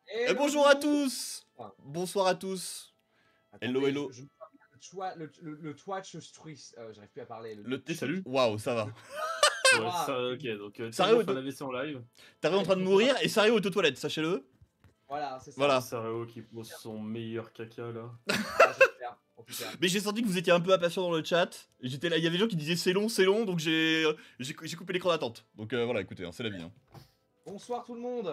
Et bonjour à tous. Bonsoir à tous. Attendez, Hello, hello. Le Twitch Street, j'arrive plus à parler. Salut. Waouh, ça va. Ouais, ça, ok, donc Sario Sario fait un AVC en live. T'arrives en train de mourir et Sario est aux toilettes, sachez-le. Voilà, c'est ça. Voilà. Sario qui pose son meilleur caca là. J'espère, en tout cas. Mais j'ai senti que vous étiez un peu impatient dans le chat. J'étais là, il y avait des gens qui disaient c'est long, donc j'ai coupé l'écran d'attente. Donc voilà, écoutez, hein, c'est la vie. Hein. Bonsoir tout le monde.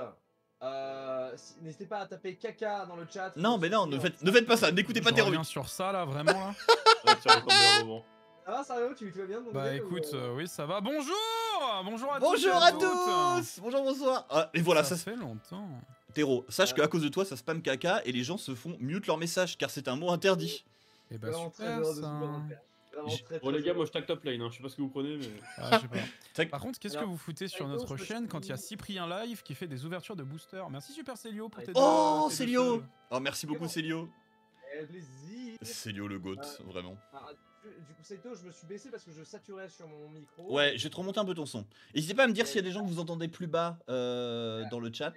N'hésitez pas à taper caca dans le chat. Non, mais non, ne faites pas ça. N'écoutez pas Terror. Terror. Sur ça là, vraiment là. Ouais, tu racontes bien un moment. Ça va, sérieux, tu vas bien de mon Bah côté, écoute, ou, oui ça va. Bonjour, bonjour à Bonjour tous. à tous. Bonjour, bonsoir. Ah, et voilà, ça fait longtemps. Terreau, sache qu'à cause de toi, ça spam caca et les gens se font mute leur message car c'est un mot interdit. Et bah Vraiment très super heureux de ça. Bon les gars, moi je tag top lane, hein. Je sais pas ce que vous prenez mais... Ah, je sais pas. que- Par contre, qu'est-ce que Alors, vous foutez sur Saito, notre je me chaîne suis quand il y a mis- Cyprien Live qui fait des ouvertures de booster? Merci Super Célio pour tes Oh, deux- tes deux Célio. subs. Oh, merci beaucoup, Célio. Plaisir. Célio le goat, vraiment. Du coup, Saito, je me suis baissé parce que je saturais sur mon micro. Ouais, j'ai trop monté un peu ton son. N'hésitez pas à me dire s'il y a des gens que vous entendez plus bas dans le chat.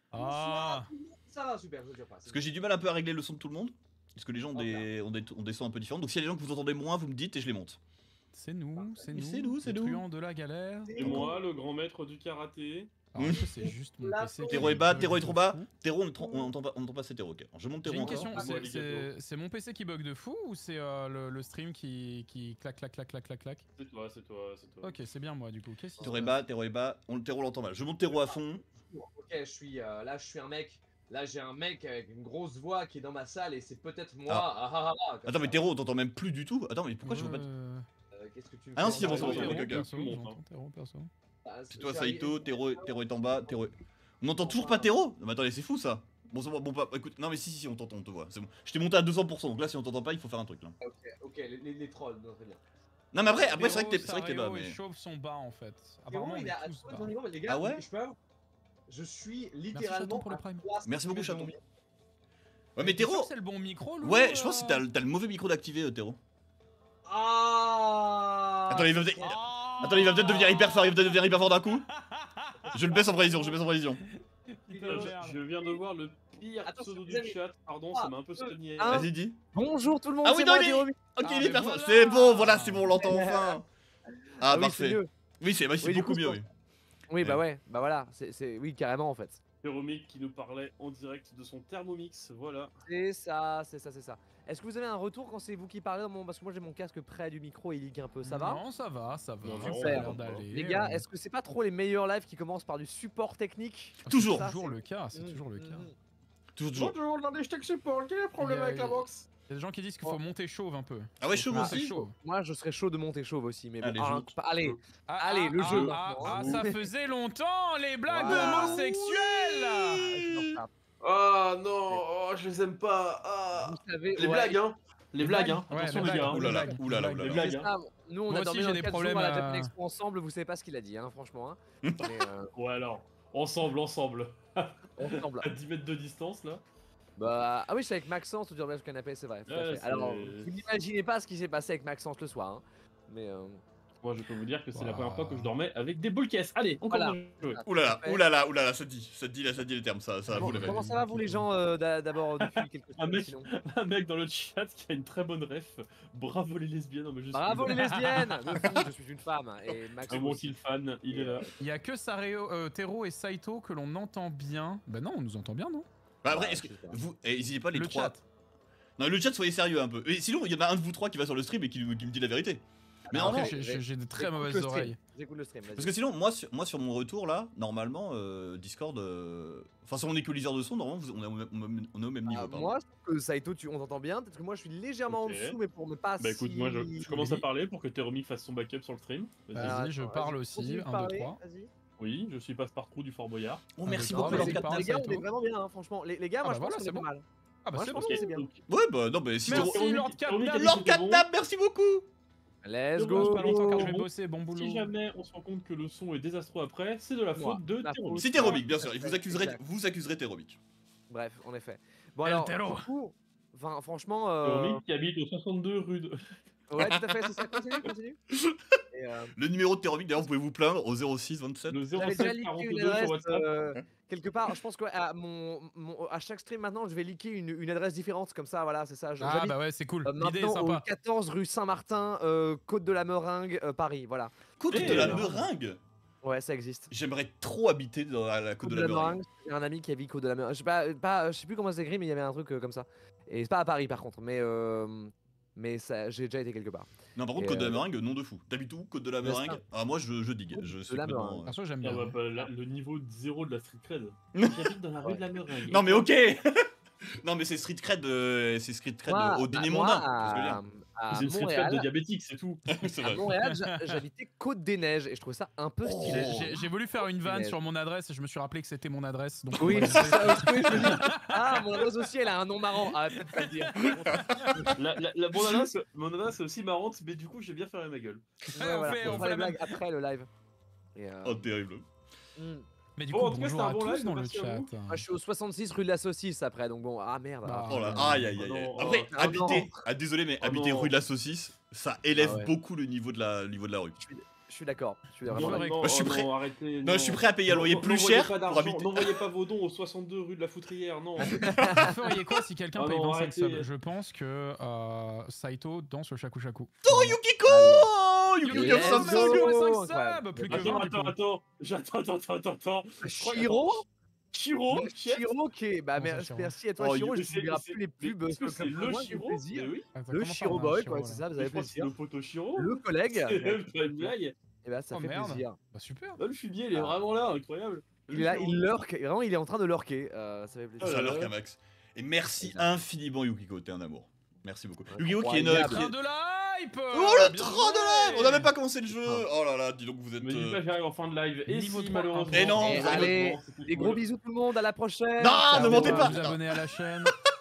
Ah, Ça va, super, je veux dire pas. Parce que j'ai du mal un peu à régler le son de tout le monde. Parce que les gens ont des sons un peu différents. Donc s'il y a des gens que vous entendez moins, vous me dites et je les monte. c'est nous, c'est nous. C'est nous, c'est les nous. truands de la galère. Et moi, le grand maître du karaté. Alors, est-ce que c'est juste mon La PC qui Terreau est bas, bug Terreau est de trop bas. fou Terreau, on n'entend pas ces Terreau. Ok. Alors, je monte J'ai Terreau une encore. question, Moi, les gâteaux. c'est mon PC qui bug de fou ou c'est le stream qui clac clac clac clac clac clac? C'est toi, c'est toi, c'est toi. Ok, c'est bien moi du coup. Qu'est-ce qui se Terreau est passe? bas, Terreau est bas. Terreau l'entend mal. Je monte Terreau à fond. Ok, là, je suis un mec. Là, j'ai un mec avec une grosse voix qui est dans ma salle et c'est peut-être moi. Comme Attends, mais ça. Terreau, on t'entend même plus du tout. Attends, mais pourquoi je vois pas. Qu'est-ce que tu me Ah non, fais si, c'est bon, en c'est bon, live c'est bon, Terreau, ok, ok. perso, Tout le monde, j'entends Terreau, perso. C'est toi, Je suis Saito. arrivé- Terreau est en bas. Terreau. On n'entend toujours pas Terreau. Mais attendez, c'est fou ça. Bon, c'est bon, pas. Écoute, non, mais si, on t'entend, on te voit. C'est bon. Je t'ai monté à 200%. Donc là, si on t'entend pas, il faut faire un truc là. Ok, les trolls, non, très bien. Non, mais après, c'est vrai que Terreau, t'es bas. Sario Mais... et Chauve sont bas en fait. Théo, Apparemment, on il est est à tous tout bas. ton niveau, mais les gars, Ah ouais je suis Chaton, littéralement pour le à prime. 3 Merci beaucoup, centimètres de Chaton. mon micro. Ouais, mais T'es sûr Terreau. que c'est le bon micro, Lou, Ouais, je pense que t'as le mauvais micro d'activer, Terreau. Ah Attends, il va peut-être devenir hyper fort d'un coup. Je le baisse en prévision. Putain, Je viens de voir le pire Attends, pseudo vous du avez- chat, pardon, ça m'a un peu stagné. Ah. Vas-y, dis. Bonjour tout le monde, Ah oui, c'est non, moi, il est- Jérôme. Ok, Ah, il est mais hyper fort. voilà. C'est bon, voilà, c'est bon, on l'entend enfin. Ah, oui, parfait. c'est mieux. Oui, c'est Oui, du coup, beaucoup mieux, oui. Oui, bah ouais, bah voilà, oui, carrément en fait. Théromique qui nous parlait en direct de son Thermomix, voilà. C'est ça. Est-ce que vous avez un retour quand c'est vous qui parlez parce que moi j'ai mon casque près du micro et il leak un peu, ça va? Non, ça va. Non, Ça a super. l'air d'aller. Les gars, est-ce que c'est pas trop les meilleurs lives qui commencent par du support technique? Toujours. C'est Ça, toujours c'est- le cas, c'est toujours le cas. Toujours. Bonjour, dans les tech support, quel est le problème Il y a- avec la box? Il y a des gens qui disent qu'il faut monter chauve un peu. Ah ouais, chauve Faut aussi monter chauve. Moi je serais chaud de monter chauve aussi, mais bon, Allez, je monte. allez, Ah, Allez, le jeu Ah, maintenant. ça faisait longtemps les blagues Voilà. homosexuelles. Ah non, oh, je les aime pas. Ah. Vous savez, Les ouais. blagues, hein. Les blagues, hein. Ouais, Attention les les gars. blagues. hein. Oulala, blagues, oulala, les oulala. blagues. C'est ça, nous on Moi a aussi, dormi j'ai dans des 4 problèmes jours à la à- Japan Expo ensemble, vous savez pas ce qu'il a dit, hein, franchement. Hein. Mais, Ouais alors, ensemble. ensemble. À 10 mètres de distance là. Bah, ah oui, c'est avec Maxence, tout dormait sur le canapé, c'est vrai. Tout à Ouais, fait. c'est- Alors, vous n'imaginez pas ce qui s'est passé avec Maxence le soir. Hein. Mais Moi je peux vous dire que c'est la Wow. première fois que je dormais avec des ball caisses. Allez, on Voilà. commence à jouer. Oulala, ça dit les termes, ça bon, vous l'avez. comment ça va, vous les gens, d'abord depuis quelques Un semaines mec, sinon un mec dans le chat qui a une très bonne ref. Bravo les lesbiennes. Non, mais je suis Bravo les lesbiennes de fou, je suis une femme. Et un Maxence. bon kill fan, il est là. Il y a que Terreau et Saito que l'on entend bien. Bah non, on nous entend bien, non? Bah après, est-ce que vous, n'hésitez pas les Le trois. chat. Non, le chat, soyez sérieux un peu. Et sinon, il y en a un de vous trois qui va sur le stream et qui me dit la vérité. Mais Alors, non, Après, non. j'ai de très J'écoute mauvaises le stream, oreilles. J'écoute le stream, vas-y. Parce que sinon, moi sur mon retour là, normalement, Discord. Enfin, si on est que liseur de son, normalement, on est au même niveau. Ah, pardon. moi, je trouve que Saito, on t'entend bien. Peut-être que moi, je suis légèrement Ok. en dessous, mais pour ne pas. Bah écoute, moi je commence à parler pour que Théromique fasse son backup sur le stream. Vas-y. Vas-y, Alors, je attends, parle vas-y, aussi. continue de 1, 2, parler, 3. vas-y. Oui, je suis passe-partout du Fort Boyard. Oh, merci Ah, beaucoup, d'accord, Lord vas-y, Captain. parle. Les gars, on Saito. est vraiment bien, hein, franchement. Les gars, Ah, moi, bah je voilà, pense c'est qu'on est bon. pas mal. Ah bah Moi, c'est je bon. pense que c'est bien. donc, Ouais, bah non, mais si Merci, Théromique- Lord Captain. Lord Captain, merci beaucoup. Let's Donc, go. Pas longtemps car je vais Bon, bosser, bon boulot. Si jamais on se rend compte que le son est désastreux après, c'est de la Moi, faute de la Théromique. C'est Théromique, bien sûr. Exact. Vous accuserez Théromique. Bref, en effet. Bon El alors, Terreau. du coup, enfin, franchement, Théromique qui habite au 62 rue de... Ouais, tout à fait, c'est ça. Continue. Et, Le numéro de Terromic, d'ailleurs, vous pouvez vous plaindre au 06 27. Le j'avais déjà 07 leaké 42 une sur adresse WhatsApp. quelque part. Je pense qu'à à chaque stream maintenant, je vais leaker une adresse différente. Comme ça, voilà, c'est ça. Ah J'habite bah ouais, c'est cool. L'idée est maintenant au sympa. 14 rue Saint-Martin, Côte de la Meringue, Paris. Voilà. Côte Eh, de la alors. Meringue. Ouais, ça existe. J'aimerais trop habiter dans la Côte de la Meringue. J'ai un ami qui habite Côte de la Meringue. Je sais plus comment c'est écrit, mais il y avait un truc comme ça. Et c'est pas à Paris par contre, mais ça, j'ai déjà été quelque part. Non, par contre, Et, Côte de la Meringue, nom de fou. T'habites où, Côte de la N'est-ce Meringue? Ah, moi, je digue. Côte Je de suis la complètement. Meringue. Perso, j'aime Ah bien. bah, le niveau 0 de la street cred. J'habite dans la rue de la Meringue. Non, mais ok. Non, mais c'est street cred, Moi, au déni moi, mondain. Tu vois ce que je veux dire à C'est une street cred de Montréal, diabétique, c'est tout. C'est à vrai. Montréal, j'habitais Côte des Neiges et je trouvais ça un peu stylé. J'ai voulu faire une vanne Punaise. sur mon adresse et je me suis rappelé que c'était mon adresse. Donc Oui, voilà. c'est ça. Oui, je me dis, ah, mon adresse aussi, elle a un nom marrant. Ah, peut-être pas le dire. Mon ananas, c'est aussi marrante, mais du coup, j'ai bien fermé ma gueule. Ouais, on voilà, fait- on on fera fait les la même. blagues après le live. Et, Oh, terrible. hmm. Mais du Bon, coup, en tout cas, bonjour c'était un à bon tous live, dans le merci à chat. vous. Moi, je suis au 66 rue de la Saucisse après, donc bon, ah merde. Bah, Oh là, Oh, aïe aïe aïe. oh aïe. non, Après, oh habiter, non. désolé, mais Oh habiter non. rue de la Saucisse, ça élève Ah ouais. beaucoup le niveau de la rue. Je suis d'accord. Je suis Non, vraiment Faudrait d'accord. que- je suis prêt. Non, arrêtez. Non, je suis prêt à payer un loyer plus N'envoyez cher pas pour d'argent, habiter. N'envoyez pas vos dons au 62 rue de la Foutrière, non. Vous feriez quoi si quelqu'un Ah paye non, 25 arrêtez. subs? Je pense que Saito danse le Shaku Shaku. Oh, Yukiko Yukiko Let's Sam go. Sam. 25 Incroyable. subs, plus que Attends, 20 du coup. attends. Chiro Chiro, chef. Chiro qui est. Bah, Comment ça, Chiro merci à toi, Oh, Chiro. Mais Je ne verrai plus les pubs Est-ce que sur c'est le le Club Penguin, Chiro du plaisir. Mais oui. Attends, Le comment ça, Chiro on a un Boy, Chiro, quoi, là c'est ça, vous Mais avez je crois que c'est plaisir. le poteau Chiro. Le collègue. C'est même pas une blague. Et bah, ça Oh, fait merde. plaisir. Bah super. Oh, le fumier, il est vraiment là, incroyable. Il est là, il lurk. Vraiment, il est en train de lurker. Ça fait plaisir. Oh Ça là leur là. qu'un max. Et merci C'est ça. infiniment Yukiko, t'es un amour. Merci beaucoup. Ouais, Yukiko qui est incroyable. notre. Train de la hype. Oh le Bien train joué. de l'air. On a même pas commencé le jeu. Oh là là, dis donc vous êtes. Mais dis pas, j'arrive en fin de live. Et Niveau si, 3, malheureusement. Et non, Et vous allez, c'était des cool. gros bisous tout le monde, à la prochaine. Non, Ciao. ne mentez pas. Vous abonner à la chaîne.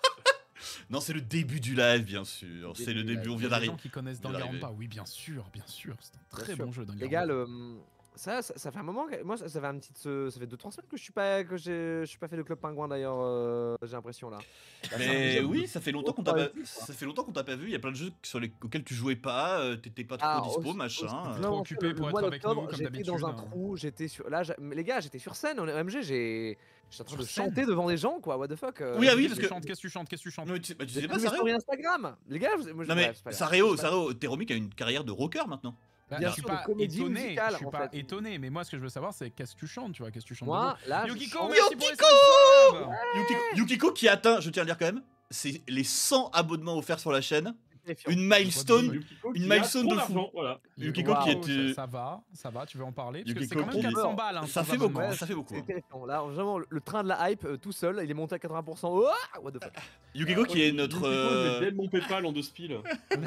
Non, c'est le début du live, bien sûr. C'est le début, on Il y vient a des d'arriver. gens qui connaissent vient d'arriver. Danganronpa. Oui, bien sûr. C'est un Bien très sûr. bon jeu Danganronpa. Les gars, ça fait un moment que moi ça fait un petit ça fait 2-3 semaines que je suis pas fait de club pingouin d'ailleurs, j'ai l'impression là. Mais oui, ça fait longtemps qu'on t'a pas, Ouais. ça fait longtemps qu'on t'a pas vu. Il y a plein de jeux auxquels tu jouais pas, t'étais pas trop Ah, dispo, aussi- machin. aussi- Trop non, occupé le pour mois être avec d'octobre, nous, comme j'étais dans un d'habitude. trou, j'étais sur là, mais les gars, j'étais sur scène en OMG, j'étais en train Sur de scène chanter devant des gens quoi, what the fuck. Oui, ah oui, Qu'est-ce parce que tu chantes? Qu'est-ce que tu chantes? Non, mais tu J'ai sais fait pas, mes Saréo stories Instagram. Les gars, moi je Non, mais bref, c'est pas grave. Saréo, Teromik a une carrière de rocker maintenant. Bah, Bien je suis sûr, de pas comédie étonné. musicale, Je suis en pas fait. étonné. Mais moi, ce que je veux savoir, c'est qu'est-ce que tu chantes, tu vois? Qu'est-ce que tu chantes? Moi là, de je vous Yukiko, chante- merci pour les Yukiko, Yukiko qui atteint, je tiens à le dire quand même, c'est les 100 abonnements offerts sur la chaîne. terrifiant. Une milestone. Yukiko Une qui a milestone trop de fou. d'argent, Voilà. Yukiko qui Waouh, était. Ça va, tu veux en parler? Parce que c'est Yukiko quand même qui- 400 balles. hein, Ça sans fait beaucoup, abonnement. Ouais, ça fait beaucoup. C'est hein. terrifiant. Là, vraiment, le train de la hype tout seul, il est monté à 80%. Oh, what the fuck. Yukiko qui est notre. Yukiko, je vais mon PayPal en 2 spiles.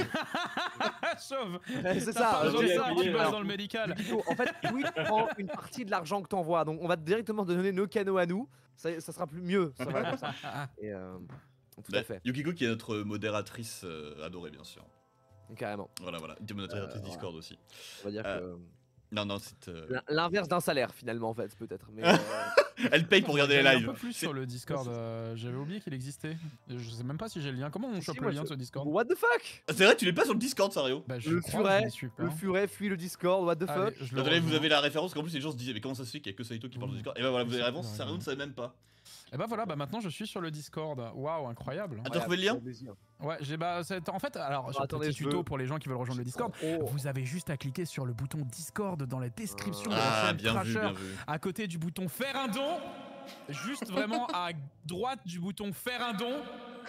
Chauve. C'est T'as ça. pas besoin de j'ai ça, appuyé, tu bosses alors. dans le médical. Yukiko, en fait, Twitch prend une partie de l'argent que t'envoies. Donc, on va directement te donner nos canaux à nous. Ça sera plus mieux. Ça va comme ça. Et, tout à fait. Yukiko qui est notre modératrice adorée, bien sûr. Carrément. Voilà. Modératrice Discord aussi. On va dire que Non, c'est. l'inverse d'un salaire finalement en fait peut-être. Mais Elle paye pour regarder les Un lives. peu plus sur le Discord. J'avais oublié qu'il existait. Je sais même pas si j'ai le lien. Comment on Si, chope moi, le lien de ce Discord? what the fuck. C'est vrai, tu l'es pas sur le Discord, Sario. Bah, je Le crois que furet, je n'y suis pas. Le furet fuit le Discord. What the Allez, fuck. je le Attendez, vous rejoins. avez la référence, qu'en plus les gens se disaient, mais comment ça se fait qu'il y a que Saito qui parle du Discord? Et bah voilà, vous avez la réponse, Sario ne savait même pas. Et bah voilà, bah maintenant je suis sur le Discord. Waouh, incroyable. Ah, t'as trouvé le lien? Ouais, en fait, alors, sur attendez, petit je tuto veux- pour les gens qui veulent rejoindre le Discord. Oh. Vous avez juste à cliquer sur le bouton Discord dans la description de la Ah, chaîne bien vu, Crasher, bien vu. à côté du bouton faire un don. Juste vraiment à droite du bouton faire un don.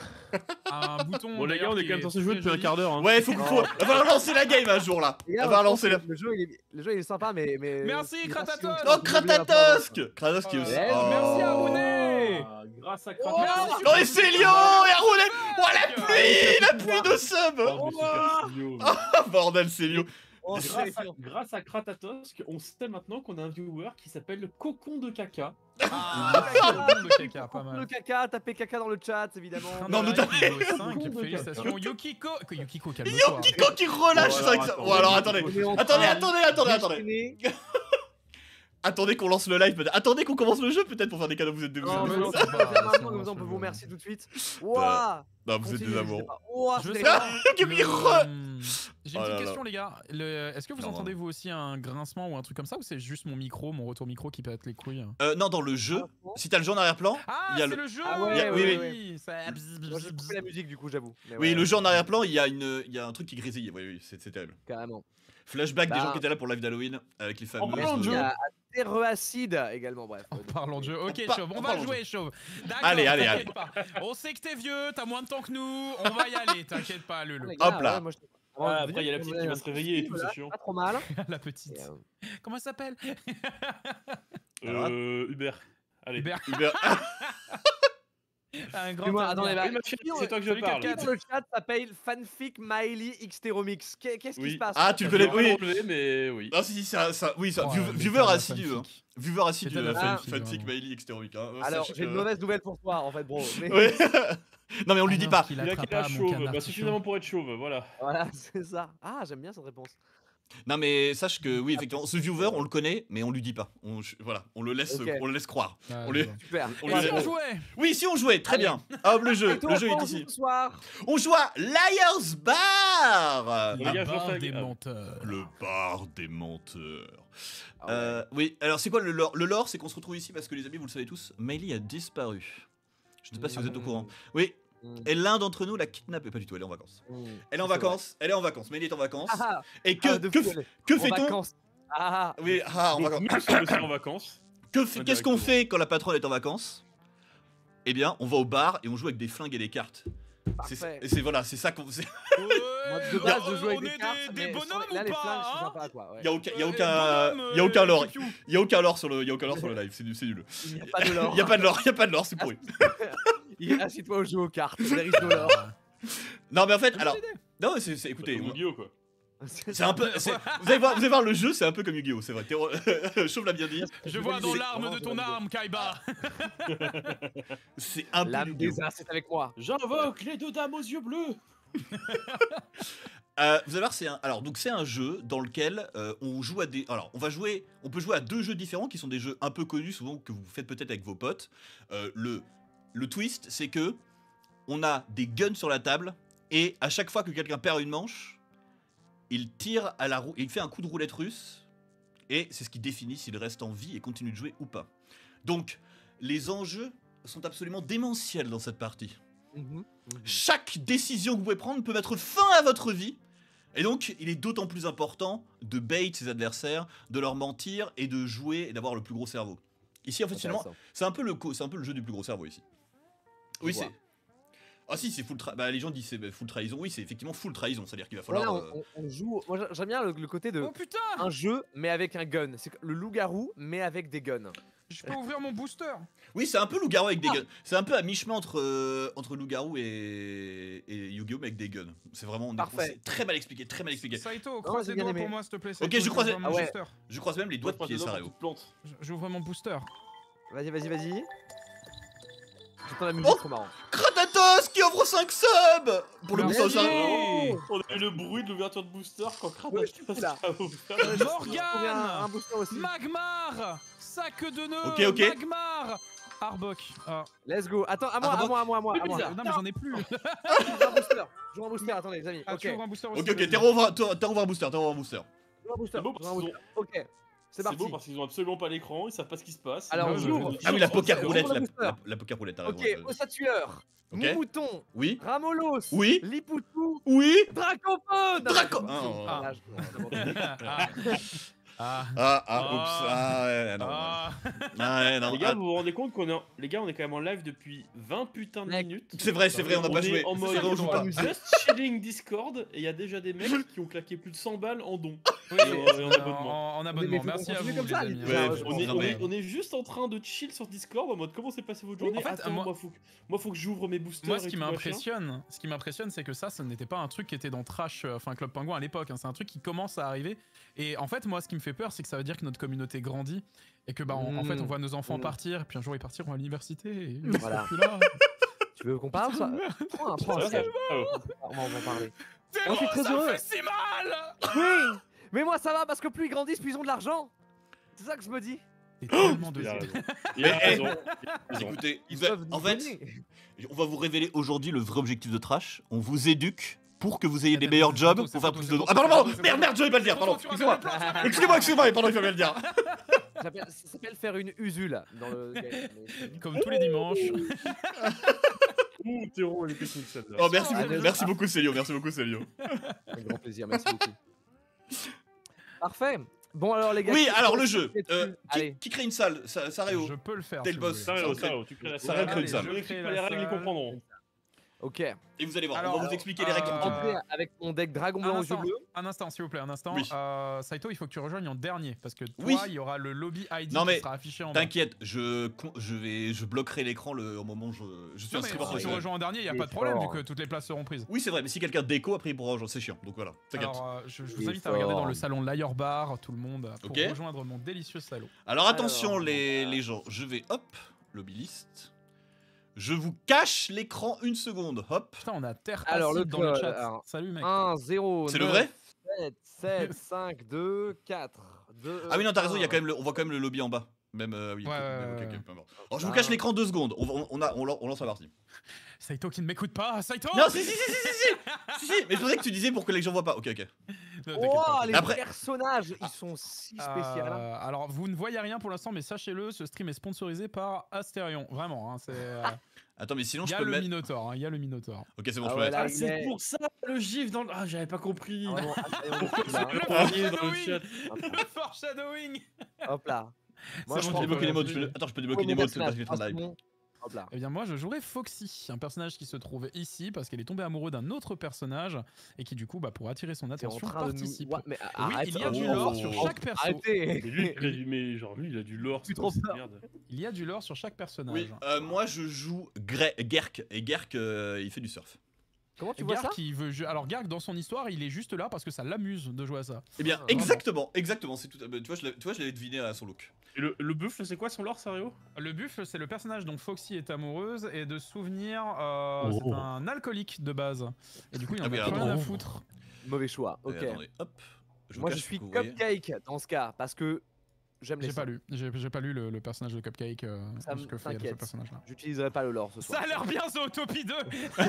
Un bouton. Bon, les gars, on est d'ailleurs, quand même qui censé jouer très depuis un joli. quart d'heure. Hein. Ouais, faut. Elle va lancer la game un jour là. Les gars, Elle va je pense lancer que la. le jeu il est sympa mais. Merci, Kratatos. Oh, Kratatosk! Kratos qui est aussi. Ouais, Oh. Merci à Roné. Ah, grâce à Merci. Kratos. Oh, et Célio! Et Arroulé! Oh, la pluie de sub! Oh, mais super Célio. Ah, bordel, Célio! Oh, c'est terrifiant. Grâce à Kratatos, on sait maintenant qu'on a un viewer qui s'appelle le Cocon de Caca. Ah, le bouton de caca, pas Le mal. caca, tapez caca dans le chat évidemment. Non, ne tapez- Niveau 5, félicitations. Yukiko, calme-toi. Yukiko qui relâche Bon, ça avec alors, ça. attends, Oh, alors on est attendez. en Attendez. Attendez qu'on lance le live peut-être. Attendez qu'on commence le jeu peut-être pour faire des cadeaux. Vous êtes deux. Non, vous êtes mais deux. non, ça va, vraiment, si on comme lance ça, on peut le vous jeu. remercier tout de suite. Waouh. Non, vous êtes Continue, des je sais amours. pas. Oh, Je c'est sais d'accord. pas. Camille, J'ai re- une Oh petite là là. question, les gars. Est-ce que vous Non, entendez non. vous aussi un grincement ou un truc comme ça, ou c'est juste mon micro, mon retour micro qui pète les couilles? Non, dans le jeu, si t'as le jeu en arrière-plan, Ah, il y a c'est le... le jeu. Ah ouais, Il y a- oui, oui. Ça- bzz, bzz, Moi j'ai bzz. coupé la musique du coup, j'avoue. Mais Oui, ouais, le jeu en arrière-plan, il y a un truc qui grésille. Oui, oui, c'est terrible. carrément. Flashback des Bah. gens qui étaient là pour le live d'Halloween avec les En fameuses. parlant de Il jeu. y a Terreacide également, bref. En parlant de jeu, ok, par- Chauve, on en va parlant de jouer, Chauve. D'accord, Allez, allez, t'inquiète pas. On sait que t'es vieux, t'as moins de temps que nous, on va y aller, t'inquiète pas, Lulu. Les gars, Hop là. ouais, moi, je- Ah, avant de après, il y a la venir, petite qui va on se réveiller et tout, voilà, c'est chiant. Pas trop mal. La petite. Et, Comment elle s'appelle? Alors, Uber. Allez. Hubert. Uber- Un grand Dis-moi, indien. attendez, bah, Oui, ma chérie, c'est toi que je Salut, parle. Cat-Cat. Qui dans le chat s'appelle Fanfic Miley Xteromix. Qu'est-ce qui Oui. se passe? Ah, tu le Je connais, vais pas oui. le relever, mais oui. Non, si, ça, oui, ça, Oh, viewer putain, assidu, hein. fanfic. Viewer assidu, C'était de la fanfic, fanfic, vraiment. Miley, extérique. Hein. Alors, Sachez j'ai une que- mauvaise nouvelle pour toi en fait, bro. Mais Ouais. Non, mais on lui dit Alors pas. qu'il Il a attrapa quel âge mon chauve canard Bah, petit suffisamment pour être chauve, voilà. voilà, c'est ça. Ah, j'aime bien cette réponse. Non, mais sache que, oui, effectivement, ce viewer, on le connaît, mais on lui dit pas. Voilà, on le laisse, Ok. on le laisse croire. chaud. Ah, On les- je vois. Super. On Et lui si laisse- on jouait? Oui, si on jouait, très Allez. bien. Hop, le jeu, Et toi, le jeu est on ici. joue ce soir. On joue à Liar's Bar. Les gars, La je lance barre la- des menteurs. Le bar des menteurs. Ah ouais. Oui, alors c'est quoi le lore? Le lore, c'est qu'on se retrouve ici parce que les amis, vous le savez tous, Miley a disparu. Je ne sais pas si vous êtes au courant. Oui, et l'un d'entre nous l'a kidnappé. Pas du tout, elle est en vacances. Elle est en C'est vacances, elle est en vacances. Miley est en vacances. Ah, Et ah, de fou, elle est que en fait-on? vacances. Ah, Oui, ah, en Donc, vacances. nous sommes aussi en vacances. Qu'est-ce qu'on fait quand la patronne est en vacances? Eh bien, on va au bar et on joue avec des flingues et des cartes. parfait. Voilà, c'est ça qu'on. Moi, de base, je joue avec on des est cartes, des mais bonhommes là, ou les pas, flingues, c'est hein? sympa, quoi. Ouais. Y a aucun lore. piou-piou. Y a aucun lore sur le live. C'est nul. Il n'y a pas de l'or. Y a pas de lore, c'est pourri. Assieds-toi au jeu aux cartes. There is no lore. Non, mais en fait, Bonne alors. idée. Non, c'est écoutez. Comme Yu-Gi-Oh, quoi. C'est un peu. Vous allez voir le jeu, c'est un peu comme Yu-Gi-Oh, c'est vrai. Chauve l'a bien dit. Je vois dans C'est- l'arme de ton arme, Kaiba. C'est un peu L'âme Yu-Gi-Oh. des As est avec moi. J'invoque les deux dames aux yeux bleus. Vous allez voir, c'est un jeu dans lequel on joue à des. Alors, on peut jouer à deux jeux différents qui sont des jeux un peu connus, souvent que vous faites peut-être avec vos potes. Le twist, c'est que on a des guns sur la table et à chaque fois que quelqu'un perd une manche, il tire à la roue, il fait un coup de roulette russe et c'est ce qui définit s'il reste en vie et continue de jouer ou pas. Donc, les enjeux sont absolument démentiels dans cette partie. Chaque décision que vous pouvez prendre peut mettre fin à votre vie. Et donc, il est d'autant plus important de bait ses adversaires, de leur mentir et de jouer et d'avoir le plus gros cerveau. Ici, en fait, finalement, c'est un peu le jeu du plus gros cerveau ici. Oui, Je c'est. vois. Ah si, c'est full les gens disent c'est full trahison. Oui, c'est effectivement full trahison. C'est-à-dire qu'il va Voilà, falloir. on joue. Moi, j'aime bien le côté de Oh putain, un jeu, mais avec un gun. C'est le loup-garou, mais avec des guns. je peux ouvrir mon booster. Oui, c'est un peu loup-garou avec des guns. C'est un peu à mi-chemin entre loup-garou et Yu-Gi-Oh! Mais avec des guns. C'est vraiment. Parfait. C'est très mal expliqué, très mal expliqué. Saito, croise j'ai les bien doigts aimé. pour moi, s'il te plaît. Ok, Saito, je croise- j'ouvre mon Ah ouais. booster. Je croise même les doigts de pied, Sario. Plante. J'ouvre mon booster. Vas-y. J'entends la musique, Oh trop marrant. Kratatos qui offre 5 subs pour le Merci. booster au sein. Hey. On a eu le bruit de l'ouverture de booster quand Ouais, Kratos je suis là. a ouvert. J'ai Morgane, un booster aussi. Magmar, sac de nœuds, Ok, ok. Magmar, Arbok. Ah. Let's go. Attends, à moi. Non mais j'en ai plus. J'ouvre un booster. J'ouvre un booster, attendez les amis. Ah, Ok. tu ouvres un booster aussi. Ok, vas-y. t'as ouvert un booster, J'ouvre un booster. C'est beau parce j'ouvre un qu'ils booster. Ok. C'est C'est parti. beau parce qu'ils ont absolument pas l'écran, ils savent pas ce qui se passe. Alors, Ils j'ouvre. ont- Ah oui, la poker J'ouvre roulette, le booster. la poker roulette, t'as Ok, raison. Ossatueur. Ok. Mouton. Oui, Ramolos. Oui. Lipoutou. oui. Dracophone. Draco- Ah, Ah. Ah. Oups, ouais, non. Ah. Ouais, non. Les gars, vous vous rendez compte qu'on est les gars, on est quand même en live depuis 20 putains de Mec. minutes. C'est vrai, on n'a pas est joué. en C'est mode vrai, on joue pas. just chilling Discord et il y a déjà des mecs qui ont claqué plus de 100 balles en dons. Oui, Et en abonnement. en Mais abonnement. faut Merci à continuer vous, comme les ça, amis. les Ouais, gars, faut- On est, non, on mais- est- on est juste en train de chill sur Discord en mode comment s'est passé votre journée. En fait, Attends, moi- faut que j'ouvre mes boosters. Moi, ce et qui tout, machin. m'impressionne, c'est que ça n'était pas un truc qui était dans Trash, enfin Club Penguin à l'époque. Hein. C'est un truc qui commence à arriver. Et en fait, moi, ce qui me fait peur, c'est que ça veut dire que notre communauté grandit et que, bah, en fait, on voit nos enfants partir. Et puis un jour, ils partiront à l'université. Et ils seront Voilà. plus là. Tu veux qu'on parle ça Prends un siège. On va en parler. C'est je suis bon, très ça me heureux. fait si mal. Oui. Mais moi ça va parce que plus ils grandissent, plus ils ont de l'argent. C'est ça que je me dis. C'est tellement de Il a raison. Mais, Il a raison. Écoutez, Ils vous avez- peuvent en nous fait, donner. On va vous révéler aujourd'hui le vrai objectif de Trash. On vous éduque pour que vous ayez des Attends, meilleurs c'est jobs photo, pour faire c'est plus de photo, dons. Ah pardon, c'est pardon, photo, merde, je vais pas le dire, pardon, Tu vas excusez-moi. faire le plan, Excusez-moi, pardon, il faut bien le dire. Ça s'appelle faire une usule dans le game. Comme tous les dimanches. Ouh, Théro, elle était cool celle-là. Oh, Ah, merci beaucoup, Célio, merci beaucoup, Célio. Un grand plaisir, merci beaucoup. Parfait. Bon alors les gars. Oui, qui- alors qui- le jeu. qui- Qui, qui crée une salle Saréo. Je peux le faire. T'es si le vous boss. voulez. Sérieux, tu crées la Ça salle. crée une Allez, salle. je n'explique pas les règles, ils comprendront. Ok. Et vous allez voir, Alors, on va vous expliquer les règles. euh, en même temps. Entrez avec mon deck Dragon Blanc aux yeux bleus. Un instant, s'il vous plaît, un instant. Oui. Saito, il faut que tu rejoignes en dernier parce que toi, Oui. il y aura le lobby ID Non, mais qui sera affiché en bas. T'inquiète, je bloquerai l'écran au moment où je suis Non, mais inscrit par si tu professionnel. rejoins en dernier, il n'y a Il pas est de problème vu fort. que toutes les places seront prises. Oui, c'est vrai, mais si quelqu'un déco, après il pourra rejoindre, c'est chiant. Donc voilà, t'inquiète. Alors, je Il vous est invite à regarder dans fort. le salon Liar Bar, tout le monde, pour Ok. rejoindre mon délicieux salon. Alors attention Alors, les gens, je vais hop, lobby list. Je vous cache l'écran une seconde, hop. Putain, on a Terre Alors, Acide le dans le code, chat. alors, Salut mec. 1, 0, C'est le vrai 7, 7, 5, 2, 4, 2. Ah oui non t'as raison, il y a quand même on voit quand même le lobby en bas. Même oui. Ouais, ok, ouais. peu importe. Alors je vous cache l'écran 2 secondes. On lance la partie. Saito qui ne m'écoute pas. Saito. Non si. Si, mais je pensais que tu disais pour que les gens voient pas. Ok. Ne t'inquiète Oh, pas. les Après- personnages, ils sont si spéciaux. Alors, vous ne voyez rien pour l'instant, mais sachez-le, ce stream est sponsorisé par Astérion. Vraiment, hein, c'est. Attends mais sinon Il y je a peux le le mettre. Minotaur, il y a le Minotaur. Ok c'est bon Ah je peux ouais, mettre. là, Ah, il c'est est- pour ça le gif dans le. Ah, j'avais pas compris. Ah, non, Le là. premier dans le chat. Le foreshadowing. Hop là. C'est je bon, Je peux prends débloquer les mon modes. Attends je peux débloquer les mon modes parce personnage, que je vais faire passe live. mon- Hop là. Eh bien, moi, je jouerai Foxy, un personnage qui se trouve ici parce qu'elle est tombée amoureuse d'un autre personnage et qui, du coup, pour attirer son T'es en attention, train de nous. participe. What Mais Oui, arrête, il y a du oh, lore oh, sur oh. chaque perso. Arrêtez. Mais lui, mais genre, lui, il a du lore. Plus c'est trop quoi cette peur. merde. Il y a du lore sur chaque personnage. Oui, moi je joue Gerk et Gerk il fait du surf. Comment tu vois ça Garg qui veut alors Garg dans son histoire, il est juste là parce que ça l'amuse de jouer à ça. Eh bien Ah, exactement, c'est tout. Tu vois je l'avais deviné à son look. Et le buffle, c'est quoi son lore, sérieux? Le buffle, c'est le personnage dont Foxy est amoureuse et de souvenir, Oh. c'est un alcoolique de base. Et du coup, il en Ah, mais a plus rien à attends. foutre. Mauvais choix. Ok. Attendez, hop. vous Moi, je cache suis ce que vous voyez. Cupcake dans ce cas parce que j'aime les. J'ai pas lu, j'ai pas lu le personnage de Cupcake, Ça ce que fait ce t'inquiète. personnage-là. J'utiliserai pas le lore ce soir. Ça a l'air bien, Zootopie 2.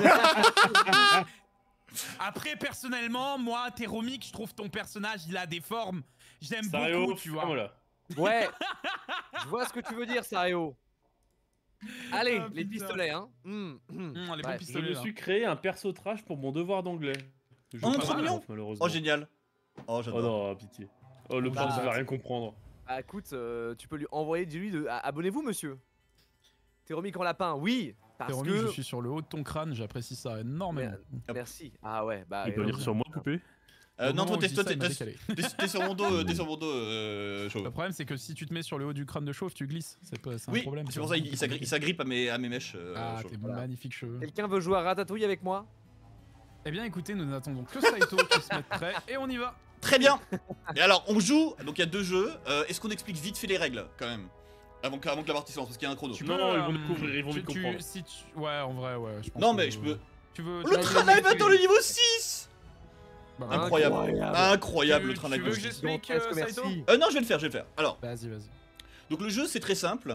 Après, personnellement, moi, Théromique, je trouve ton personnage, il a des formes. J'aime Sérieux, beaucoup, tu vois. Voilà. Ouais. Je vois ce que tu veux dire, Sario. Allez, Ah, les putain. pistolets, hein. Les bons Bref. Je pistolets, me là. suis créé un perso trash pour mon devoir d'anglais. Je Oh, joue trop pas à mignon. Minecraft, malheureusement. Oh génial. Oh Oh j'adore. non, pitié. Oh, le Bah, prof, il va rien comprendre. Bah écoute, tu peux lui envoyer, dis-lui de abonnez-vous, monsieur. Théromique en lapin, oui. Parce Théromique, que. je suis sur le haut de ton crâne, j'apprécie ça énormément. Merci. Ah ouais, bah. Il peut lire sur moi, coupé. Au Non moment toi où je dis ça, il m'a t'es décalé. sur mon dos, chauve. Le problème, c'est que si tu te mets sur le haut du crâne de chauve, tu glisses. C'est un Oui, problème. c'est pour ça il s'agrippe à mes mèches. Ah, chauve. tes Voilà. magnifiques cheveux. Quelqu'un veut jouer à Ratatouille avec moi? Eh bien, écoutez, nous n'attendons que Saito qui se mette prêt et on y va. Très bien. Et alors on joue, donc il y a 2 jeux. Est-ce qu'on explique vite fait les règles quand même avant que la partie se lance parce qu'il y a un chrono. Non, ils vont découvrir, ils vont vite comprendre. Ouais, en vrai, ouais. Je pense Non que- mais je peux. Tu veux. Le train live attend le niveau 6. Bah, Incroyable. Incroyable le Tu train veux live. que j'explique, Gigantesque, Saito merci. Non je vais le faire. Alors. Vas-y, vas-y. Donc le jeu c'est très simple.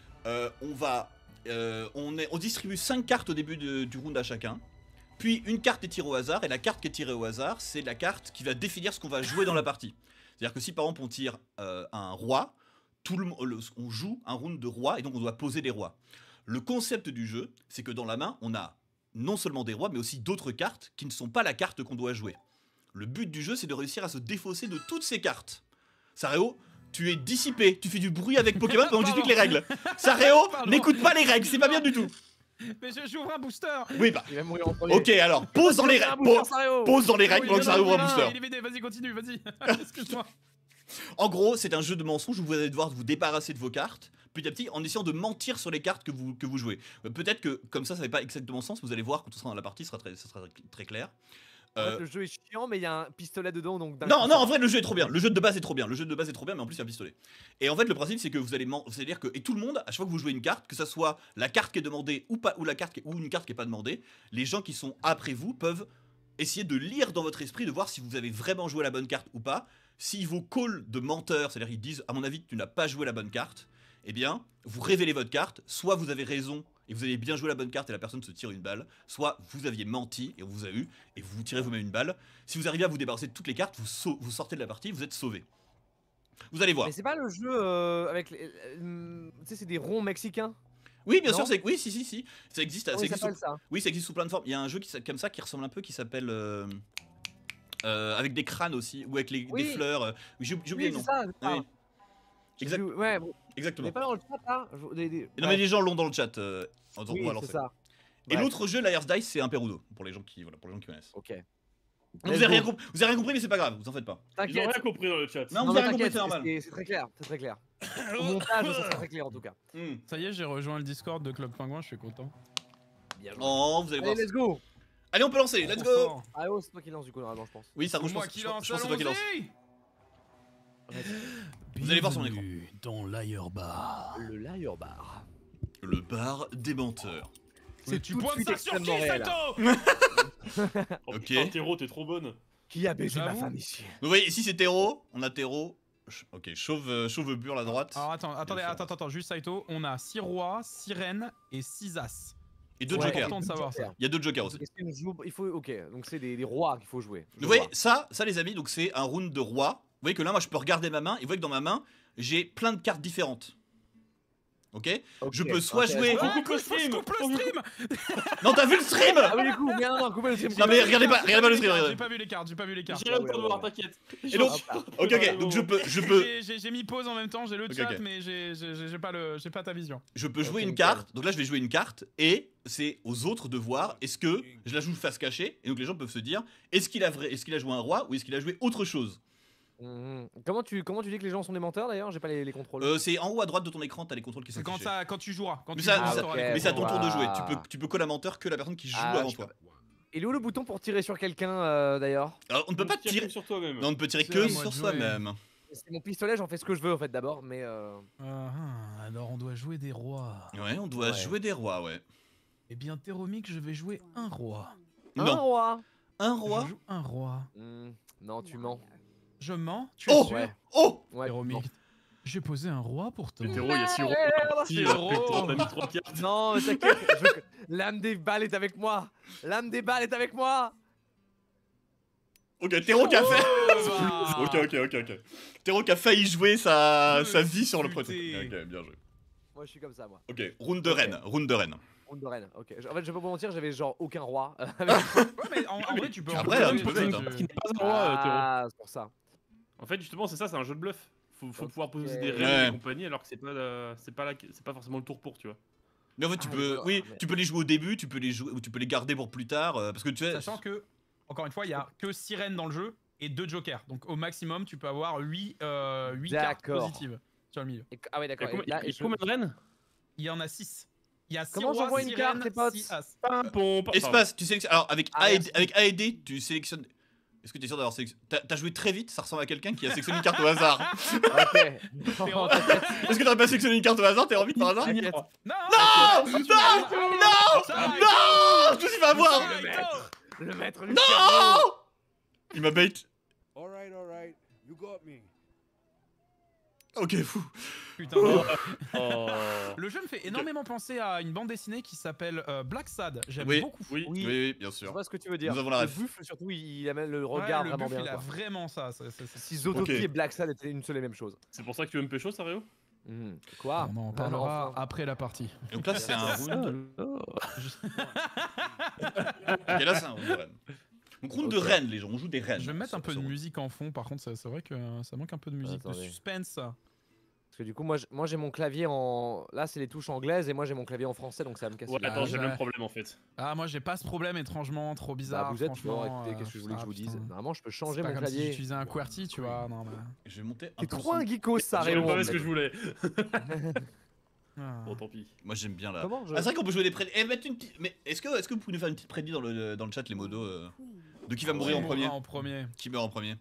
On distribue 5 cartes au début du round à chacun. Puis une carte est tirée au hasard et la carte qui est tirée au hasard c'est la carte qui va définir ce qu'on va jouer dans la partie. C'est-à-dire que si par exemple on tire un roi, on joue un round de roi et donc on doit poser des rois. Le concept du jeu c'est que dans la main on a non seulement des rois mais aussi d'autres cartes qui ne sont pas la carte qu'on doit jouer. Le but du jeu c'est de réussir à se défausser de toutes ces cartes. Saréo, tu es dissipé, tu fais du bruit avec Pokémon pendant que j'explique les règles. Saréo, Pardon. n'écoute pas les règles, c'est pas bien du tout. Mais j'ouvre un booster. Oui bah, Il va mourir en premier. ok alors, pose dans les règles. Pose dans les règles pendant que ça ouvre un booster. Il est vidé, vas-y, continue, vas-y. Excuse-moi. En gros, c'est un jeu de mensonges où vous allez devoir vous débarrasser de vos cartes petit à petit en essayant de mentir sur les cartes que vous jouez. Peut-être que comme ça fait pas exactement sens, vous allez voir quand on sera dans la partie, ça sera très clair. En fait, le jeu est chiant, mais il y a un pistolet dedans, donc. d'un Non, coup, non, en vrai, le jeu est trop bien. Le jeu de base est trop bien. Mais en plus, il y a un pistolet. Et en fait, le principe, c'est que vous allez dire que. Et tout le monde, à chaque fois que vous jouez une carte, que ça soit la carte qui est demandée ou pas, ou une carte qui est pas demandée, les gens qui sont après vous peuvent essayer de lire dans votre esprit, de voir si vous avez vraiment joué la bonne carte ou pas. S'ils vous call de menteur, c'est-à-dire ils disent, à mon avis, tu n'as pas joué la bonne carte, eh bien, vous révélez votre carte. Soit vous avez raison et vous avez bien joué la bonne carte et la personne se tire une balle, soit vous aviez menti et on vous a eu et vous tirez vous-même une balle. Si vous arrivez à vous débarrasser de toutes les cartes, vous sortez de la partie, vous êtes sauvé. Vous allez voir. Mais c'est pas le jeu avec les. Tu sais, c'est des ronds mexicains. Oui, bien Non sûr, oui, si. Ça existe. Comment ça il existe s'appelle ça? Oui, ça existe sous plein de formes. Il y a un jeu comme ça qui ressemble un peu, qui s'appelle avec des crânes aussi, ou avec des Oui. fleurs. J'ai oublié Oui, le nom. c'est ça. Ah oui. J'ai Exact- vu- Ouais, bon, on Exactement. est pas dans le chat là. Non, mais Ouais. les gens l'ont dans le chat. On Oui, va c'est lancer. ça. Et Ouais. l'autre jeu, l'Airs Dice, c'est un Perudo, pour les gens qui connaissent. Ok. Vous Let's avez, rien go. vous avez rien compris, mais c'est pas grave, vous en faites pas. Ils ont T'inquiète. rien compris dans le chat. Non, Non, vous mais avez rien compris, t'inquiète, c'est normal. c'est très clair, c'est très clair. Au montage, ça sera très clair en tout cas. Hmm. Ça y est, j'ai rejoint le Discord de Club Pingouin, je suis content. Bien joué. Oh, vous allez voir. Allez, let's go. Allez, on peut lancer, let's Trop go. fort. Ah oh, c'est toi qui lance du coup normalement je pense. Oui, ça C'est rouge, moi qui lance, je pense que c'est toi qui lance. allons-y. Vous allez voir sur mon Bienvenue dans l'Ayer Bar. Le Liar Bar. Le bar des menteurs. C'est Tu tout de pointes suite ça sur qui, extrêmement réel. Saito? Oh, Ok. putain, Théro, t'es trop bonne. Qui a baisé ma J'avoue. femme ici? Vous voyez, ici c'est Terreau, on a Terreau. Ok, chauve pur la droite. Alors attends, Et le fort. attends, juste Saito, on a 6 rois, 6 reines et 6 as. Et deux Ouais. jokers. Important de savoir ça. Il y a deux jokers aussi. Est-ce qu'il joue- Il faut. Ok, donc c'est des rois qu'il faut jouer. Je Vous voyez, vois. ça les amis, donc c'est un round de roi. Vous voyez que là, moi je peux regarder ma main et vous voyez que dans ma main, j'ai plein de cartes différentes. Ok. Ok, Je peux soit intéressant. jouer. On coupe le Je stream. coupe le stream. Non, t'as vu le stream? Ah oui, du coup, non, coupez le stream. Non, mais regardez pas le stream. J'ai regardez. pas vu les cartes, j'ai pas vu les cartes. J'ai le ouais, temps de ouais, voir, ouais. t'inquiète. Et donc, ok, donc je peux, J'ai mis pause en même temps, j'ai le Ok, chat, ok. mais j'ai pas ta vision. je peux jouer Ok, une nickel. carte. Donc là, je vais jouer une carte et c'est aux autres de voir est-ce que je la joue face cachée et donc les gens peuvent se dire est-ce qu'il a joué un roi ou est-ce qu'il a joué autre chose. Mhm. Comment tu dis que les gens sont des menteurs d'ailleurs? J'ai pas les contrôles. C'est en haut à droite de ton écran, t'as les contrôles qui sont C'est quand affichés. tu joueras. Quand Mais tu ça- joueras, ça- t'auras ok. les Mais c'est à ton tour de jouer. Ah. Tu peux coller un menteur que la personne qui joue Ah, avant je toi. Il est où le bouton pour tirer sur quelqu'un d'ailleurs? Alors, on ne peut pas tirer. sur toi-même. Non, on ne peut tirer C'est que à moi sur de jouer. soi-même. C'est mon pistolet, j'en fais ce que je veux en fait d'abord, mais alors on doit jouer des rois. Ouais, on doit Ouais. jouer des rois, ouais. Eh bien, Théromique, je vais jouer un roi. un Non, roi. un roi. Je joue un roi. Non, tu mens. Je mens, tu es Oh sûr? Ouais. Oh Ouais, tu mens. Théromique, j'ai posé un roi pour toi. Mais Théro, il y a 6 euros. Merde. 6 euros. euros. T'as mis 3 cartes. Non, mais t'inquiète. L'âme des balles est avec moi. L'âme des balles est avec moi. Ok, Théro qui a fait. Ah. Ok. Théro qui a failli jouer sa vie sur le Putain. prototype. Ok, bien joué. Moi, je suis comme ça, moi. Ok, round de reine. Round de reine. Round de reine. Ok. En fait, je vais pas vous mentir, j'avais genre aucun roi. Ouais, mais en vrai, tu peux Après, en un jouer, peu tu bête, peux- hein. Qui n'est pas un roi, Théro. Ah, c'est pour ça. En fait, justement, c'est ça, c'est un jeu de bluff. Faut Ok. pouvoir poser des Ouais. règles et compagnie alors que c'est pas forcément le tour pour, tu vois. Mais en fait, tu Ah, peux, d'accord, oui, mais- tu peux les jouer au début, tu peux les jouer, ou tu peux les garder pour plus tard, parce que tu sais. Sachant que, encore une fois, il y a que 6 reines dans le jeu et 2 jokers. Donc au maximum, tu peux avoir 8 cartes D'accord. positives sur le milieu. Ah ouais, Il y a d'accord. combien, Et là, il y a je- combien de reines? Il y en a 6. Il y a 6 Comment rois, j'envoie 6 une carte, reines, les potes 6 as. Pimpon. Espace, tu sélectionnes. Alors avec Ah, A et, merci. avec A et D, tu sélectionnes. Est-ce que tu es sûr d'avoir sélectionné? T'as joué très vite, ça ressemble à quelqu'un qui a sélectionné une carte au hasard. Ok. Théro. Est-ce que t'aurais pas sélectionné une carte au hasard? T'es envie par hasard? T'inquiète. Non Non Non Non Je me suis fait avoir. Le maître du Non cerveau. Il m'a bait. Alright, you got me. Ok, fou. Putain, Oh. le jeu me fait énormément penser à une bande dessinée qui s'appelle Black Sad. J'aime Oui. beaucoup. Oui. Oui, oui, bien sûr. Je vois ce que tu veux dire. Nous avons la Le ref. buffle, surtout, il amène le Ouais, regard le vraiment buff, bien. il a quoi. vraiment ça. Si Zotoki Ok. et Black Sad étaient une seule et même chose. C'est pour ça que tu veux me pécho, Sario? Quoi On en Ah, parlera non, enfin. après la partie. Donc là, c'est un round. Ok, là, c'est un round de reine. Donc, round de Ok. reine, les gens. On joue des reines. Je vais mettre un peu de Sur- musique en fond, par contre, c'est vrai que ça manque un peu de musique, de Attendez. suspense. Parce que du coup, moi j'ai mon clavier en. Là, c'est les touches anglaises et moi j'ai mon clavier en français, donc ça va me casser. Ouais, les attends, couilles. j'ai le ouais. même problème en fait. Ah, moi j'ai pas ce problème étrangement, trop Bah, bizarre. vous êtes, franchement. écoutez, qu'est-ce que je voulais que je vous dise putain. Normalement, je peux C'est changer pas mon comme si clavier. j'utilisais un QWERTY, tu vois. Non, mais... Je vais monter un T'es peu trop son- un geekos, ça, J'ai Raymond. pas fait ce que je voulais. Ah. Bon, tant pis. Moi, j'aime bien là. Comment je... Ah, c'est vrai qu'on peut jouer des prédits. Eh, mettre une petite. Mais est-ce que vous pouvez nous faire une petite prédit dans le chat, les modos de qui va mourir en Qui premier? mourra en premier. Qui meurt en premier?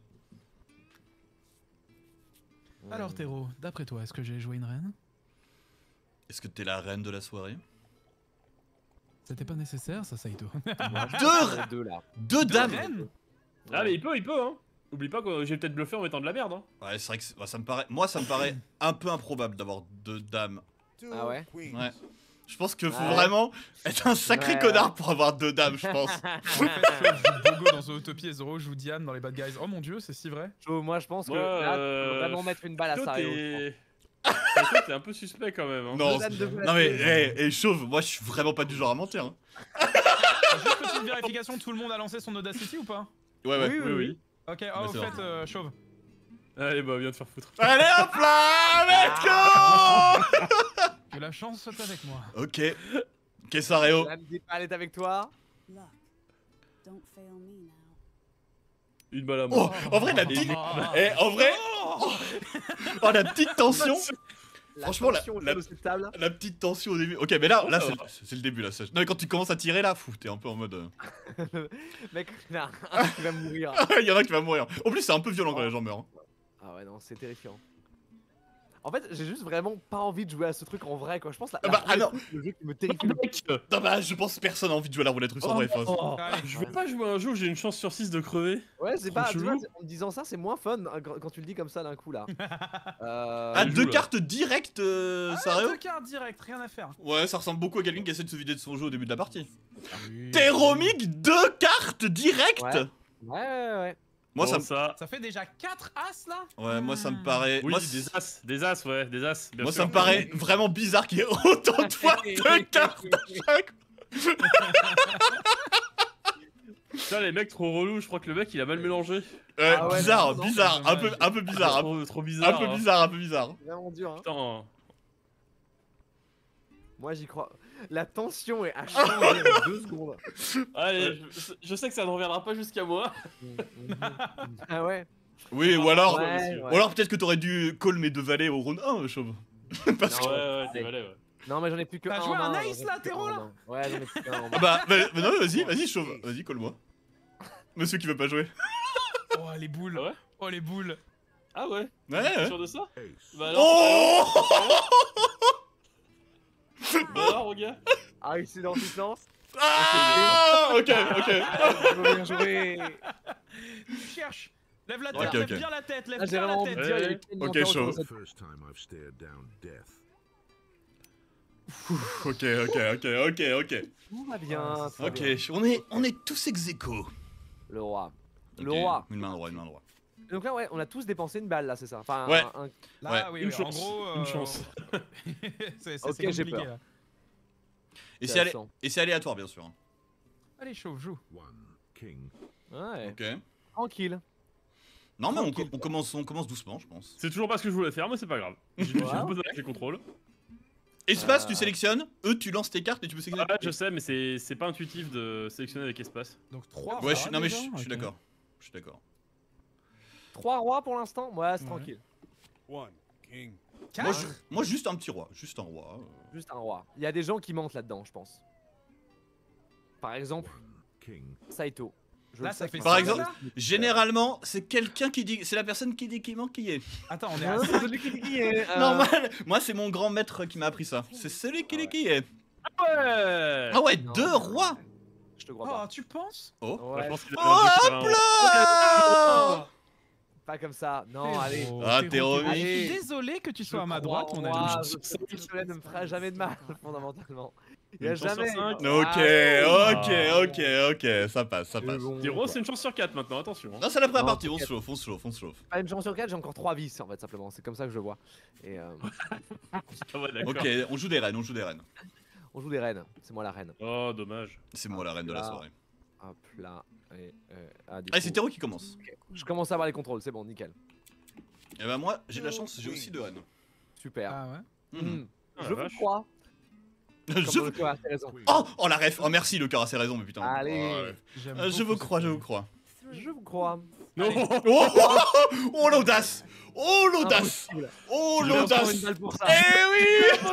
Alors Théro, d'après toi, est-ce que j'ai joué une reine? Est-ce que t'es la reine de la soirée? C'était pas nécessaire ça, Saito. Deux, Deux là. deux dames. reines? Ah, mais il peut, hein. Oublie pas que j'ai peut-être bluffé en mettant de la merde, hein. Ouais, c'est vrai que ça me paraît. Moi, ça me paraît un peu improbable d'avoir deux dames. Two Ah ouais queens. Ouais. Je pense que faut Ouais. vraiment être un sacré Ouais, connard pour avoir 2 dames, je pense. En fait, je joue Bogo dans Zootopie et Zoro joue Diane dans les Bad Guys. Oh mon dieu, c'est si vrai. Moi, je pense que Moi, là, tu peux vraiment mettre une balle à Toi, Sario. t'es un peu suspect quand même. Hein. Non, Deux dames de non mais, place. Chauve, moi je suis vraiment pas du genre à mentir. Hein. Juste petite vérification, tout le monde a lancé son Audacity ou pas? Ouais, ouais. Oui, oui. Ok, Bah, au c'est fait, Chauve. Allez, bah, viens te faire foutre. Allez hop là, let's go. Que la chance soit avec moi. Ok. Ok, Sareo. La Népal est avec toi. Luck. Don't fail me now. Une balle à Oh, moi. en vrai, la petite. En vrai. Oh, la petite tension. Franchement, tension autour de cette table. La petite tension au début. Ok, mais là, Oh, là ça va. c'est le début là. Non, mais quand tu commences à tirer là, fou, t'es un peu en mode. Mec, il y en a un qui va mourir. Il y en a qui va mourir. En plus, c'est un peu violent quand les gens meurent. Hein. Ah ouais, non, c'est terrifiant. En fait, j'ai juste vraiment pas envie de jouer à ce truc en vrai, quoi. Je pense que Ah bah, ah non. le jeu qui me terrifie. Mec, Non, bah, je pense que personne a envie de jouer à la roulette russe en vrai. enfin, Allez, je veux pas jouer à un jeu où j'ai une chance sur 6 de crever. Ouais, c'est Trop pas. Tu vois, chelou. en me disant ça, c'est moins fun hein, quand tu le dis comme ça d'un coup là. Ah, je 2 joue, là. cartes directes, Sareo. deux cartes direct, rien à faire. Ouais, ça ressemble beaucoup à quelqu'un qui essaie de se vider de son jeu au début de la partie. Oui. Teromig, 2 cartes directes. Ouais. Moi, ça Bon, me. ça. Ça fait déjà 4 as là. Ouais, moi, ça me paraît. Oui, moi, des as, ouais, des as. Bien Moi, sûr. ça me paraît vraiment bizarre qu'il y ait autant de fois 2 cartes à chaque. Putain, les mecs trop relous, je crois que le mec il a mal mélangé. Ah ouais, Bizarre, non, bizarre, c'est un peu bizarre, Trop bizarre. un peu hein. bizarre, un peu bizarre. C'est vraiment dur. Hein. Putain. Moi, j'y crois. La tension est à changer en 2 secondes. Allez, je sais que ça ne reviendra pas jusqu'à moi. Ah ouais. Oui, ou alors, Ouais, ou alors peut-être que t'aurais dû call mes 2 valets au round 1, chauve. Parce que. Ouais, t'es valé, ouais. Non, mais j'en ai plus que T'as un. joué en un main, ice, j'en ai là, plus que Théro, un en là main. Ouais, j'en ai plus qu'un en Ah main. bah, non, vas-y, chauve, vas-y, call-moi. Monsieur qui veut pas jouer. Oh les boules. Ah ouais Oh les boules. Ah ouais. Ouais, T'es ouais. sûr de ça? Ace. Bah alors, Oh bah alors, regarde. Ah, il s'est dans toute lance. Ah ok. Bien joué. Tu cherches. Lève la tête, Ok, lève ok. bien la tête, lève Ah, j'ai bien vraiment la envie de tête. dire, il y a eu tellement Ok, de temps chaud. sur cette- First time I've stared down death. Ok. Tout va bien. tout va Ok, bien. on est tous ex aequo. Le roi. Le Ok, roi. Une main droite, une main droite. Donc là, ouais, on a tous dépensé une balle là, c'est ça. Enfin, Ouais. Là, Ouais. oui, Une oui, en chance, gros. une chance. c'est Ok, j'ai compliqué peur. là. Et Intéressant. c'est aléatoire, bien sûr. Allez, Chauve, joue. One king. Ouais. Ok. Tranquille. Non, mais Tranquille. on commence doucement, je pense. C'est toujours pas ce que je voulais faire, mais c'est pas grave. J'ai Wow. un peu avec les contrôles. Espace, tu sélectionnes. Tu lances tes cartes et tu peux sélectionner. Ah, je sais, mais c'est pas intuitif de sélectionner avec espace. Donc 3. Ouais, non, mais je suis d'accord. Je suis d'accord. 3 rois pour l'instant. Ouais, c'est Ouais. tranquille. One king. Moi, juste un petit roi. Juste un roi. Juste un roi. Il y a des gens qui mentent là-dedans, je pense. Par exemple, King. Saito. Je Là, le ça sais fait que Par c'est exemple, un- Généralement, c'est quelqu'un qui dit. C'est la personne qui dit qu'il manque qui est. Attends, on est Ah, à c'est 5. celui qui dit, euh, Normal. Moi, c'est mon grand maître qui m'a appris ça. C'est celui qui dit qui est. Ouais. Ah ouais, Non. 2 rois. Je te crois Oh, pas. tu penses? Oh. Bah, Ouais. je pense qu'il a Oh, perdu sur un- Pas comme ça. Non, allez. Ah, t'es remis. Je suis Allez. désolé que tu Je sois à ma crois droite, en mon moi, ami. je sais que cela ne me fera jamais de mal, fondamentalement. Il y a Une chance sur jamais. cinq. Ok, ça passe. C'est bon, Théro, quoi. c'est une chance sur 4 maintenant, attention. hein. Non, c'est la première Non, partie. On se t'inquiète. chauffe. Pas une chance sur 4, j'ai encore 3 vices en fait, simplement. C'est comme ça que je le vois. Et Ah ouais, d'accord. Ok, on joue des reines. on joue des reines. C'est moi la reine. Oh, dommage. C'est moi la reine de la Là. soirée. Hop là. Et, du Allez, c'est coup, Théro qui commence. je commence à avoir les contrôles, c'est bon, nickel. Et bah, moi, j'ai de la chance, j'ai aussi 2 reines. Super. Ah ouais. Mhm. Ah, Je la vous vache. crois. Comme Je- le cœur a ses raisons. Oh, la ref. Oh, merci, le cœur a ses raisons, mais putain. Allez. Oh, ouais. J'aime Je vous beaucoup crois, ce je jeu. vous crois. Je vous crois. Non. Oh, l'audace. Oh, l'audace. Impossible. Oh, Je vais encore l'audace. une balle pour ça. Eh oui.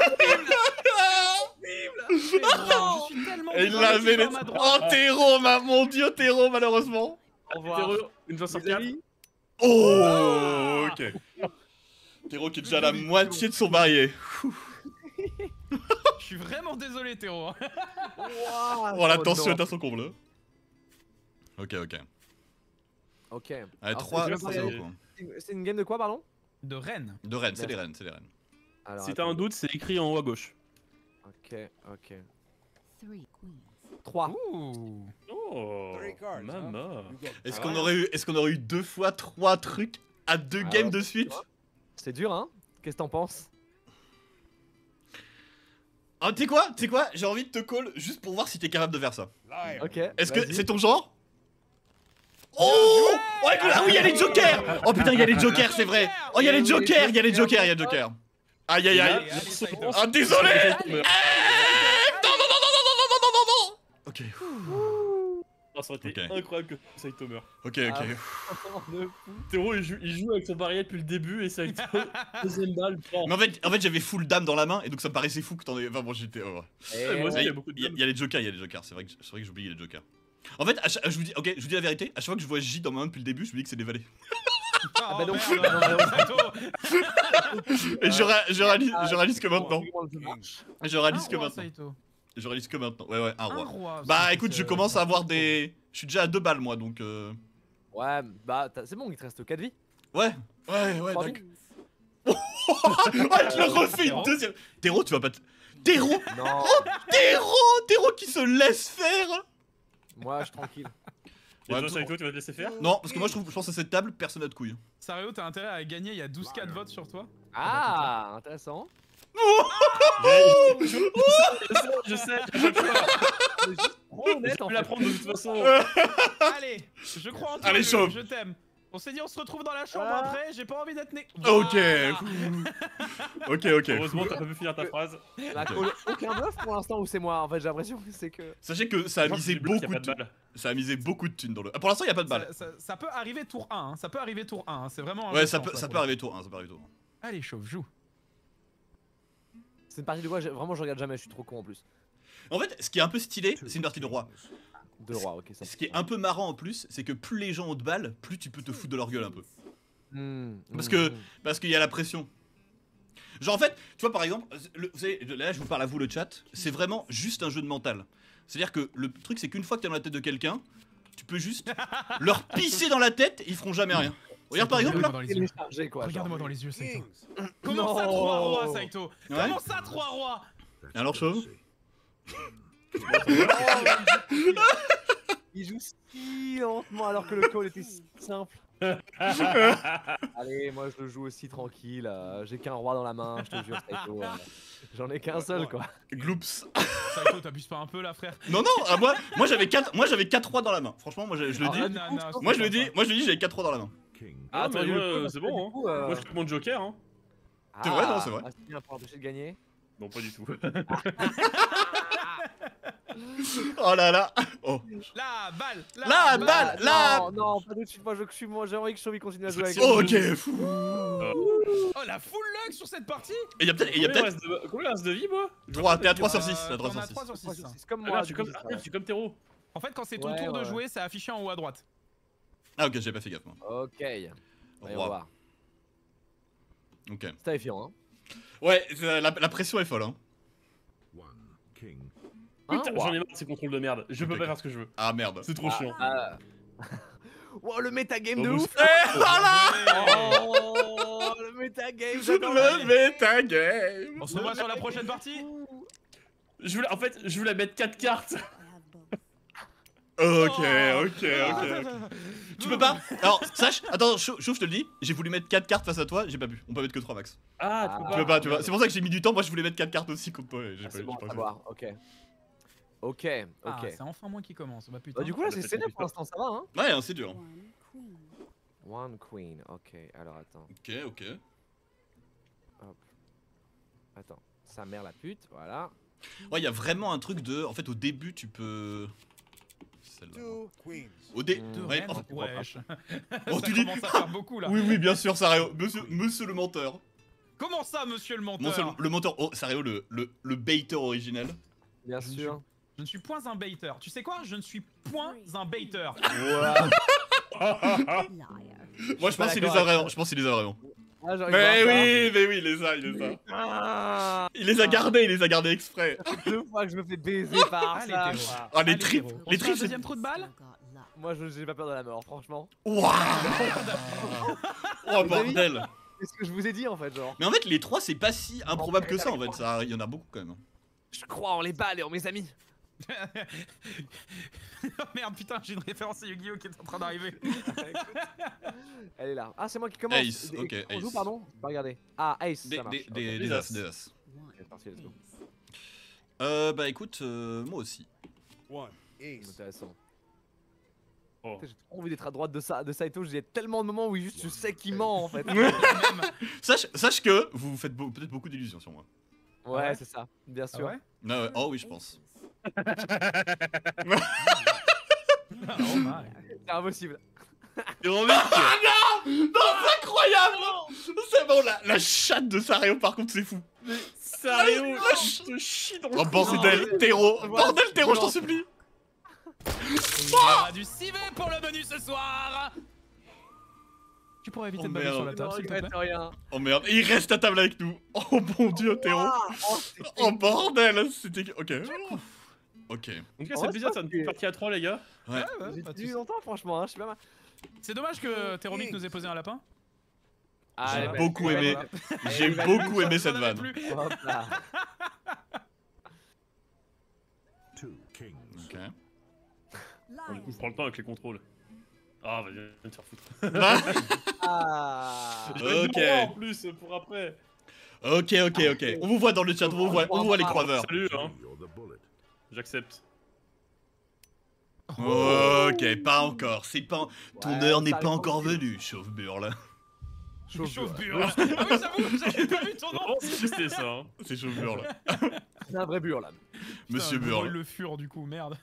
Je suis tellement Et il désolé que l'avait tu sois les... à ma droite. Oh, Théro, mon dieu, Théro, malheureusement. Au revoir. Théro, une chance sur Les 4. amis. Oh, ok. Théro qui est déjà à la moitié de son barrier. Je suis vraiment désolé, Théro. Ouah, Oh, la oh tension non. est à son comble. Ok. Ok. Allez, Alors, 3, c'est- c'est- c'est beaucoup. C'est une game de quoi, pardon? De Rennes. De reines, c'est les reines. Alors, Si t'as un attends. doute, c'est écrit en haut à gauche. Ok, ok. 3 queens. 3. Ouh. Oh, Three cards, huh? maman. You got Est-ce Ah qu'on ouais. aurait eu 2 fois 3 trucs à 2 Ah games ouais, de c'est suite? dur, C'est dur, hein? Qu'est-ce que t'en penses? Ah, tu sais quoi? J'ai envie de te call juste pour voir si t'es capable de faire ça. liar. Ok. Est-ce que vas-y. c'est ton genre? Oh! Ouais, ah oui, il y a les jokers! Oh putain, il y a les jokers, c'est vrai! Oh, il y a les jokers, il y a les jokers, il y a les jokers! Aïe aïe aïe! Allez, Saito. Ah, désolé! Allez. Non, non, non, non, non, non, non, non, non, non! Ok, Ah, ça aurait été Ok. incroyable que Saito meure. ok, ok. De fou. Théro il joue avec son barillet depuis le début et Saito, deuxième balle, prend. Mais en fait j'avais full dame dans la main et donc ça me paraissait fou que t'en aies. Enfin bon, j'étais. Oh, ouais. Et moi aussi, ouais. il y a beaucoup de Il y a les jokers, il y a les jokers. C'est vrai que j'oublie les jokers. En fait, je vous dis, ok, je vous dis la vérité. À chaque fois que je vois J dans ma main depuis le début, je me dis que c'est des valets. Ah bah donc, merde, Saito. Et je réalise que maintenant. Argument de marche. Je réalise que Un roi, maintenant. Saito. Je réalise que maintenant. Ouais, un Un roi. roi. Bah c'est- écoute, je c'est- commence à avoir des. Je suis déjà à 2 balles moi donc. Ouais, bah c'est bon, il te reste 4 vies. Ouais, Trois d'accord. vies. Ouais, je le refais une deuxième. Théro, tu vas pas te. Théro Non, Théro qui se laisse faire. moi je suis tranquille. Et Ouais, toi tout- Saito, tu vas te laisser faire? Non, parce que moi je pense à cette table, personne n'a de couilles. Sérieux, t'as intérêt à gagner, il y a 12K de votes sur toi. Ah, intéressant. Je sais, à chaque fois. Trop Je honnête en peux fait. la prendre de toute façon. Allez, je crois en toi, Allez, je- chauffe. je t'aime. On s'est dit on se retrouve dans la chambre Ah. après, j'ai pas envie d'être né. Ok. Voilà. Ok. Heureusement, t'as pas pu finir ta phrase. La call- aucun bluff pour l'instant ou c'est moi en fait j'ai l'impression que c'est que. Sachez que ça a misé beaucoup de de thunes. balles. Ça a misé beaucoup de thunes dans le. Ah, pour l'instant, il y a pas de balle. Ça peut arriver tour 1, hein. Ça peut arriver tour 1, hein. C'est vraiment un Ouais, jeu ça de peut, chance, ça là, peut pour arriver tour 1, ça peut arriver tour 1. le coup. Allez, chauffe, joue. C'est une partie de quoi vraiment je regarde jamais, je suis trop con en plus. En fait, ce qui est un peu stylé, c'est une partie de roi. De roi, ok ça. Ce qui est un peu marrant en plus, c'est que plus les gens ont de balles, plus tu peux te foutre de leur gueule un peu. Parce que- Parce qu'il y a la pression. Genre en fait, tu vois par exemple, vous savez, là je vous parle à vous le chat, c'est vraiment juste un jeu de mental. C'est-à-dire que le truc c'est qu'une fois que t'es dans la tête de quelqu'un, tu peux juste leur pisser dans la tête et ils feront jamais rien. Regarde par exemple là. Regarde-moi dans les yeux. Téléchargé quoi. Regarde-moi dans les yeux, Saito. Kings. Comment ça, Non. 3 rois, Saito? Ouais. Comment ça, 3 rois? That's Alors, what they chauve say. Il joue si lentement alors que le call était si simple. Allez, moi je le joue aussi tranquille. J'ai qu'un roi dans la main, je te jure, Saito. J'en ai qu'un seul quoi. Gloops. Saito, t'abuses pas un peu là, frère? Non non, moi j'avais 4 rois dans la main. Franchement, moi je le dis. Ananas. Moi je le dis, j'avais 4 rois dans la main. King. Ah, toi, mais du moi, coup, c'est du bon, hein. coup, Moi, je fais mon joker, hein. C'est vrai, non, c'est vrai. Ah, c'est bien pour empêcher de gagner. Non, pas du tout. Oh là là. Oh. La balle! La balle! Là. Non, non, pas tout de suite. Moi, j'ai envie que Chovy continue à jouer avec Oh, moi. ok. Fou. Oh, la full luck sur cette partie! Et il y a peut-être, Combien il reste de vie, moi? 3, t'es à 3 sur Euh, 6. T'es à 3 t'en sur as 6. 3 sur 6. C'est comme Ah, moi. je suis comme, je suis comme Théro. En fait, quand c'est ton Ouais, tour de ouais. jouer, c'est affiché en haut à droite. Ah ok, j'ai pas fait gaffe moi. Ok. Voyons Roi. voir. Ok. C'est terrifiant, hein. Ouais, la pression est folle hein. One king. Putain, Hein, j'en ai marre de ces contrôles de merde. Je peux pas faire ce que je veux. Ah merde. C'est trop chiant. Wow, le metagame de Oh, ouf. Oh, le metagame. j'adore. Le metagame. On se revoit sur la prochaine partie. En fait, je voulais mettre 4 cartes. I have both. Ok. Tu peux pas. Alors, sache, attends, Chauffe, je te le dis, j'ai voulu mettre 4 cartes face à toi, j'ai pas pu. On peut mettre que 3 max. Ah, Tu peux pas, tu vois. C'est pour ça que j'ai mis du temps, moi je voulais mettre 4 cartes aussi contre toi et j'ai Ah, pas c'est bon j'ai à pas savoir. Ok. Ok. Ah, Ok. c'est enfin moi qui commence. Bah putain. Bah, du coup là Ça c'est fait serré compliqué. pour l'instant, ça va hein. Ouais, hein, c'est dur. One queen. One queen. Ok. Alors attends. Ok. Attends. Sa mère la pute. Voilà. Ouais, il y a vraiment un truc de. En fait, au début, tu peux. Celle-là. Two queens. Au dé. Mm. Deux Ouais, reines, en fait- wesh. Oh, Ça tu dis. commence à faire beaucoup là. Oui, bien sûr, Sario. Monsieur le menteur. Comment ça, monsieur le menteur? Le menteur. Oh, Sario, le baiter original. Bien Je sûr. Je ne suis point un baiter. Tu sais quoi? Je ne suis point un baiter. Voilà. Liar. Moi, je pense qu'il les a d'accord vraiment. Je pense qu'il les a vraiment. Ah, j'arrive Mais à voir oui, il les a. ça. Il les a gardés exprès. Deux fois que je me fais baiser par Allez, ça. Théo. quoi. Ah, les Allez, tripes. Théo. On Les se fait un tripes, c'est. deuxième trou de balle? Still got luck. Moi j'ai pas peur de la mort, franchement. Waouh. Oh, bordel. C'est ce que je vous ai dit en fait, genre. Mais en fait, les 3, c'est pas si improbable que ça en fait. Ça, il y en a beaucoup quand même. Je crois en les balles et en mes amis. Oh merde, putain, j'ai une référence à Yu-Gi-Oh qui est en train d'arriver. Elle est là. Ah, c'est moi qui commence. Ace, ok, On joue, Ace. pardon. Pas regarder. Ah, Ace, ça marche. Ok. Des as, des as. One C'est parti, let's go. ace. Bah écoute, moi aussi. Intéressant. Oh. Putain, j'ai trop envie d'être à droite de Saito. J'ai tellement de moments où juste je sais qu'il ment en fait. Sache que vous faites peut-être beaucoup d'illusions sur moi. Ouais, ouais c'est ça, bien Ah sûr. ouais Ah ouais. Oh oui, je pense. Oh my. C'est impossible. Véronique. Incroyable. C'est bon, la chatte de Sario par contre c'est fou. Sérieux, Ah, je te chie dans le Oh bordel, terreau. Bordel, terreau, je t'en supplie. Il y aura du civet pour le menu ce soir. Tu pourrais éviter Oh, de baver merde. sur la Je table, s'il te plaît. regrette rien. Oh merde, il reste à table avec nous. Oh bon dieu, terreau. Oh, c'était- Oh bordel, c'était... Ok. Ok. En tout cas, c'est plaisir de faire une petite partie à 3, les gars. Ouais. Ouais, J'ai pas de tenu soucis. longtemps franchement, hein, je suis pas mal. C'est dommage que Théromique nous ait posé un lapin. J'ai bah, beaucoup ouais, aimé. voilà. J'ai beaucoup aimé cette J'en avais vanne. plus. Hop là. 2 kings. Ok. On prend le temps avec les contrôles. Ah, vas-y, viens te faire foutre. Ah. Je vais Ok. être bon en plus pour après. Ok. On vous voit dans le chat, on vous voit les croiveurs. Salut, hein. You're the bullet. J'accepte. Ok, pas encore. C'est pas. Ton Ouais, heure n'est ça pas arrive encore tranquille. venue, Chauve-Burle. Chauve-bure. Ah oui, j'avoue, j'avais pas vu ton nom. Oh, c'était ça. Hein. C'est Chauve-Burle. C'est un vrai burle là. Monsieur Putain, Roy Burle. le fur du coup, merde.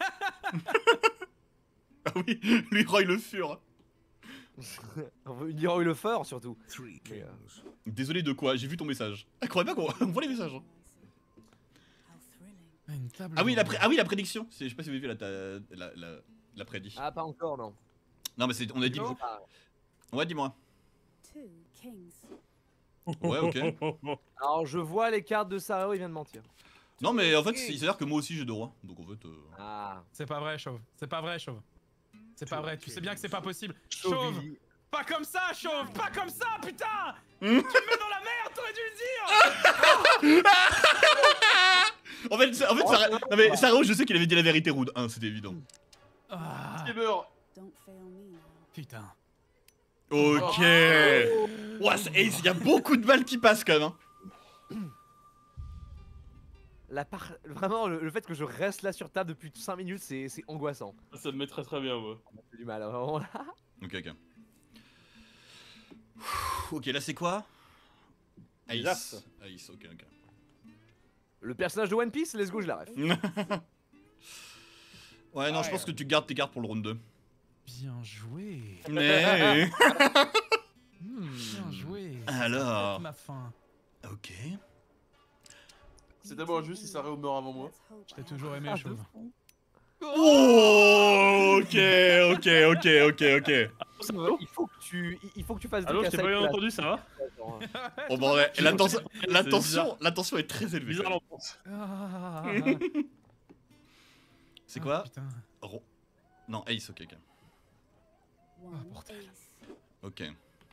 Ah oui, lui, Roy le fur. Il y aura eu le fort surtout. 3 Mais, kings. Désolé de quoi, j'ai vu ton message. Ah, croyez pas qu'on voit les messages. hein. How thrilling. Une table. Ah oui, la prédiction. Je sais pas si vous avez vu la prédit. Ah, pas encore, non. Non, mais on a dit. Ah, Ouais, dis-moi. Two kings. Ouais, ok. alors, je vois les cartes de Sarao, il vient de mentir. Non, mais en fait, il s'avère que moi aussi j'ai deux rois. Donc en fait. Ah. C'est pas vrai, Chauve. C'est pas vrai, Chauve. C'est pas vrai, tu sais bien que c'est pas possible. Chauve. Chauve. Pas comme ça, Chauve. Pas comme ça, putain. Tu me mets dans la merde, t'aurais dû le dire. En fait, non mais Sarao, je sais qu'il avait dit la vérité rude. Hein, c'était évident. Ah, Don't fail me now. putain. Ok. Ouais, il y a beaucoup de balles qui passent quand même. Hein. Vraiment, le fait que je reste là sur table depuis 5 minutes, c'est angoissant. Ça me met très bien, moi. J'ai du mal, vraiment là. Ok. Ok, là c'est quoi? Les Ace. As. Ace, ok. Le personnage de One Piece, let's go, je la ref. Ouais, non, je pense que tu gardes tes cartes pour le round 2. Bien joué. Mais. Bien joué. Alors. Ma fin. Ok. C'est d'abord injuste si ça meurt avant moi. Let's hope Je t'ai I toujours have aimé, a Chauve. Oh, ok. Il faut que tu fasses Allô, des je t'ai pas bien entendu, ça va? Oh bordel, C'est l'attention est très élevée. Bizarre quand même. l'ambiance. Ah, C'est quoi? putain. Non, Ace, ok. one bordel. ace. Ok.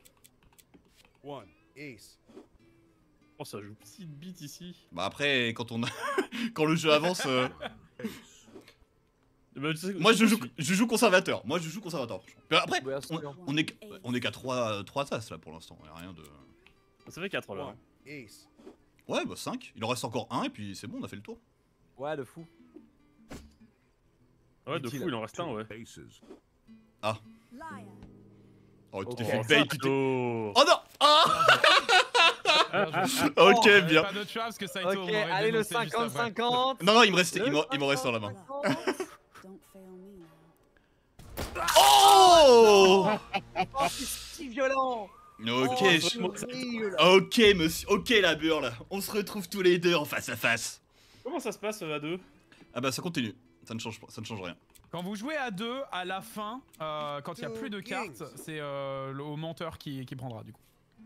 Oh, ça joue petite bite ici. Bah après, quand quand le jeu avance, Bah, tu sais- moi je suis- joue conservateur. Mais après, Ouais, c'est sûr. on est qu'à 3 as là pour l'instant. Y a rien de. Ça fait 4 là. Ouais, bah 5. Il en reste encore un et puis c'est bon, on a fait le tour. Ouais, de fou. Ouais, de Utile. fou, il en reste un, ouais. Aces. Liar. Oh, tu t'es Ok. fait bait, tu t'es. Oh. Oh non! Ah! Bien joué. Ok, Oh, bien. Pas d'autre choix parce que Saito Ok, m'aurait allez, le dénoncé juste après. 50-50. Non, il me reste en la main. Don't fail me now. Oh! Oh, c'est si violent. Ok, Oh, c'est horrible. ok, monsieur. Ok, la burle. On se retrouve tous les deux en face à face. Comment ça se passe à 2? Ah bah ça continue. Ça ne change rien. Quand vous jouez à 2, à la fin, quand il n'y a plus de cartes, c'est au menteur qui prendra du coup.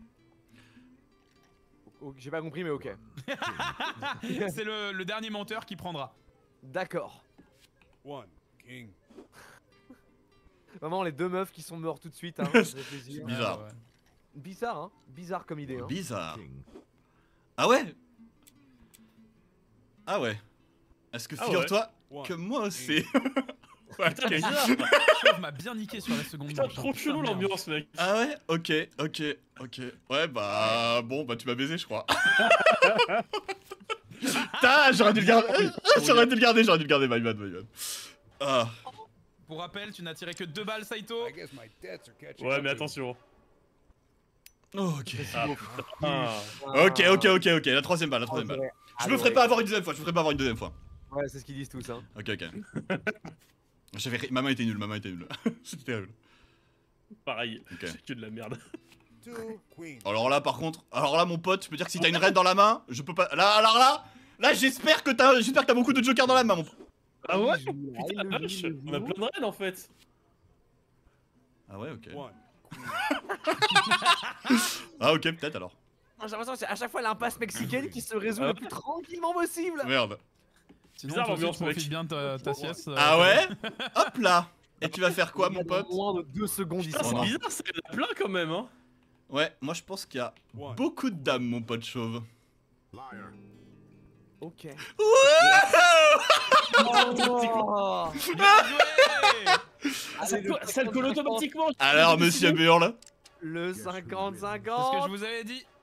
Ok, j'ai pas compris, mais ok. C'est le dernier menteur qui prendra. D'accord. Vraiment, les deux meufs qui sont morts tout de suite, hein. Ça fait plaisir. Bizarre. Ouais, ouais. Bizarre, hein. Bizarre comme idée, hein. Bizarre. King. Ah ouais? Ah ouais. Est-ce que Ah figure-toi ouais. que moi aussi. Ouais, putain, quel bizarre. Chauve m'a bien niqué sur la seconde Putain, manche. trop chelou merde. l'ambiance, mec. Ah ouais. Ok. Ouais bah bon bah tu m'as baisé je crois. Putain j'aurais dû le garder. J'aurais dû le garder. My bad. Ah. Pour rappel, tu n'as tiré que 2 balles, Saito. Ouais, mais attention. Oh, ok. Ah, putain. Ok, la troisième balle. Je me ferai pas avoir une deuxième fois, Ouais, c'est ce qu'ils disent tous. Hein. Ok. Ma main était nulle, C'était terrible. Pareil, Ok. c'est que de la merde. Alors là, par contre, mon pote, je peux dire que si t'as une reine dans la main, je peux pas. Là, j'espère que t'as beaucoup de jokers dans la main, mon pote. Ah ouais? Il joue, Putain, il la le vache, joue, il le on a joue. plein de reines en fait. Ah ouais, ok. One. Ah ok, peut-être alors. J'ai l'impression que c'est à chaque fois l'impasse mexicaine qui se résout Ah le plus tranquillement possible. Merde. Sinon, Bizarre toi aussi, l'ambiance, tu profites mec. bien de ta sieste. Ah ouais? Hop là. Et tu vas faire quoi, mon pote? Moins de 2 secondes ici. Putain, c'est non. bizarre, c'est plein quand même, hein. Ouais, moi je pense qu'il y a One. beaucoup de dames, mon pote chauve. Liar. Ok. Bien Oh. joué. Ça le colle automatiquement. Alors, monsieur Burl. Le Yes, 50-50. C'est ce que je vous avais dit.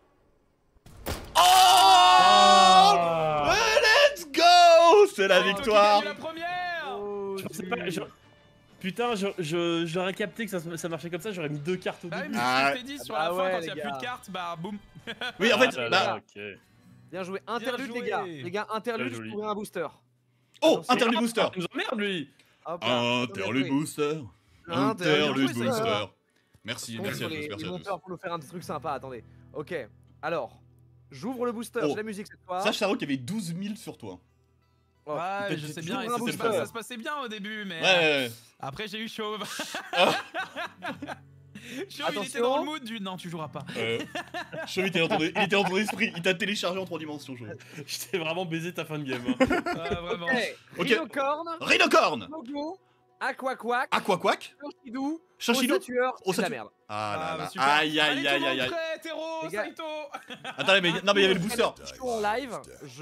Oh! Let's go! C'est la Saito qui victoire! gagne la première. Oh, Je sais pas, putain, j'aurais capté que ça marchait comme ça, j'aurais mis 2 cartes au Bah oui, début. mais Ah. je t'ai dit sur Ah la bah fin, ouais, quand il y a les plus de gars. cartes, bah boum. Oui, en fait, Ah là bah. là, ok. Bien joué. Interlude, joué. les gars. Les gars, interlude, Très je joli. trouvais un booster. Oh! Attention. Interlude booster! Il nous emmerde lui. Hop là. Interlude booster! Interlude Interlude booster. booster! Merci Compte à sur tous, les merci à tous. monteurs pour nous faire un petit truc sympa. Attendez. Ok. Alors, j'ouvre le booster. Oh. J'ai la musique cette fois. Sache, Saro, qu'il y avait 12 000 sur toi. Oh, Ouais, peut-être je que sais tu bien, et joues un ça, booster. ça se passait bien au début, mais Ouais. après j'ai eu Chauve. Ah. Chauve, il était Attention. dans le mood du non, tu joueras pas. Chauve, il était dans ton esprit, il t'a téléchargé en 3 dimensions, Chauve. Je t'ai vraiment baisé ta fin de game. Hein. Ouais, vraiment. Ok. Rhinocorn, Rhinocorn! Logo, Aquaquack, Aquaquack? Chanchidou, Chanchidou? Osatueur, c'est de la merde. Ah là là. super. Aïe Allez, aïe tout le aïe monde aïe. prêt, hétéro, Les gars. Saito. Attendez, mais non, mais il y avait le booster. Je suis en live,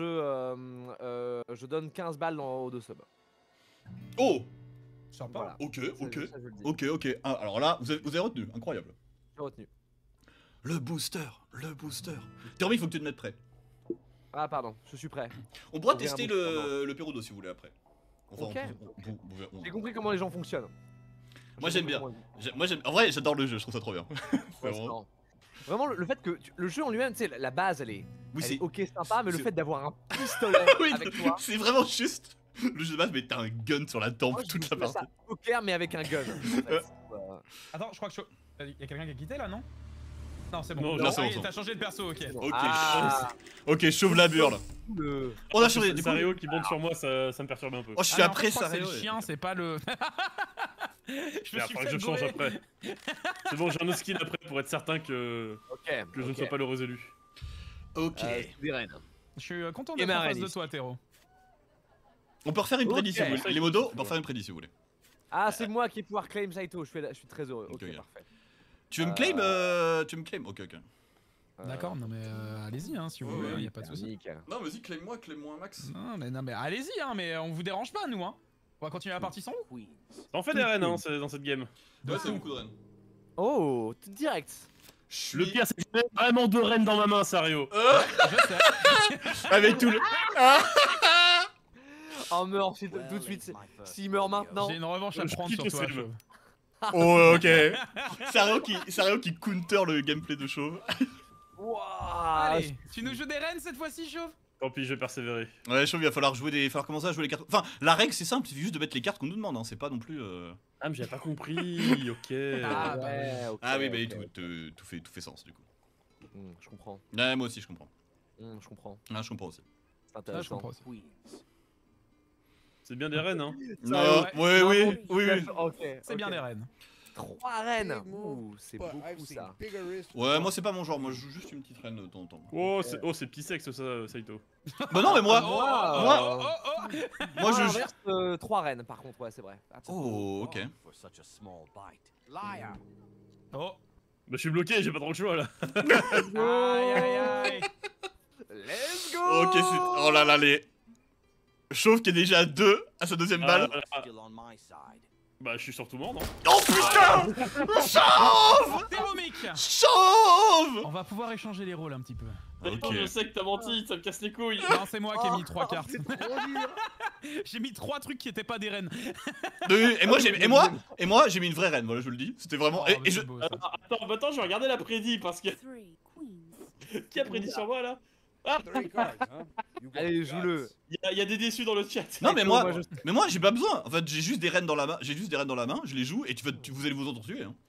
je donne 15 balles aux 2 subs. Oh! Sympa. Voilà. Ok. Ça, je le dis. Ok. Ah, alors là, vous avez retenu, incroyable. J'ai retenu. Le booster. Théorie, il faut que tu te mettes prêt. Ah pardon, je suis prêt. On pourra Ouvrir un tester booster, le Perudo si vous voulez après. Enfin, Ok. J'ai on- compris comment les gens fonctionnent. Moi, J'ai j'aime bien. compris comment Moi j'aime. En vrai, j'adore le jeu, je trouve ça trop bien. ils- Ouais, c'est Vraiment. marrant. Vraiment, le fait que le jeu en lui-même, tu sais, la base, elle est, Oui, elle est c'est. ok sympa, mais le c'est- fait d'avoir un pistolet Oui, avec toi. c'est vraiment juste. Le jeu de base, mais t'as un gun sur la tempe moi, je toute la jouais ça partie. poker, mais avec un gun. en fait. Attends, je crois que Chauve. Y a quelqu'un qui a quitté là, non? Non, c'est bon. Non, là, c'est bon, Ah, c'est t'as changé de perso, ok. Ok, Ah, ok, chauve la burle. le... On a changé. Du coup, Sario qui monte sur moi, ça me perturbe un peu. oh, je suis Ah, mais en après fait, je crois ça. que c'est le chien, c'est pas le. Je me Il suis va falloir que fait je change gauler. après. C'est bon, j'ai un autre skin après pour être certain que je ne sois pas l'heureux élu. Ok. Des reines. Je suis content Et d'être en face Marélis. de toi, Théro. On peut refaire une Ok. prédit si vous voulez. Les modos, on peut refaire une prédit si vous voulez. Ah, c'est moi qui vais pouvoir claim Saito, je suis très heureux. Ok, Ok. parfait. Tu veux me claim Tu veux me claim? Ok. D'accord, non mais allez-y, hein, si vous voulez, y a pas de souci. Nickel. Non, vas-y, claim-moi un max. Non mais allez-y, hein, mais on vous dérange pas, nous, hein. On va continuer la partie sans vous. On fait des reines hein, dans cette game. Ouais, c'est beaucoup de reines. Oh, direct. Le pire, c'est que j'ai vraiment 2 reines dans ma main, Sario. Je sais. Avec tout le. Oh, meurt tout de suite. S'il meurt maintenant. J'ai une revanche à Je prendre quitte sur le toi, save. Chauve. Oh, ok. Sario qui counter le gameplay de chauve. Wouah. Allez, tu nous joues des reines cette fois-ci, Chauve? Tant pis, je vais persévérer. Ouais, chauve, il va falloir commencer à jouer les cartes. Enfin, la règle c'est simple, il suffit juste de mettre les cartes qu'on nous demande, hein. C'est pas non plus. Ah, mais j'avais pas compris, ok. Ah, bah ouais, ok. Ah oui, bah ok. tout fait sens du coup. Je comprends. Ouais, moi aussi je comprends. Je comprends. Ah, je comprends aussi. C'est Ah, je intéressant. comprends aussi. C'est bien des reines, hein. Non, ouais. oui. Ok. C'est bien des reines. 3 reines. Ouh, c'est beaucoup ça. Ouais, moi c'est pas mon genre, moi je joue juste une petite reine de temps en temps. Oh, c'est petit sexe ça, Saito. Bah non, mais moi. Oh, Moi- oh, oh, oh. Moi je. Inverse, 3 reines par contre, ouais, c'est vrai. Attends. Oh, ok. Oh. Bah, je suis bloqué, j'ai pas trop le choix là. Aïe aïe aïe. Let's go. Ok, c'est. Oh là là, les. Chauve qui est déjà à 2 à sa deuxième balle. Bah, je suis surtout mort, non? Oh putain! Chauve! Téromique. Chauve! On va pouvoir échanger les rôles un petit peu. Ok. Je sais que t'as menti, ça me casse les couilles. Non, c'est moi qui ai mis 3 cartes. C'est trop dur. J'ai mis 3 trucs qui étaient pas des reines. Et moi j'ai mis une vraie reine, voilà, je vous le dis. C'était vraiment. Oh, Et mais je. c'est beau, ça. Attends, je vais regarder la prédit parce que. Three queens. Qui a prédit sur moi là? Ah, Allez, joue-le. il y a des déçus dans le chat. Non mais moi, moi j'ai pas besoin. En fait j'ai juste des reines dans la main. J'ai juste des reines dans la main. Je les joue et vous allez vous entretuer. Hein.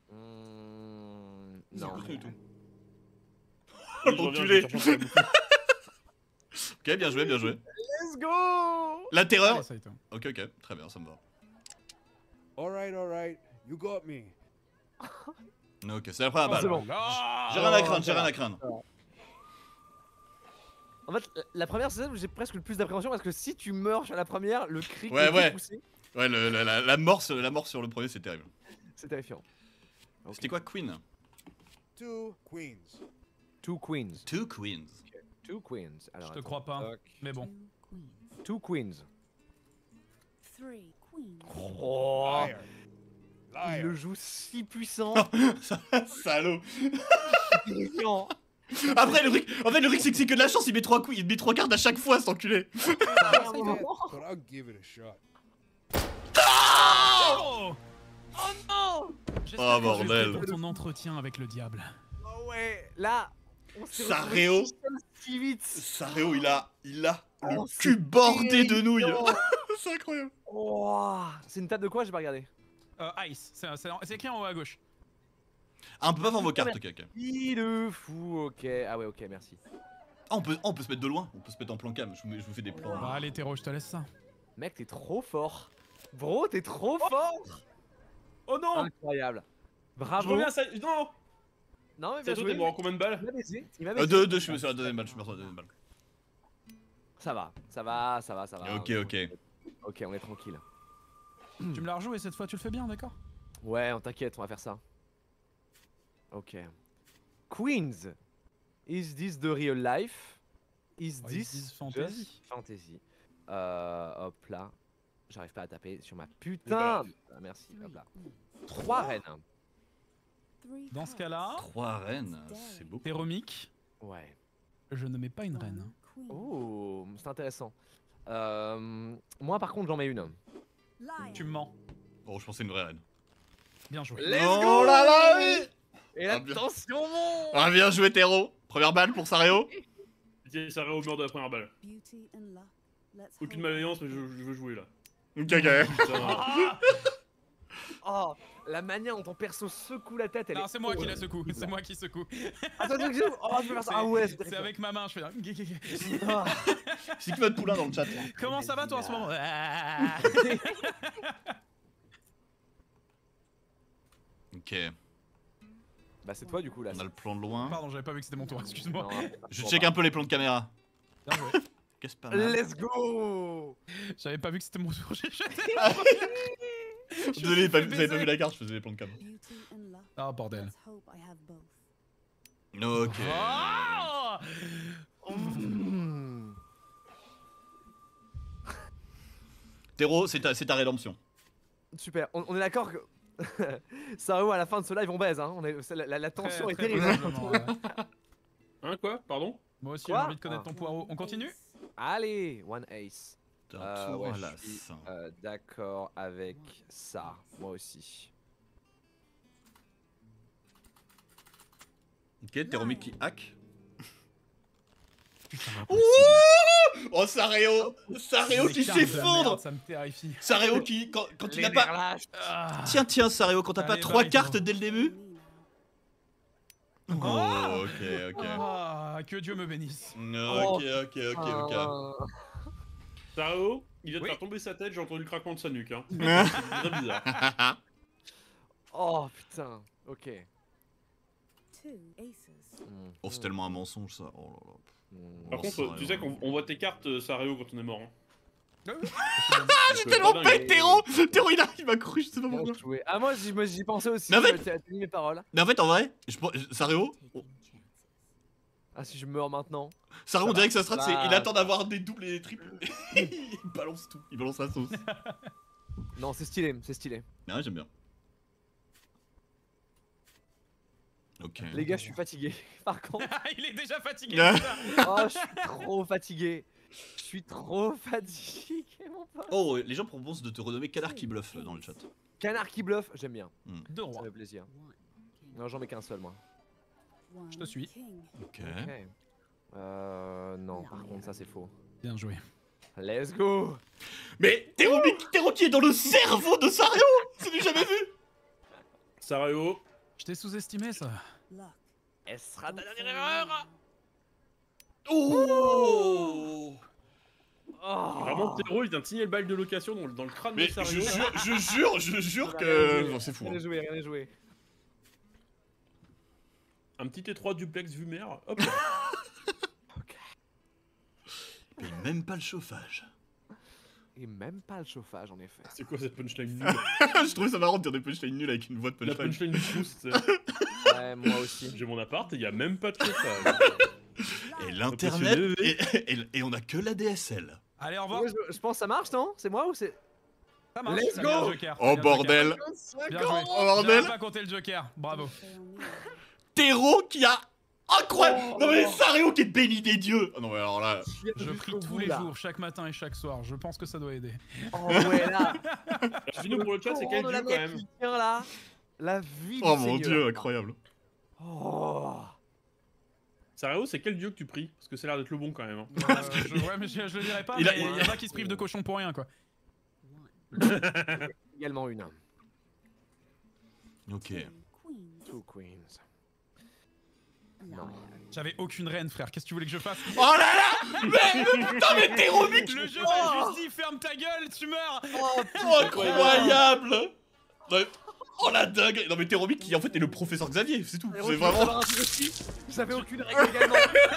Non. Rien du tout. Oui, je reviens, Enculé. je vais chercher la boutique. Ok, bien joué, bien joué. Let's go. La terreur. Allez, ça y est. Ok, ok, très bien, ça me va. Alright. You got me. Ok, c'est la première balle. C'est bon. J'ai rien à craindre, j'ai rien à craindre. En fait, la première, c'est celle où j'ai presque le plus d'appréhension parce que si tu meurs à la première, le cri Ouais, que tu ouais. poussé, Ouais, la mort sur le premier, c'est terrible. c'est terrifiant. C'était quoi, Queen? 2 queens. Two queens. Two Queens. Two queens. Alors, Je te attends. crois pas. Toc. Mais bon. Two queens. Two queens. Three queens. Oh, Liar. il le Liar. joue si puissant. Salaud. Terrifiant. Après, le truc, c'est que de la chance, il met 3 coups, il met 3 cartes à chaque fois, cet enculé. But I'll give it a shot. Oh Oh J'espère que bordel. je vais pour ton entretien avec le diable. Oh ouais, là, on s'est Sareo. retrouvé tout seul si vite. Sareo, il a le Oh, cul bordé de nouilles. terrifiant. C'est incroyable. Oh, c'est une table de quoi? J'ai pas regardé. Ice, c'est écrit en haut à gauche. Ah, on peut pas voir vos cartes, ok, ok. Il le fou, ok. Ah ouais, ok, merci. Ah, on peut se mettre de loin, on peut se mettre en plan cam, je vous fais des plans. Bah allez, Théro, je te laisse ça. Mec, t'es trop fort. Bro, t'es trop fort. Oh non! Incroyable. Je Bravo. reviens, ça. Non! Non, mais Ça bien toi, joué. t'es mort en combien de balles? Il m'a baisé. Il m'a baisé. Deux, je suis sur la deuxième balle, je suis sur la deuxième balle. Ça va, ça va, ça va, ça va. Ok, ok. Ok, on est tranquille. Tu me la rejoues et cette fois tu le fais bien, d'accord? Ouais, on t'inquiète, on va faire ça. Ok. Queens. Is this the real life? Is Oh, this is this fantasy? just fantasy? Hop là. J'arrive pas à taper sur ma putain. Ah, merci. Hop là. 3 reines. Three Dans ce hearts. cas-là, 3 reines, c'est beaucoup. Téromique, Ouais. je ne mets pas une reine. One queen. Oh, c'est intéressant. Moi par contre j'en mets une. Lion. Tu me mens. Oh, je pensais une vraie reine. Bien joué. Let's Oh go. là là, oui. Et Ah, bien. attention mon. Ah, bien joué, Théro. Première balle pour Sareo. Ok, ça au mur de la première balle. Beauty and luck. Let's Aucune hope malveillance, I mais have je veux jouer là. Ok, ok. Putain. Oh, la manière dont ton perso secoue la tête, elle Non, est. c'est moi qui la secoue. C'est moi qui secoue. Attends, oh, je peux faire ça. Ah ouais, C'est avec ma main, je fais. Ah. C'est qui votre poulain dans le chat? Comment ça va toi en ce moment? Ah. Ok, Bah c'est toi du coup là. on a le plan de loin. Pardon, j'avais pas vu que c'était mon tour, excuse-moi. Non, Je check un peu les plans de caméra. Bien joué. Qu'est-ce pas mal. Let's go. J'avais pas vu que c'était mon tour, j'ai jeté. Désolé, vous avez pas baiser. vu la carte, je faisais les plans de cam. beauty and luck. Ah bordel. Let's hope I have both. Ok. Ah Mmh. Théro, c'est ta rédemption. Super, on est d'accord que. Sareo à la fin de ce live on baise hein. La tension Très, est très terrible. probablement, ouais. Hein, quoi? Pardon? Moi aussi j'ai Quoi envie de connaître ton poireau. On continue? Allez, one ace. T'as un tour Ouais, à je l'as. suis d'accord avec ça. Moi aussi. Ok, Théromique qui hack. Putain, Oh, Sareo Sareo qui s'effondre. Ça me terrifie. Sareo qui, quand tu Les n'as pas... berlaches. Ah. Tiens, Sareo, quand t'as pas Allez, 3 vas-y, cartes Théro. dès le début. Me now. Oh, ok. Ah, que Dieu me bénisse. Ok. Ah. Sareo, il vient de Oui. faire tomber sa tête, j'ai entendu le craquement de sa nuque. Hein. Ah. C'est très bizarre. Oh putain. Ok. Two aces. Oh, c'est tellement un mensonge ça. Oh là là. Par Oh, contre, Sareo. tu sais qu'on voit tes cartes, Sareo, quand on est mort. Hein. J'ai tellement pète Théro. Théro il m'a cru, je sais pas Bien pourquoi. joué. Ah moi j'y pensais aussi. Mais en fait- Tu as tenu mes paroles. Mais en fait, en vrai, Sareo, Taking chances. Ah, si je meurs maintenant. Sarah, on dirait que sa strat, c'est Bah, il attend d'avoir des doubles et des triples. Il balance tout, il balance la sauce. Non, c'est stylé, c'est stylé. Ouais, j'aime bien. Ok. Les gars, je suis fatigué. Par contre. Il est déjà fatigué. Ah. putain. Oh, je suis trop fatigué. Je suis trop fatigué, mon pote. Oh, les gens proposent de te renommer Canard qui bluffe dans le chat. Canard qui bluffe, j'aime bien. Deux Ça rois. fait plaisir. Non, j'en mets qu'un seul, moi. Je te suis. Ok. Ok. Non, par contre, ça c'est faux. Bien joué. Let's go. Mais Tero qui est dans le cerveau de Sario. C'est du jamais vu. Sario. Je t'ai sous-estimé ça. Elle sera ta dernière erreur. Oh. Vraiment, Tero, il vient de signer le bail de location dans le crâne Mais de Sario. je jure que... Non, c'est fou. Rien Hein. à jouer, rien à jouer. Un petit T3 duplex vue mer. Hop. Et même pas le chauffage. Et même pas le chauffage, en effet. C'est quoi cette punchline nulle? Je trouvais ça marrant de dire des punchlines nulles avec une voix de La punchline. punchline du pouce, tu sais. Ouais, moi aussi. J'ai mon appart et y a même pas de chauffage. Et l'internet... Impressionné, Et on a que la DSL. Allez, au revoir. Ouais, je pense que ça marche, non? C'est moi ou c'est. Ça marche. Let's T'as bien go. le Joker, t'as Oh bien le bordel. Joker. Bien joué. Oh bordel. J'avais pas compté le Joker. Bravo. Tero qui a... Incroyable. Non mais Sario qui est béni des dieux. Oh non mais alors là... Je prie tous les jours, chaque matin et chaque soir. Je pense que ça doit aider. Oh ouais, là. Dis-nous pour le chat, c'est quel de dieu la quand mec même? qui tient là. La vie Oh du mon Seigneur. dieu, incroyable. Oh. Sario, c'est quel dieu que tu pries? Parce que ça a l'air d'être le bon quand même. Hein. Ouais, mais je le dirais pas. Il Mais a- il y en a qui se privent de cochon pour rien, quoi. Également une. Ok. Two queens. Non. J'avais aucune reine, frère. Qu'est-ce que tu voulais que je fasse? Oh là là. Mais putain mais Tero mec. Le jeu m'a juste dit ferme ta gueule, tu meurs. Oh, incroyable. Non, mais- Oh la dingue. Non mais Tero qui en fait est le professeur Xavier, c'est tout. C'est vraiment... J'avais aucune règle également.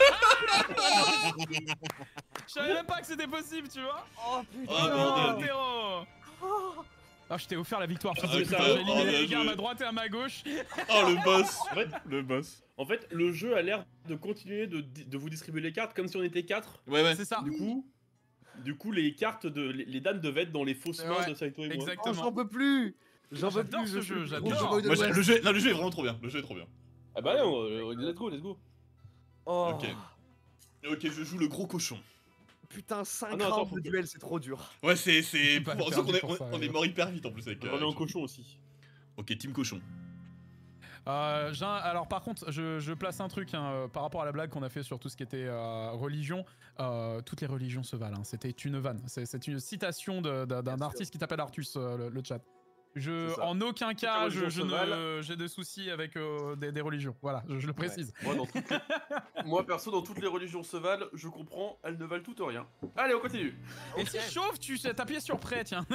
Je savais même pas que c'était possible, tu vois. Oh Oh, putain. bordel. Tero. Ah, je t'ai offert la victoire, fils Ah, de putain, pute. J'ai oh, éliminé bien les gars à joué. ma droite et à ma gauche. Oh le boss. Ouais. Le boss. En fait, le jeu a l'air de continuer de vous distribuer les cartes comme si on était 4. Ouais. C'est ça. Du coup, les cartes les dames devaient être dans les fausses mains Ouais, de Saito et moi. Oh, Exactement. j'en peux plus. J'en peux J'adore plus. ce je jeu, suis j'adore. trop heureux de Moi, l'Ouest. le jeu est vraiment trop bien. Le jeu est trop bien. Ah bah non, let's go. Oh. Ok. Ok, je joue le gros cochon. Putain, 5 Ah non, attends, rounds faut de que- duel, c'est trop dur. Ouais, c'est... pas Pour perdu ça pour ça, on est ouais. mort hyper vite en plus avec... On est en cochon aussi. Ok, team cochon. Alors par contre, je place un truc hein, par rapport à la blague qu'on a fait sur tout ce qui était religion. Toutes les religions se valent. Hein. C'était une vanne. C'est une citation d'un artiste qui s'appelle Artus, le chat. C'est ça. En aucun cas, religions se valent. j'ai des soucis avec des religions. Voilà, je le précise. Moi, perso, dans toutes les religions se valent, je comprends, elles ne valent toutes rien. Allez, on continue. Et si chauffe, tu t'appuies sur prêt, tiens.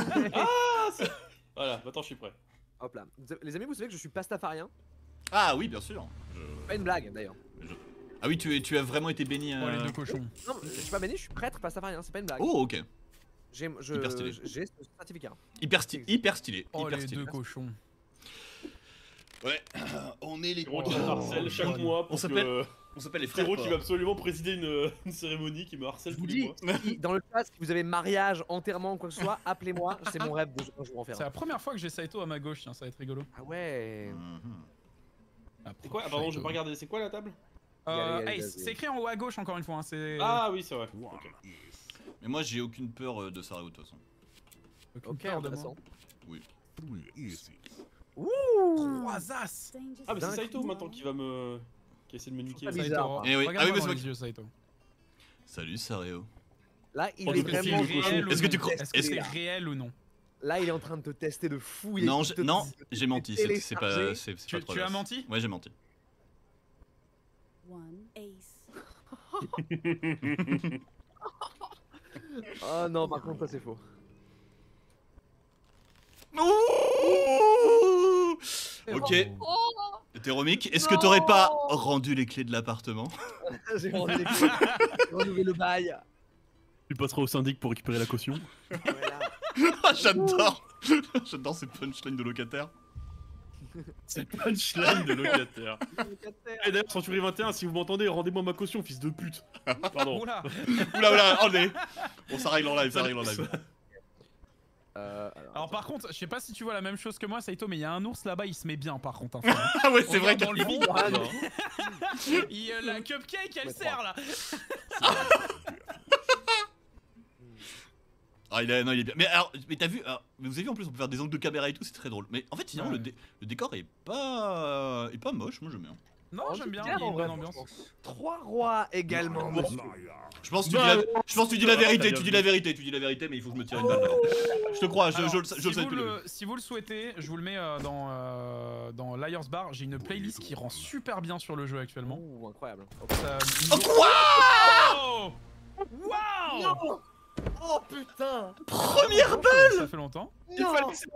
Voilà, maintenant je suis prêt. Hop là. Les amis, vous savez que je suis pastafarien. Ah oui, bien sûr. Pas une blague d'ailleurs. Ah oui, tu as vraiment été béni... Oh, les deux cochons. Non, je suis pas béni, je suis prêtre pastafarien, c'est pas une blague. Oh, ok. Hyper stylé. J'ai ce certificat. Hyper stylé. Oh, hyper les stylé. deux cochons. Ouais, on est les... Gros qui me harcèle chaque mois pour On s'appelle les frères Frérot qui Porc. va absolument présider une cérémonie qui me harcèle Je vous tous les dis, mois. si dans le chat, si vous avez mariage, enterrement, quoi que ce soit, appelez-moi, c'est mon rêve de un jour en faire. C'est la première fois que j'ai Saito à ma gauche, tiens, ça va être rigolo. Ah ouais. C'est quoi? Ah pardon, j'ai pas regardé, c'est quoi la table? Allez, Hey, c'est écrit en haut à gauche encore une fois. Hein, c'est... Ah oui, c'est vrai. Ok. Mais moi, j'ai aucune peur de Sario de toute façon. Aucune Ok, peur de moi. intéressant. Oui. Ouh. 3 as. Ah, mais c'est D'un Saito coup. maintenant qui essaie de me niquer. Pas Saito, bizarre. Eh oui. regarde-moi Ah oui, mais dans c'est les yeux, Saito. Salut Sario. Là, il Oh, est le vraiment. profil, le Réel ou Est-ce que non tu crois- Est-ce que est-ce c'est que- réel ou non? Là, il est en train de te tester de fou. Il Non, est- te- non, j'ai menti. C'est pas... téléchargé. C'est pas Tu trop as grave. menti? Ouais, j'ai menti. One ace. Oh non, par contre, ça c'est faux. Ouh ok. Hétéromique, est-ce que t'aurais pas rendu les clés de l'appartement? J'ai rendu les clés. J'ai renouvelé le bail. Tu passeras au syndic pour récupérer la caution. Voilà. Ah, j'adore. J'adore ces punchlines de locataires. C'est punchline de locataire. Et d'ailleurs, Century 21, si vous m'entendez, rendez-moi ma caution, fils de pute. Pardon. Oula. Oula, oh mais. Bon, ça règle en live, ça règle en live. Alors par contre, je sais pas si tu vois la même chose que moi, Saito, mais il y a un ours là-bas, il se met bien par contre. Hein, Ah ouais, c'est vrai dans le fond. Non. La cupcake, elle sert là. Ah, non, il est bien. Mais alors, mais t'as vu, mais vous avez vu en plus, on peut faire des angles de caméra et tout, c'est très drôle. Mais en fait, sinon, Ouais. le décor est pas moche, moi j'aime bien. Non, Oh, j'aime bien, c'est il y a une vrai, bonne ambiance. 3 rois également. Je pense que Bah, tu dis la vérité, t'as tu dis bien la vérité, tu dis la vérité, mais il faut que je me tire une balle d'abord. Je te crois, je Alors, le sais depuis le début. si vous le souhaitez, je vous le mets dans Liar's Bar. J'ai une playlist qui rend super bien sur le jeu actuellement. Ouh, incroyable. Oh quoi? Oh Waouh Oh putain. Première balle. Ça fait longtemps. Non.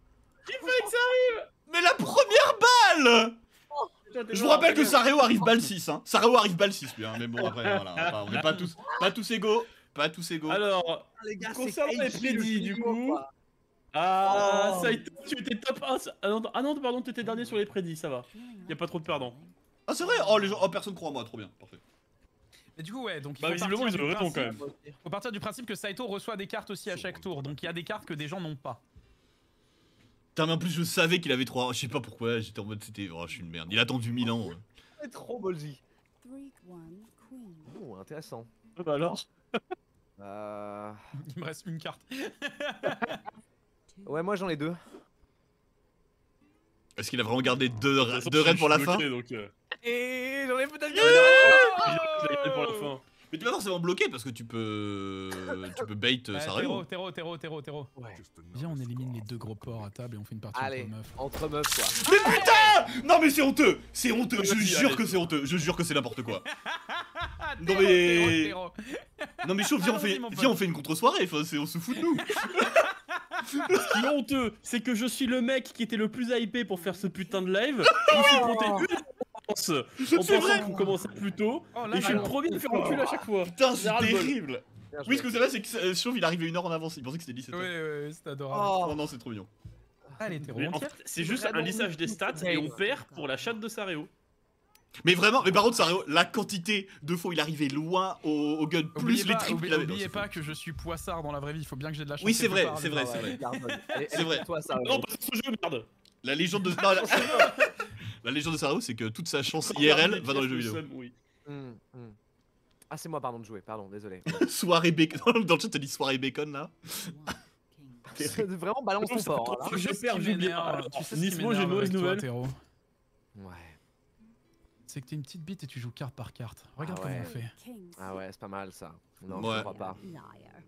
Mais la première balle. Je vous rappelle que Sareo arrive balle 6, hein. Sareo arrive balle 6 lui, hein. Mais bon, après, voilà, on n'est pas tous égaux. Pas tous égaux. Alors, Les gars, concernant c'est les Kaichi, prédits, le du niveau, coup. quoi. Ah, Oh. ça a été, tu étais top 1. Ah non, pardon, t'étais dernier sur les prédits, ça va. Y'a pas trop de perdants. Ah, c'est vrai? Oh, les gens, oh, personne croit en moi, trop bien, parfait. Mais du coup, ouais, donc il Bah, faut visiblement, partir ils ont du raison quand principe- même. faut partir du principe que Saito reçoit des cartes aussi à chaque tour. Donc il y a des cartes que des gens n'ont pas. Putain, mais en plus, je savais qu'il avait 3. Je sais pas pourquoi, j'étais en mode, c'était. Oh, je suis une merde. Il a attendu 1000 ans. Ouais. C'est trop Bolji. 3-1 queen. Oh, intéressant. Bah alors. Il me reste une carte. Ouais, moi j'en ai 2. Est-ce qu'il a vraiment gardé deux De toute façon, raids je pour la suis fin? bloqué, donc, Et j'en ai peut-être je l'ai gardé pour la fin. Mais tu vas forcément bloqué parce que tu peux bait Sareo. Terreau. Ouais. Viens, on élimine les deux gros porcs à table et on fait une partie Allez, entre meufs. entre meufs quoi. Mais putain! Non mais c'est honteux! C'est honteux, je Vas-y, jure allez. que c'est honteux, je jure que c'est n'importe quoi. Non Terreau, mais... terreau. Non mais chaud, viens Vas-y, mon pote. on fait une contre-soirée, enfin, on se fout de nous. Ce qui est honteux, c'est que je suis le mec qui était le plus hypé pour faire ce putain de live. Je me suis compté une avance en C'est vrai. pensant qu'on commençait plus tôt. Oh, là, Et je suis le alors. premier à me faire enculer à chaque fois. Putain, c'est J'ai ras-le-bol. terrible. Bien joué. Oui, ce que vous savez, c'est que Chauve, il arrive une heure en avance, il pensait que c'était 17h. Ouais, c'est adorable. Oh, Oh non, c'est trop mignon. Allez, terreau, Mais on en tire. fait, c'est juste un lissage des stats et on perd pour la chatte de Sareo. Mais vraiment, mais par contre, Sareo, la quantité de fois où il arrivait loin au gun, plus les triples qu'il avait. Oubliez pas que je suis poissard dans la vraie vie, il faut bien que j'ai de la chance. Oui, c'est quelque vrai, part, c'est les vrai, gars. c'est vrai. Allez, C'est vrai. Toi, ça. Non, pas ce jeu, merde. La légende de... non, la légende de Sareo, c'est que toute sa chance IRL va dans les jeux vidéo. Oui. Ah, c'est moi, pardon, de jouer, pardon, désolé. Soirée bacon, dans le chat, t'as dit soirée bacon là. Vraiment, balance ton fort. Là. Je Tu sais perds, ce qui j'oublie. m'énerve, Alors, tu sais ce qui Nismo, j'ai une m'énerve mauvaise avec toi, nouvelle. Terreau. Ouais. C'est que t'es une petite bite et tu joues carte par carte. Regarde Ah comment ouais. on fait. Kings. Ah ouais, c'est pas mal ça. Non, Ouais. je crois pas. Liar.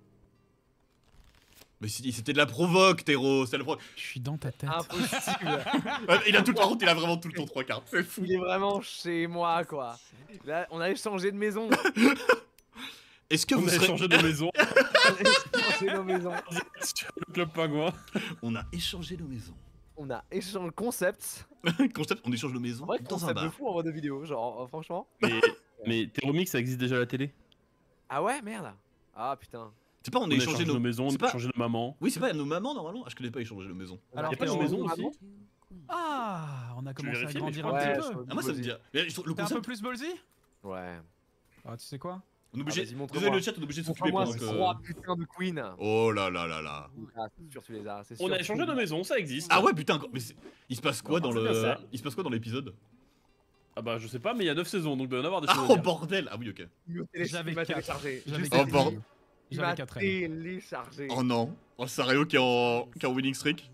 Mais c'était de la provoque, Théro, c'était de la provoque. Je suis dans ta tête. Impossible. Il a tout, par contre, il a vraiment tout le temps 3 cartes, c'est fou. Il est vraiment chez moi, quoi. Là, on a échangé de maison. Est-ce que On vous a serez... changé de maison. On a échangé nos maisons. Le club pingouin. On a échangé nos maisons. On a échangé le concept. Concept, on échange nos maisons En vrai, dans un concept de bar. fou en mode vidéo. Genre, franchement. Mais Theromix, ça existe déjà à la télé. Ah ouais, merde. Ah putain. C'est pas on a échangé nos... maisons, on c'est a pas- échangé de maman. Oui, c'est pas nos mamans normalement. Ah, je connais pas échanger nos maisons. Alors, Y a pas de Théo, maison aussi. Ah, on a commencé à vérifier, grandir mais un je petit crois- peu. Ouais, Ah, moi ça me dit. Mais je trouve le T'es un peu concept. plus ballsy? Ouais. Ah, tu sais quoi? On est obligé. vas-y, montre-moi. Désolé le chat, on est obligé de s'occuper Montre-moi pendant ces que. 3 putains de queen. Oh là là là là. Ah, c'est sûr, tu les as. C'est sûr. On a échangé de maison, ça existe. Ah ouais, putain, mais il se passe quoi dans c'est bien le. ça. Il se passe quoi dans l'épisode? Ah bah je sais pas, mais il y a 9 saisons, donc il doit y en avoir des Ah, choses à oh dire. bordel! Ah oui, ok. J'avais Il m'a 4. téléchargé. J'avais Je Oh, sais quatre. bordel. Il J'avais m'a 4 téléchargé. Oh non. Oh, Sario qui est en winning streak.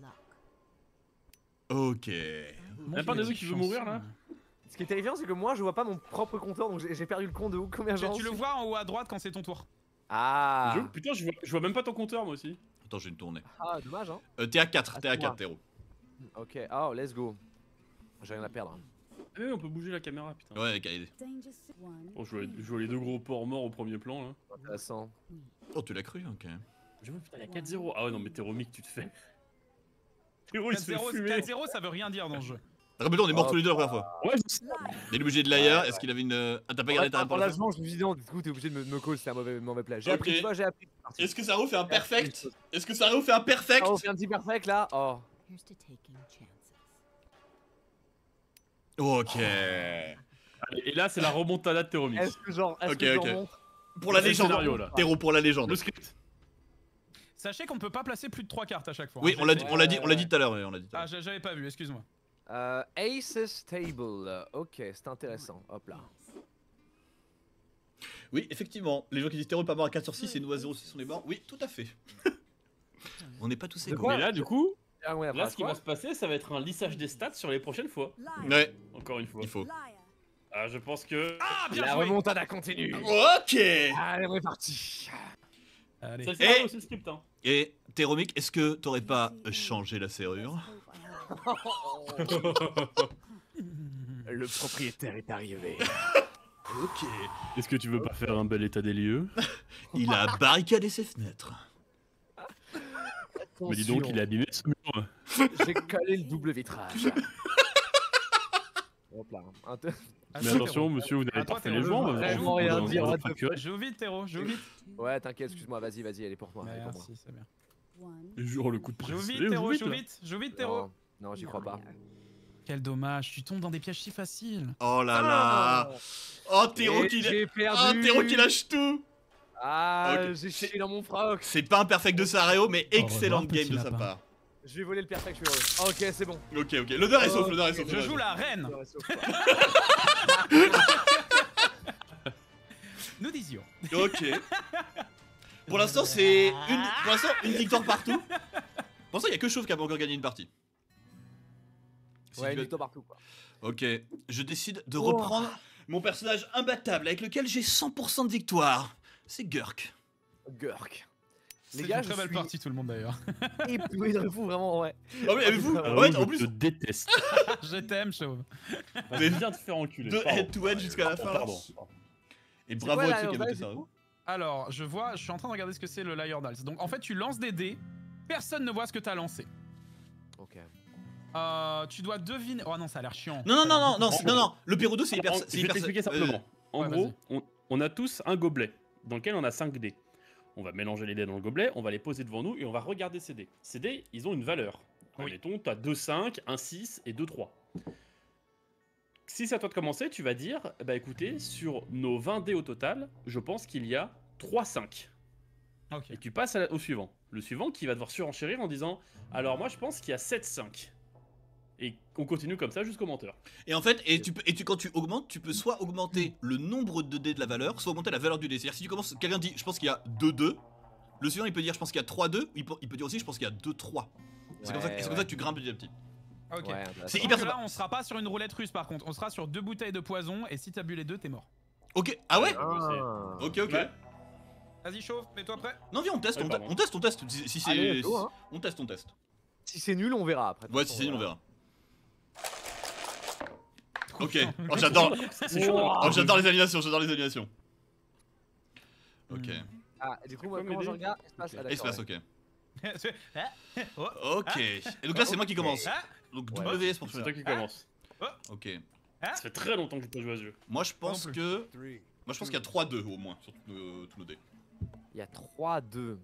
Ok. Y'a pas des autres qui veut mourir, là? Ce qui est terrifiant, c'est que moi, je vois pas mon propre compteur, donc j'ai perdu le compte de combien j'en Tu le suis. vois en haut à droite quand c'est ton tour. Ah. Putain, je vois même pas ton compteur, moi aussi. Attends, j'ai une tournée. Ah, dommage, hein. T'es à 4, t'es à Ah, 4, moi. Théro. Ok, oh, let's go. J'ai rien à perdre. Ah oui, on peut bouger la caméra, putain. Ouais, KD. Danger one. Oh, je vois les deux gros porcs morts au premier plan, là. Intéressant. Oh, tu l'as cru, ok. Je vois, putain, il y a 4-0. Ah ouais, non, mais Théromic, tu te fais. Théro, il se fait 4-0, fumer. 4-0, ça veut rien dire dans le jeu. Rappelle-toi, on est morts Oh, tous les deux la première fois. Ouais, je sais. Il est obligé de l'ailleurs. Est-ce qu'il avait une. Ah, t'as pas gardé ta Pour réponse? l'âgement, je me suis dit non, du coup, t'es obligé de me call, c'était un mauvais play. J'ai Ok. appris, tu vois, j'ai appris. Est-ce que Sario fait un perfect? Est-ce que Sario fait un perfect? Ah, on fait un petit perfect là. Oh. Here's to taking chances. Ok. Et là, c'est la remontada de Théromis. Est-ce que genre, est-ce Ok, que ok. j'en montre Pour la C'est le légende. scénario, là. Terreau pour la légende. Le script. Sachez qu'on ne peut pas placer plus de 3 cartes à chaque fois. Oui, hein, on l'a j'ai dit, fait. on l'a dit, on l'a dit tout à l'heure. Oui, on l'a dit tout à Ah, l'heure. j'avais pas vu, excuse-moi. Aces Table. Ok, c'est intéressant. Hop là. Oui, effectivement. Les gens qui disent terreau pas mort à 4 sur 6 et nous à 0 6 on est morts. Oui, tout à fait. On n'est pas tous De égaux. quoi Mais là, du coup, Ah ouais, là, après, ce qui va se passer, ça va être un lissage des stats sur les prochaines fois. Ouais, Encore une fois. il faut. Ah, je pense que. Ah, bien La joué. remontada continue. Ok. Allez, on est parti. Allez. C'est le scénario, c'est le script, hein. Et Théromic, est-ce que t'aurais pas changé la serrure? Le propriétaire est arrivé. Ok. Est-ce que tu veux pas faire un bel état des lieux? Il a barricadé ses fenêtres. Mais dis donc, il a abîmé ce mur. J'ai calé le double vitrage. Hop là. Mais attention, monsieur, vous n'avez À toi, pas fait Théro. les joints. Vraiment rien dire, what the fracturé. Joue vite, Théro, joue vite. Ouais, t'inquiète, excuse-moi, vas-y, elle est pour moi. Elle est pour moi. Merci, c'est bien. Jure le coup de Joue presse. vite, Allez, Théro, joue joue là. vite, joue vite, Théro. Non, non, j'y crois pas. Quel dommage, tu tombes dans des pièges si faciles. Oh là là. Oh, Théro Et qui j'ai Oh, perdu. Théro qui lâche tout. Ah, Ok. j'ai chié dans mon froc. C'est pas un perfect de Sareo, mais excellente revoir, game de petit sa lapin. part. Je vais voler le perfect, je suis heureux. Ok, c'est bon. Ok, ok. L'honneur est sauf, l'honneur est sauf. Je joue la reine, L'honneur est sauf. nous disions. Ok. Pour l'instant, c'est une victoire partout. Pour l'instant, il y a que Chauve qui a pas encore gagné une partie. Si Ouais, tu veux- victoire partout quoi. Ok, je décide de Oh. reprendre mon personnage imbattable avec lequel j'ai 100% de victoire. C'est Gurk. Gurk. C'est Les une gars, très je belle suis partie, tout le monde d'ailleurs. épouillé de fou, vraiment, ouais. Ah oui, avez-vous Ah en fait, en je plus, te déteste. Je t'aime, Chauve. Je viens te faire enculer. de Pardon. head to head jusqu'à la fin. Pardon. Et C'est bravo quoi, à ceux la qui ont Liar voté Dice, ça. du coup Alors, je suis en train de regarder ce que c'est le Liar Dice. Donc, en fait, tu lances des dés, personne ne voit ce que t'as lancé. Ok. Tu dois deviner. Oh non, ça a l'air chiant. Non, non, non, non, non, non, non, le Pérodo c'est hyper. Je c'est vais hyper- t'expliquer simplement. En Ouais, gros, on a tous un gobelet dans lequel on a 5 dés. On va mélanger les dés dans le gobelet, on va les poser devant nous et on va regarder ces dés. Ces dés, ils ont une valeur. Oui. Admettons, tu as 2 5, 1 6 et 2 3. Si c'est à toi de commencer, tu vas dire, bah écoutez, sur nos 20 dés au total, je pense qu'il y a 3 5. Ok. Et tu passes au suivant. Le suivant qui va devoir surenchérir en disant, alors moi je pense qu'il y a 7 5. Et on continue comme ça jusqu'au menteur. Et en fait, quand tu augmentes, tu peux soit augmenter le nombre de dés de la valeur, soit augmenter la valeur du dé. C'est-à-dire, si tu commences, quelqu'un dit, je pense qu'il y a 2 2, le suivant il peut dire, je pense qu'il y a 3 2, il peut dire aussi, je pense qu'il y a 2 3. C'est comme ça que tu grimpes petit à petit. Ok. Ouais, C'est Donc hyper là, sympa. on sera pas sur une roulette russe par contre. On sera sur 2 bouteilles de poison et si t'as bu les 2, t'es mort. Ok, ah ouais Ah. Ok, ok. Ouais. Vas-y, Chauve, mets-toi prêt. Non, viens, on teste, Ouais, pardon. on teste. Si c'est. Allez, go, hein. On teste, on teste. Si c'est nul, on verra après. Ouais, si c'est nul, on verra. Ok, chiant. oh, j'adore. C'est chaud. Oh, j'adore les animations, Ok. Ah, du coup, moi, quoi, comment m'aider je regarde Espace, Ok. ah, d'accord, Espace, ouais. ok. Oh. Ok. Et donc là, c'est moi qui commence. Ah. Donc Ouais. WS pour C'est faire. toi qui commence. Ok. Ça fait très longtemps que j'ai pas joué à ce jeu. Moi, je pense non plus. que. 3. Moi, je pense qu'il y a 3-2 au moins sur tous nos dés. Il y a 3-2.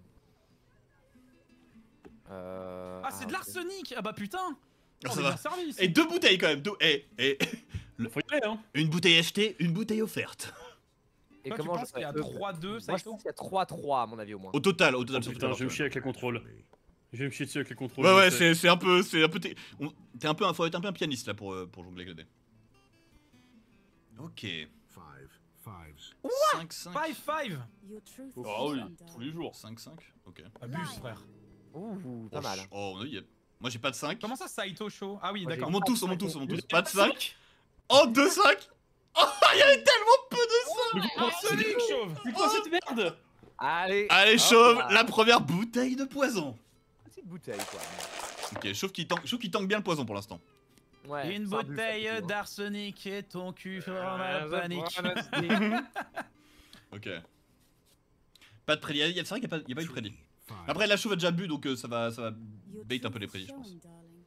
Ah, c'est de l'arsenic. Ah bah putain. Ah, On ça est va. bien servi ici. Et 2 bouteilles quand même. Faut y aller, hein. Une bouteille achetée, une bouteille offerte. Et Toi, tu comment penses qu'il y a 3-2, ça Moi, je pense qu'il y a 3-3 à mon avis au moins. Au total, Oh, sur putain, toutes je vais me les chier avec les contrôles. Je vais me chier dessus avec les contrôles. Ouais, je ouais, sais. c'est un peu. T'es un peu faut être un peu un pianiste là pour jongler avec le dé. Ok. 5, 5. 5-5. Ah oui, tous les jours. 5, 5. Ok. Abuse, frère. Ouh, pas mal. Oh, on y est. Moi j'ai pas de 5. Comment ça, Saito Show? Ah oui, Moi, d'accord. On monte tous, on monte tous, on monte tous. J'ai Pas de 5. Oh, 2, 5. Oh, il y avait tellement peu de 5. Arsenic, Chauve. C'est quoi cette merde? Allez. Allez, hop Chauve, là. la première bouteille de poison. Petite bouteille quoi. Ok, Chauve qui tank bien le poison pour l'instant. Ouais. Une c'est un buff, bouteille plutôt, hein. d'arsenic et ton cul fera la panique. Ok. Pas de prédit. C'est vrai qu'il n'y a pas eu de prédit. Après, la Chauve a déjà bu donc ça va bait un peu les prédits, je pense.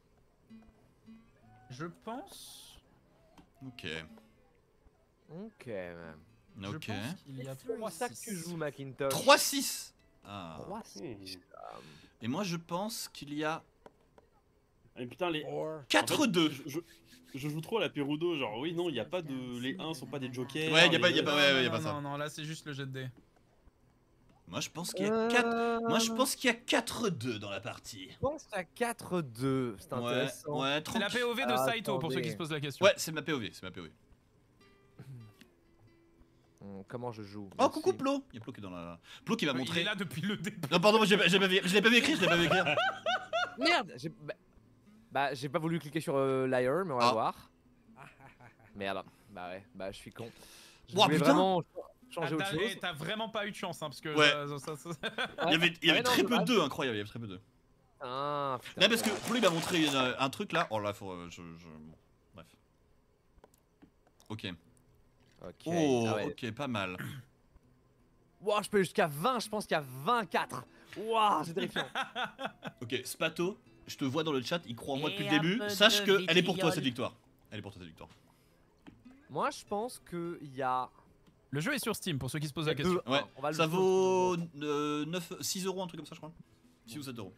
Je pense. Ok. Ok. Je Ok. pense qu'il y a C'est pour ça que tu joues Macintosh. 3, 6. Ah. 3 Hmm. Et moi je pense qu'il y a Mais putain, les. Or 4-2. Je joue trop à la Perudo, genre oui, non, il y a pas de. Les 1 sont pas des jokers. Ouais, y a pas- les- y a pas- ouais, y a pas non, ça. non, non, là c'est juste le jet de dés. Moi je pense qu'il y a 4. Moi je pense qu'il y a 4-2 dans la partie. Je pense à 4-2. C'est Ouais, intéressant. ouais, C'est la POV de Ah, Saito pour ceux qui attendez. se posent la question. Ouais, c'est ma POV, c'est ma POV. Comment je joue Oh, Merci. coucou Plo. Il y a Plo qui est dans la. Plo qui va Il est montrer. là depuis le début. Non, pardon, moi je l'ai pas vu écrire, je l'ai pas vu écrire. Merde j'ai pas voulu cliquer sur Liar, mais on va Ah. voir. Merde. Bah ouais, bah je suis con. Je Ouah, voulais putain. vraiment changer autre chose. T'as vraiment pas eu de chance, hein, parce que Ouais. Ouais. Il y avait Ouais, non, très peu dommage. d'eux, incroyable, il y avait très peu d'eux. Ah, putain. Non, parce que Plo il m'a montré un truc là. Oh là, faut. Bon, bref. Ok. Ok. Oh, ah ouais. ok, pas mal. Wow, je peux aller jusqu'à 20, je pense qu'il y a 24. Waouh, c'est terrifiant. Ok, Spato, je te vois dans le chat, il croit en moi depuis le Et un début. peu Sache de que elle est pour toi vitriol. cette victoire. Elle est pour toi cette victoire. Moi, je pense qu'il y a. Le jeu est sur Steam pour ceux qui se posent la question. deux. Ouais, On va le ça faire. vaut 6 euros, un truc comme ça, je crois. 6 ou 7 euros.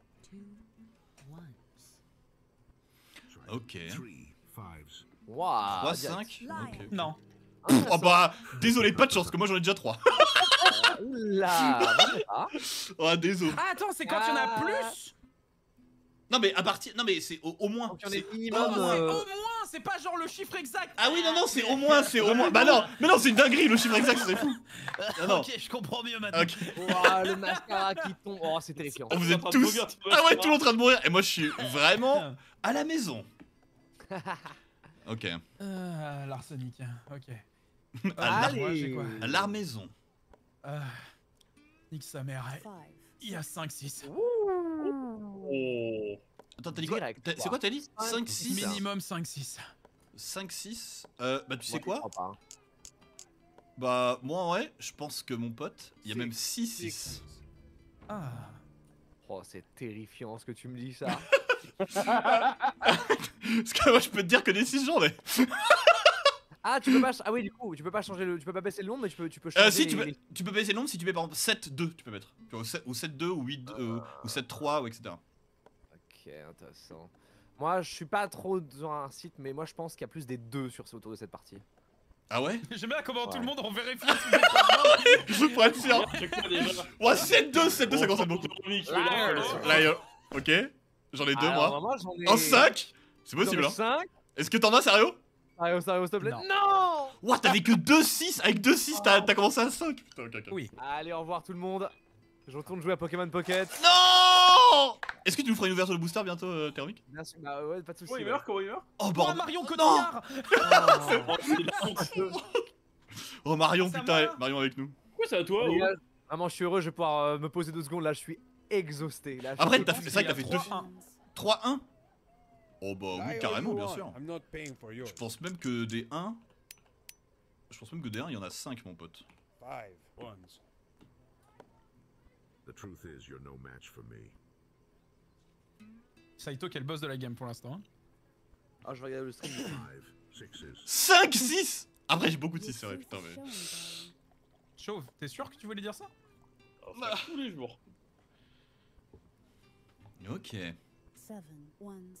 Ok. Waouh. 3, 5. Ok. Non. Oh bah, désolé, pas de chance, parce que moi j'en ai déjà 3. Oula. Oh, désolé. Ah, attends, c'est quand il y en a Ah. plus. Non, mais à partir. Non, mais c'est au moins. Donc, il y en c'est- a minimum. Oh, c'est au moins, c'est pas genre le chiffre exact. Ah oui, non, non, c'est au moins, c'est au moins. Bah non, mais non, c'est une dinguerie, le chiffre exact, c'est fou. Non, non. Ok, je comprends mieux maintenant. Ok. Waouh, le mascara qui tombe. Oh, c'est terrifiant. Oh, vous T'es en êtes train de tous. mourir, tu vois, Ah ouais, tu tout le monde en train de mourir. Et moi, je suis vraiment à la maison. Ok. L'arsenic, ok. Allez. Moi, j'ai quoi À la maison. Nique sa mère. Il y a 5-6. Oh. Attends, t'as dit quoi Direct, C'est quoi t'as dit 5, 6. 6 Minimum 5-6. 5, 6 Bah tu sais Moi, je quoi crois pas. Bah moi en vrai, je pense que mon pote, il y a même 6, 6. Ah. Oh, c'est terrifiant ce que tu me dis, ça. Parce que moi je peux te dire que des 6 j'en ai. Ah, tu peux pas. Ah oui, du coup, tu peux pas changer le. Tu peux pas baisser le nombre, mais tu peux changer. Si, les- tu peux baisser le nombre si tu mets par exemple 7, 2, tu peux mettre. Tu vois, ou 7, 2, ou 8, ou 7, 3, ou etc. Ok, intéressant. Moi, je suis pas trop dans un site, mais moi, je pense qu'il y a plus des 2 sur autour de cette partie. Ah ouais J'aime bien comment tout Ouais. le monde en vérifie. tous les fragments. Je pour être sûr. C'est quoi déjà Ouais, 7, 2, 7, 2, ça commence à être beaucoup. Là, ok. J'en ai 2 Alors, moi. j'en ai. En 5 C'est possible hein. 5. Est-ce que t'en as sérieux? Sérieux, sérieux, s'il te plaît. Non. Non. Ouah, t'avais que 2, 6. Avec 2, 6, t'as commencé à 5. Putain, ok, ok. Oui. Allez, au revoir tout le monde. Je retourne jouer à Pokémon Pocket. Non. Est-ce que tu nous feras une ouverture de booster bientôt, Thermic? Bien sûr, bah ouais, pas de soucis. Comment il ouais. meurt? Comment il meurt? Oh Oh, bordel. Marion Non. Cotillard. Oh Marion, C'est à putain, moi. Marion avec nous. Pourquoi c'est à toi Les oh gars, vraiment, je suis heureux, je vais pouvoir me poser 2 secondes. Là, je suis exhausté. Là, je Après, suis- t'as fait, c'est vrai que t'as fait 2 3-1. 3-1. Oh bah Lie oui, all carrément, you bien want. sûr. I'm not paying for yours. Je pense même que des 1. Je pense même que des 1, il y en a 5, mon pote. 5 ones. The truth is, you're no match for me. Saito qui est le boss de la game pour l'instant. hein. Ah, je vais regarder le stream. 5 6s. 5, 6. Après, j'ai beaucoup de 6, c'est vrai, putain, mais. Chauve, t'es sûr que tu voulais dire ça? On fait tous les jours. Ok. 7 ones.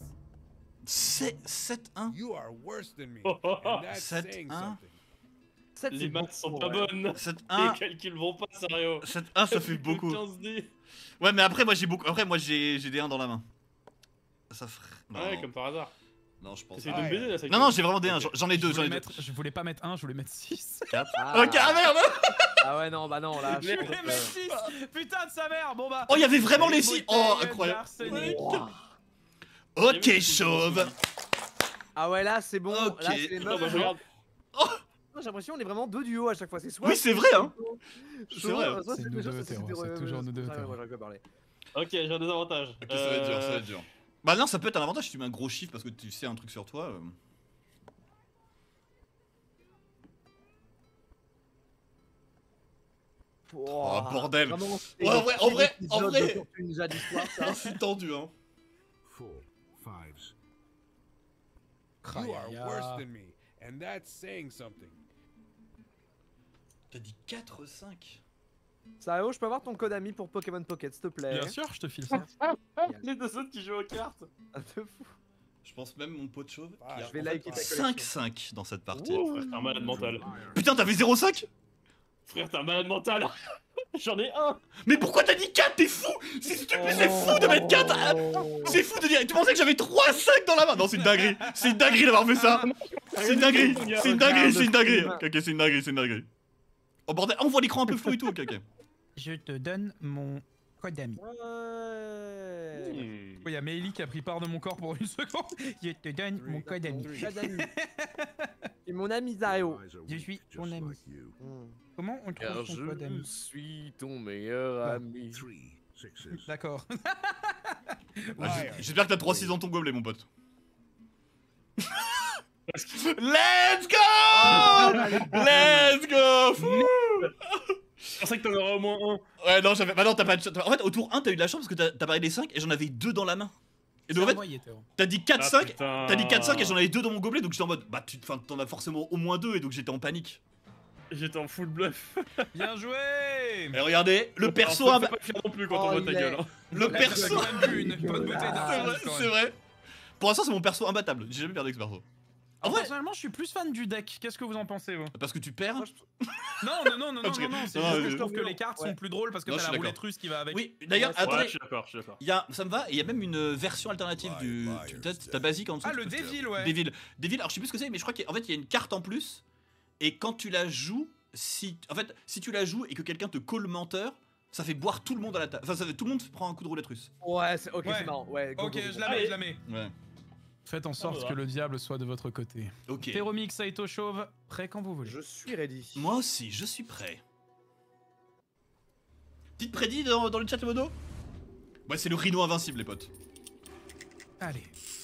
7-1. You are worse than me. And that's 7, saying 1. something. 7, Les maths sont pas bonnes. 7-1. Les calculs vont pas, sérieux. 7-1, ça fait beaucoup. 15 dés. Ouais, mais après, moi, j'ai beaucoup. Après, moi, j'ai des 1 dans la main. Ça ferait. Non, Ouais, comme par hasard. non, je pense T'essayes pas. de me baiser là, ça. Non, non, j'ai vraiment des 1. Ok. J'en ai 2, j'en ai 2. Je voulais pas mettre 1, je voulais mettre 6. 4. Ah. Ok, ah merde! Ah ouais, non, bah non, là. Je voulais mettre 6. Putain de sa mère. Bon bah. Oh, il y avait vraiment les Une 6. bouteille Oh, de incroyable. l'arsenic. Ok, chauve. Ah ouais, là, c'est bon. Ok. Là, c'est les Non, meufs. bah, je regarde. J'ai l'impression qu'on est vraiment 2 duos à chaque fois. C'est soit. Oui, c'est vrai, hein. Soit- C'est vrai. soit C'est nous deux, deux, soit Théo, c'était- c'est toujours nous deux, Ah ouais, Théo. moi, j'aurais pas parlé. Ok, j'ai un désavantage. Ok, ça va être dur, ça va être dur. Bah non, ça peut être un avantage si tu mets un gros chiffre parce que tu sais un truc sur toi. Oh, bordel. Vraiment, c'est Ouais, en vrai, en vrai, l'épisode en vrai. de Tortue Ninja d'histoire, ça. Oh, c'est tendu, hein. 4 5s. You Aïe, aïe, are worse aïe. than me. And that's saying something. T'as dit 4, 5. Sario, je peux avoir ton code ami pour Pokémon Pocket, s'il te plaît? Bien sûr, je te file ça. Les deux autres qui jouent aux cartes. Ah, de fou. Je pense même mon pote chauve. Ah, Je vais liker ta collection. 5-5 dans cette partie. Ouh, frère, t'es un malade mental. Putain, t'avais 0,5? Frère, t'es un malade mental. J'en ai un. Mais pourquoi t'as dit 4? T'es fou! C'est fou de mettre 4! C'est fou de dire. Tu pensais que j'avais 3-5 dans la main? Non, c'est une dinguerie! C'est une dinguerie d'avoir fait ça! C'est une dinguerie! C'est une dinguerie! C'est une dinguerie! Ok, c'est une dinguerie, c'est une dinguerie. Oh bordel, on voit l'écran un peu flou et tout, ok, ok. Je te donne mon code ami. Ouais. Il y a Meili qui a pris part de mon corps pour une seconde. Je te donne mon code ami. Code ami. Et mon ami Sario. Eyes are Je weak, suis just ton ami. like you. Comment on trouve ton code ami? suis ton meilleur ami. 3 6s. D'accord. J'espère que t'as 3-6 dans ton gobelet, mon pote. Let's go! Let's go! Je pensais que t'en aurais au moins un. Ouais, non, j'avais. Bah non, t'as pas de. En fait, au tour 1, t'as eu de la chance parce que t'as parlé des 5 et j'en avais 2 dans la main. Et donc, en fait, t'as dit 4-5. T'as dit 4-5 et j'en avais 2 dans mon gobelet, donc j'étais en mode. Bah, t'en as forcément au moins 2 et donc j'étais en panique. J'étais en full bluff. Bien joué. Et regardez, le perso. Alors, ça me fait pas fier non plus quand on voit ta gueule. Hein. Le perso. J'ai quand même vu une bonne bouteille d'argent. C'est vrai. Pour l'instant, c'est mon perso imbattable. J'ai jamais perdu avec ce perso. En vrai, Personnellement, je suis plus fan du deck. Qu'est-ce que vous en pensez, vous? parce que tu perds. Non, Non, c'est non, juste non, que je trouve que les cartes sont plus drôles parce que Non, je t'as suis la roulette d'accord. russe qui va avec. Oui, d'ailleurs, Ouais, attendez. Ouais, je suis d'accord, je suis d'accord. Ça me va, et il y a même une version alternative du. T'as basique en dessous. Ah, le Devil, ouais. Devil, alors je sais plus ce que c'est, mais je crois qu'en fait il y a une carte en plus, et quand tu la joues, si tu la joues et que quelqu'un te call menteur, ça fait boire tout le monde à la table. Enfin, tout le monde prend un coup de roulette russe. Ouais, c'est ok, Ouais. c'est marrant. Ouais, go, Ok, go, go. je la mets, je la mets. Ouais. Faites en sorte que le diable soit de votre côté. Ok. Theromix, Saito Chauve, prêt quand vous voulez. Je suis ready. Moi aussi, je suis prêt. Petite prédit dans le chat, le modo? Ouais, c'est le rhino invincible, les potes. Allez.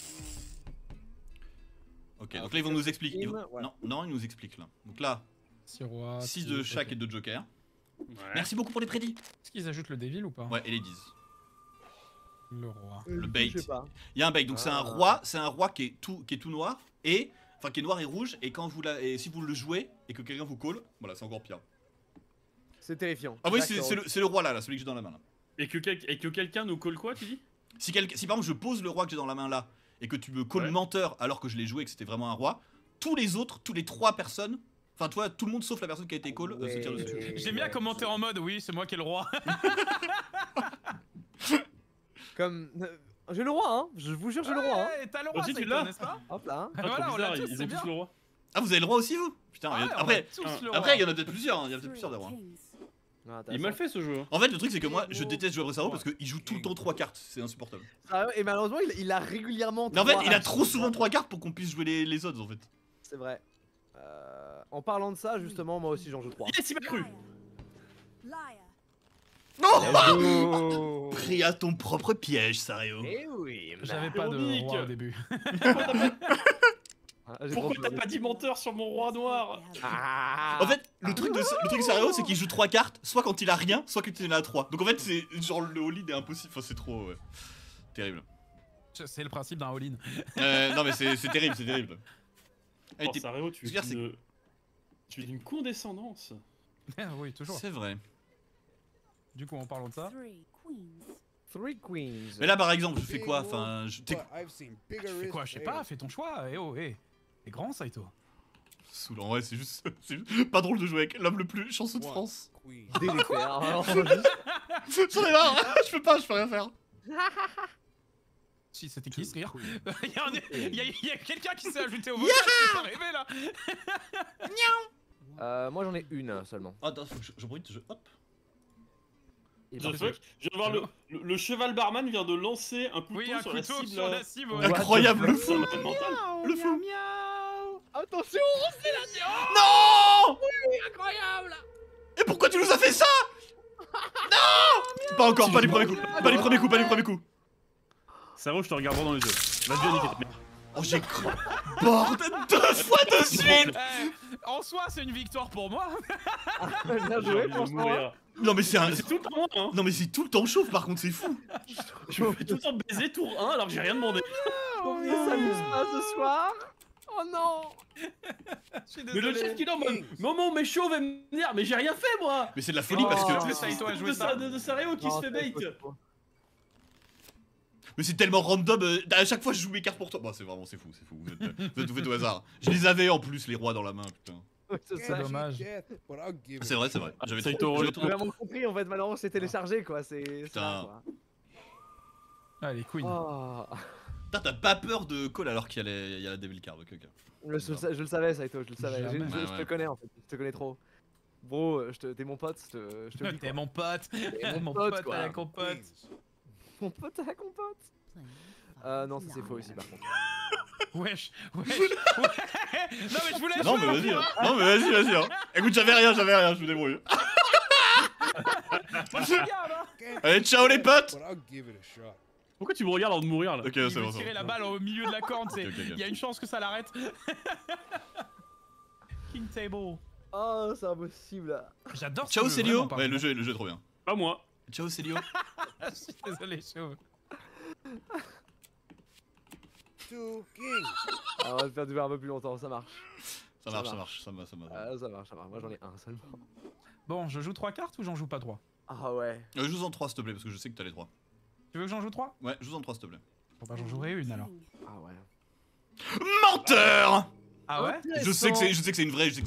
Ok, donc là ils vont nous expliquer. Ouais. Non, ils nous expliquent là. Donc là, 6 rois. 6 de chaque et 2 jokers. Ouais. Merci beaucoup pour les prédits. Est-ce qu'ils ajoutent le Devil ou pas? Ouais, et les 10. Le roi. Le bait. Je sais pas. Il y a un bait, donc c'est un roi qui est tout noir et enfin qui est noir et rouge et quand si vous le jouez et que quelqu'un vous call, voilà, c'est encore pire. C'est terrifiant. Ah oui, D'accord. c'est le roi là, celui que j'ai dans la main là. Et que quelqu'un nous colle quoi, tu dis? Si par exemple je pose le roi que j'ai dans la main là et que tu me call Ouais. menteur alors que je l'ai joué et que c'était vraiment un roi, tous les 3 personnes, enfin toi, tout le monde sauf la personne qui a été call se tire dessus. J'aime bien commenter en mode oui, c'est moi qui ai le roi. Comme. J'ai le roi, hein. Je vous jure, j'ai le roi, hein. Ouais, t'as le roi, Aussi, tu Saito, l'as n'est-ce pas? Hop là. Ah, Voilà, trop on l'a bizarre, tous, ils c'est ont bien. tous le roi. Ah, vous avez le roi aussi vous? Putain, Ouais, on a après tous le roi. il y en a peut-être plusieurs, il y a peut-être plusieurs des rois. Ah, Il est mal fait ce jeu. Hein. En fait, le truc c'est que moi je déteste jouer à Bressaro parce qu'il joue tout le temps 3 cartes, c'est insupportable. Ah, et malheureusement, il a régulièrement. Mais en fait, trois il a H. trop souvent 3 cartes pour qu'on puisse jouer les odds en fait. C'est vrai. En parlant de ça, justement, moi aussi j'en joue 3. Yes, il m'a cru. Non! Pris à ton propre piège, Sario. Eh oui. J'avais pas de Véronique. roi au début. Pourquoi t'as pas dit menteur sur mon roi noir? Ah. En fait, le truc de Sario, c'est qu'il joue 3 cartes, soit quand il a rien, soit quand il en a 3. Donc en fait, c'est genre le all-in est impossible. Enfin, c'est trop. Ouais. Terrible. C'est le principe d'un all-in. Non, mais c'est terrible, c'est terrible. Allez, Oh, t'es- Sario, tu Claire, es d'une condescendance. Oui, toujours. C'est vrai. Du coup, en parlant de ça. 3 queens. Mais là, par exemple, je fais quoi? Enfin, But I've seen bigger Tu fais quoi? Je sais pas, fais ton choix. Eh oh, eh. T'es grand, Saito. Saoulant, ouais, c'est juste pas drôle de jouer avec l'homme le plus chanceux de France. Queen. Délétère. Alors, J'en ai marre, je peux rien faire. Si, c'était qui ce Two rire? queens. Il y a quelqu'un qui s'est ajouté au vote. C'est pas arrivé là. moi j'en ai une seulement. Attends, faut que je bruite, hop. Et The par- fuck, je viens de voir le cheval barman vient de lancer un couteau Oui, un sur couteau la cible. sur la cible. ouais. Incroyable, le C'est fou. un malade mental. Le fou. Attention, Non! incroyable. Et pourquoi tu nous as fait ça? Non! Pas encore, pas du premier coup. Pas du premier coup, pas du premier coup. Sario, je te regarde droit dans les yeux. Vas-y, niquer ta mère. Oh, j'ai cru. Bordel, 2 fois de suite! Eh, en soi, c'est une victoire pour moi. Bien J'ai joué, envie de franchement. mourir. Non, mais c'est un. C'est tout le temps moi, hein. Non, mais c'est tout le temps chauve, par contre, c'est fou. Je me fais tout le temps baiser tour 1 alors que j'ai rien demandé. On s'amuse pas ce soir. Oh non. Je suis Mais le désolé. chef qui est en mode Maman, mais chauve va me venir, mais j'ai rien fait moi. Mais c'est de la folie parce Oh. que. C'est Saito a joué ça. De Saréo qui Non, se fait bait. Mais c'est tellement random. À chaque fois, je joue mes cartes pour toi. Bon, c'est vraiment, c'est fou, c'est fou. Vous faites au hasard. Je les avais en plus, les rois dans la main, putain. C'est C'est ça. dommage. Death, but I'll give it C'est a vrai, c'est shot. vrai. J'avais Saito, trop- j'avais J'ai trop- vraiment compris en fait, malheureusement c'est téléchargé quoi, c'est Putain. rare, quoi. Ah, les queens. Oh. Putain, t'as pas peur de call alors qu'il y a la Devil Card, ok, ok. Je le savais Saito, je le savais, Jamais. je Ouais, te ouais. connais en fait, je te connais trop. Bro, t'es mon pote, je te le dis T'es quoi. mon pote. mon Mon pote, pote quoi. à la compote. Queens. Mon pote à la compote. Non, ça c'est faux aussi par contre. Wesh, wesh, ouais. Non mais je voulais Non, mais vas-y, hein. Non, mais vas-y, hein. Écoute, j'avais rien, je me débrouille. Moi je regarde hein. Allez, ciao les potes! But I'll give it a shot. Pourquoi tu me regardes avant de mourir là? Ok, Il c'est veut bon, c'est tirer bon. la balle au milieu de la corde, c'est. Ok, ok, ok. Il y a une chance que ça l'arrête. King Table. Oh, c'est impossible là. J'adore ce Ciao jeu, Célio! vraiment, par Ouais, le contre. jeu est trop bien. Pas moi. Ciao Célio! Je suis désolé, chauve. 2 kings. Ah, on va se faire durer un peu plus longtemps, ça marche. Ça marche, ça marche, ça marche. Ça marche, moi j'en ai un seulement. Bon, je joue 3 cartes ou j'en joue pas 3? Ah ouais. Joue en 3 s'il te plaît, parce que je sais que t'as les 3. Tu veux que j'en joue 3? Ouais, joue en 3 s'il te plaît. Bon bah j'en jouerai une alors. Ah ouais. Menteur! Ah ouais? Je sais que c'est une vraie,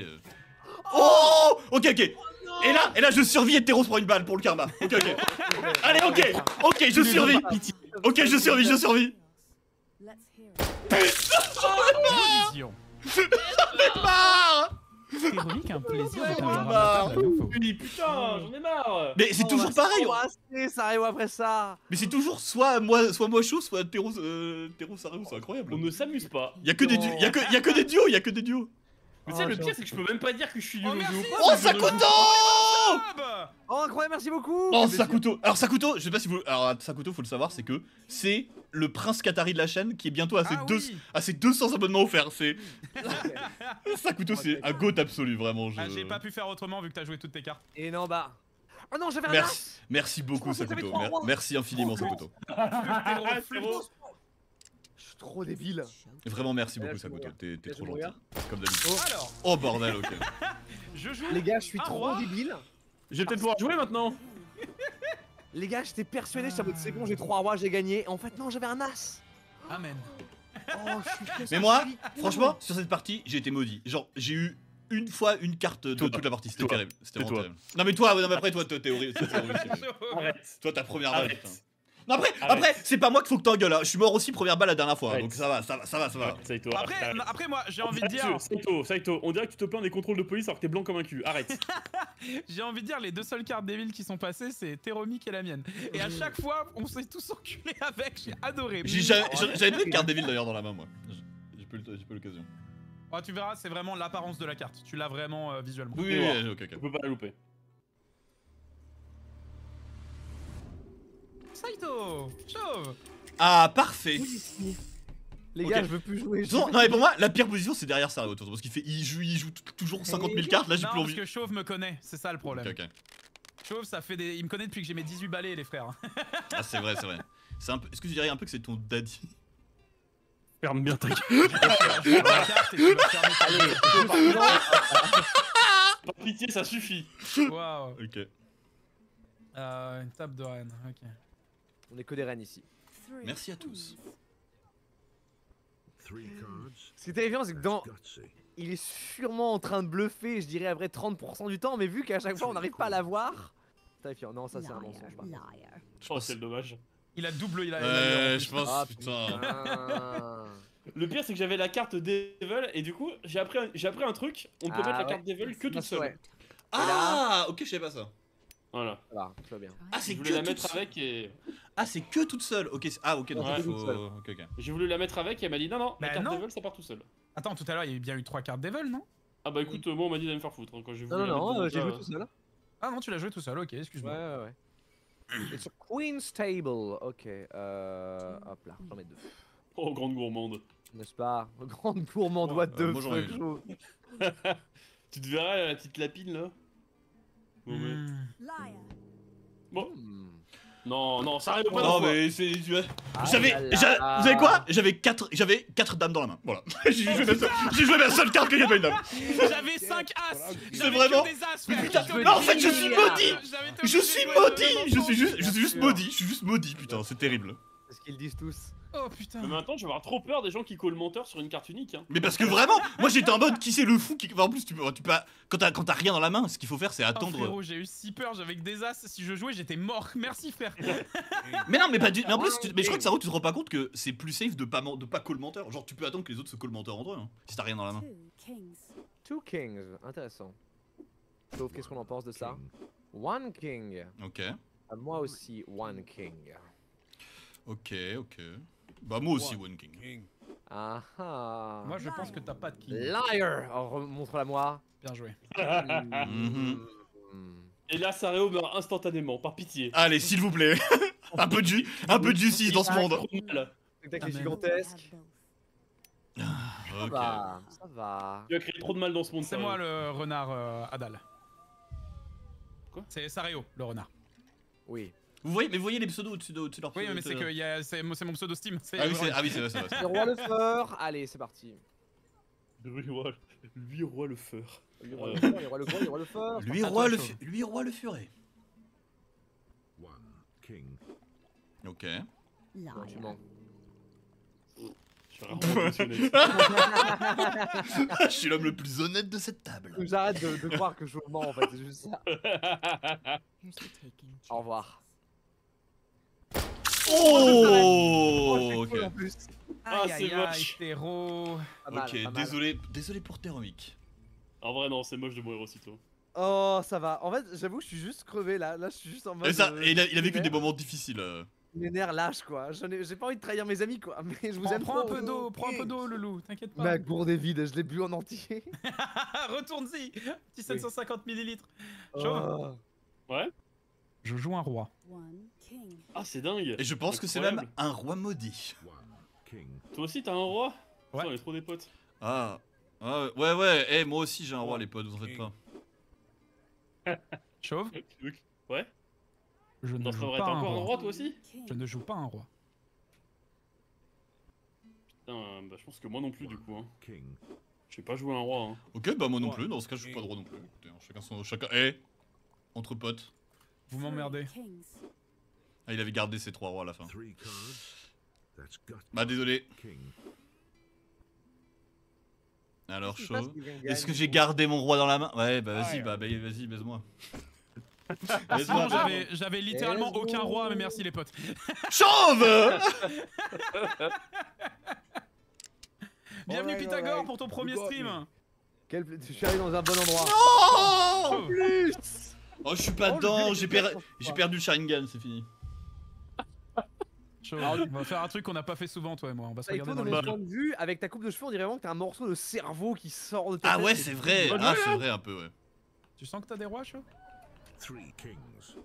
Oh! Ok, ok! Et là, je survis et Terro se prend une balle pour le karma. Ok, ok. Allez, ok, je survis! Ok, je survis! Let's hear it. Vision. Ah! Théorique, un plaisir de t'avoir à Bah, la table à nouveau. Oui, putain, j'en ai marre. Mais c'est toujours pareil! Ça arrive après ça. Mais c'est toujours soit moi chaud, soit Terro Sareo, c'est incroyable. On ne s'amuse pas. Y'a que des duos, y'a que des duos. Mais tu sais, le pire, c'est que je peux même pas dire que je suis nul Oh, au jeu merci. ou pas. Oh, parce que je ne joue Sakuto! Bob. Oh incroyable, merci beaucoup. Oh, Sakuto! Alors, Sakuto, je sais pas si vous. Alors, Sakuto, faut le savoir, c'est que c'est le prince Qatari de la chaîne qui est bientôt à ses, Ah oui. à ses 200 abonnements offerts. C'est. Sakuto, c'est un goat absolu, vraiment. Ah, j'ai pas pu faire autrement vu que t'as joué toutes tes cartes. Et non bah. Oh non, j'avais un Merci, merci beaucoup, Je pensais que t'avais Sakuto. 3 rois. Merci infiniment, Sakuto. Ah, c'est bon. Je suis trop débile. Vraiment, merci Là, beaucoup, je Sakuto. regarde. T'es Là, trop je gentil. regarde. Comme d'habitude. Alors, Oh, bordel, ok. je joue. Les gars, je suis Un trop roi. débile. Je vais peut-être pouvoir jouer maintenant. Les gars, j'étais persuadé, j'étais en mode c'est bon, j'ai 3 rois, j'ai gagné. En fait, non, j'avais un as. Amen. Oh, je suis Mais moi, franchement, sur cette partie, j'ai été maudit. Genre, j'ai eu une fois une carte de Toi. toute la partie. C'était Toi. terrible. C'était Et vraiment toi. terrible. Non, mais toi, ouais, non, mais après, toi, t'es horrible. T'es horrible, c'est- Arrête. Toi, ta première balle. Arrête. putain. Non, après, Arrête. c'est pas moi qu'il faut que t'engueules. Hein. Je suis mort aussi première balle la dernière fois. Hein, Arrête. donc ça va. Saito, Après, arrête. après moi, j'ai envie de dire. Saito, on dirait que tu te plains des contrôles de police alors que t'es blanc comme un cul. Arrête. J'ai envie de dire, les deux seules cartes Devil qui sont passées, c'est Teromic et la mienne. Et à chaque fois, on s'est tous enculés avec, j'ai adoré. J'avais pas une carte Devil d'ailleurs dans la main, moi. J'ai pas l'occasion. Oh, tu verras, c'est vraiment l'apparence de la carte. Tu l'as vraiment visuellement. Oui, voir. ok. Tu peux pas la louper. Saito, chauve. Ah, parfait. Les Ok. gars, je veux plus jouer. Non, mais pour moi, la pire position, c'est derrière Sario. Parce qu'il joue toujours 50 000 cartes. Là, j'ai Non, plus parce envie. que Chauve me connaît, c'est ça le problème. Ok. Chauve, ça fait des. Il me connaît depuis que j'ai mes 18 balais, les frères. Ah, c'est vrai. C'est un peu. Est-ce que tu dirais un peu que c'est ton daddy? Ferme bien ta gueule. Je prends la carte et tu vas fermer ta gueule. Par pitié, ça suffit. Waouh. Ok. Une table de reine, ok. On est que des reines ici. Merci à tous. Ce qui est terrifiant, c'est que dans. Il est sûrement en train de bluffer, je dirais à vrai 30% du temps, mais vu qu'à chaque fois on n'arrive pas à l'avoir. Terrifiant. Non, ça c'est un mensonge. par contre. Oh, c'est dommage. Il a double, il a. Je pense. Ah, Putain. putain. Le pire, c'est que j'avais la carte Devil et du coup, j'ai appris un truc. On peut Ah, mettre la ouais. carte Devil que toute seule. Ouais. Ah, ok, je savais pas ça. Voilà. Voilà, tout va bien. Ah, Je c'est voulais que la toute mettre seule. avec et. Ah, c'est que toute seule. Ok. Ah, ok. Donc Ouais. il faut. Toute seule. Ok. J'ai voulu la mettre avec et elle m'a dit non, Bah la carte non. Devil ça part tout seul. Attends, tout à l'heure, il y a bien eu 3 cartes Devil, non? Ah bah écoute, moi on m'a dit d'aller me faire foutre hein, quand j'ai voulu. Non, la mettre non, devant j'ai toi, joué tout seul. Ah non, tu l'as joué tout seul, ok, Ouais, excuse-moi. ouais. It's a Queen's Table. Ok, hop là, j'en mets 2. Oh, grande gourmande. N'est-ce pas? Grande gourmande, what the moi, j'en ai fuck, eu. chaud. Tu te verras la petite lapine là. Bon, ouais. Hmm. Liar. Bon. Non, non, ça arrive pas. Non mais c'est... Ah J'avais... là là. Vous savez quoi? J'avais 4 dames dans la main. Voilà. J'ai joué ma seule carte que j'ai pas une dame. J'avais 5 as. C'est J'avais vraiment... que des as, Mais frère. putain, Je te non, en dis, fait je suis maudit. j'avais été Je obligé suis de jouer maudit. deux Je enfants. suis juste maudit. Je suis juste maudit, putain, c'est terrible. C'est ce qu'ils disent tous. Oh putain. Mais maintenant, je vais avoir trop peur des gens qui collent menteur sur une carte unique. Hein. Mais parce que vraiment, moi j'étais en mode qui c'est le fou qui... En plus tu peux... Quand t'as rien dans la main, ce qu'il faut faire c'est Oh, attendre... frérot, j'ai eu si peur, j'avais que des as. Si je jouais, j'étais mort. Merci, frère. Mais non mais pas du... Mais en plus, mais je crois que Saro tu te rends pas compte que c'est plus safe de pas call menteur. Genre tu peux attendre que les autres se call menteur entre eux, hein, si t'as rien dans la main. Two kings. 2 kings, intéressant. Sauf qu'est-ce qu'on en pense de ça? 1 king. Ok, Ah, moi aussi, 1 king. ok. Bah moi aussi One King. King. Ah ah. Moi, je pense que t'as pas de king. Liar. Oh, montre-la moi. Bien joué. Mhm. Et là, Sareo meurt instantanément, par pitié. Allez s'il vous plaît. un peu de justice dans ce monde. Spectacle Amen. gigantesque. Ça Ok. va, ça va. Tu as créé trop de mal dans ce monde. C'est moi le renard Adal. Quoi? C'est Sareo, le renard. Oui. Vous voyez, mais vous voyez les pseudos au-dessus de leur Oui, pseudo, mais c'est que c'est mon pseudo Steam. Ah oui, c'est vrai, c'est vrai. Le roi le feur. Allez, c'est parti. Lui, roi le feur. Le roi le feur, le roi le feu, le roi le feur. Lui roi le furet. Ok. Non, tu mens. Je suis vraiment émotionné. Je suis l'homme le plus honnête de cette table. J'arrête de croire que je mens en fait, c'est juste ça. Here's the taking. Au revoir. Oh, ok. En plus. Ah, Aïe, c'est aïe, aïe, moche. frérot. Pas mal, Ok, pas mal. désolé pour Théromique. En vrai, non, c'est moche de mourir aussitôt. Oh, ça va. En fait, j'avoue, je suis juste crevé là. Là, je suis juste en mode. Et ça, et il a les vécu des nerfs- moments difficiles. Les nerfs lâchent quoi. J'ai pas envie de trahir mes amis quoi. Mais je vous aime Prends un trop. peu d'eau, prends un peu d'eau, Loulou, t'inquiète pas. Ma gourde est vide, je l'ai bu en entier. Retourne-y. Petit 750 millilitres. Oh. Chaud. Ouais. Je joue un roi. One king. Ah, c'est dingue. Et je pense que c'est Incroyable. même un roi maudit. Toi aussi, t'as un roi? Ouais. On est trop des potes. Ah. Ouais, eh, moi aussi j'ai un roi les potes, vous en faites pas. Chauve, Ouais. je ne Dans ce joue vrai, pas t'as un encore un roi. roi toi aussi? King. Je ne joue pas un roi. Putain, bah je pense que moi non plus du coup. Hein. Je vais pas jouer un roi. Hein. Ok, bah moi non plus, dans ce cas je joue pas de roi non plus. Écoutez, hein, chacun... Eh, entre potes. Vous m'emmerdez. Kings. Ah, il avait gardé ses 3 rois à la fin. Bah désolé. Alors chaud. Est-ce que j'ai gardé mon roi dans la main? Ouais, bah vas-y, vas-y, baise-moi. Sinon, j'avais littéralement Let's aucun go. roi, mais merci les potes. Chauve. Bienvenue Alright, Pythagore alright. pour ton premier You got stream. Je suis arrivé dans un bon endroit. Oh, Chauve. Plus. oh je suis pas Oh, dedans, le j'ai gars, perdu le Sharingan, c'est fini. Chauve. On va faire un truc qu'on n'a pas fait souvent, toi et moi. On va se Avec regarder toi, dans de les mon yeux. point de vue, avec ta coupe de cheveux, on dirait vraiment que t'as un morceau de cerveau qui sort de ta Ah tête. ouais, c'est vrai. Bonne Ah, nouvelle, c'est vrai un peu, ouais. Tu sens que t'as des rois, Chauve? Three.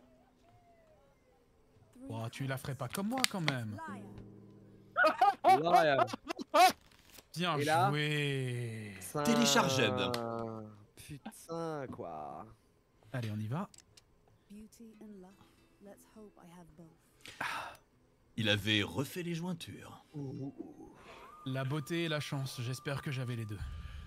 Oh, tu la ferais pas comme moi quand même. Liar. Là, Bien Et là joué. Télécharged. Putain, quoi. Allez, on y va. Beauty and luck. Let's hope I have both. Il avait refait les jointures. La beauté et la chance, j'espère que j'avais les deux.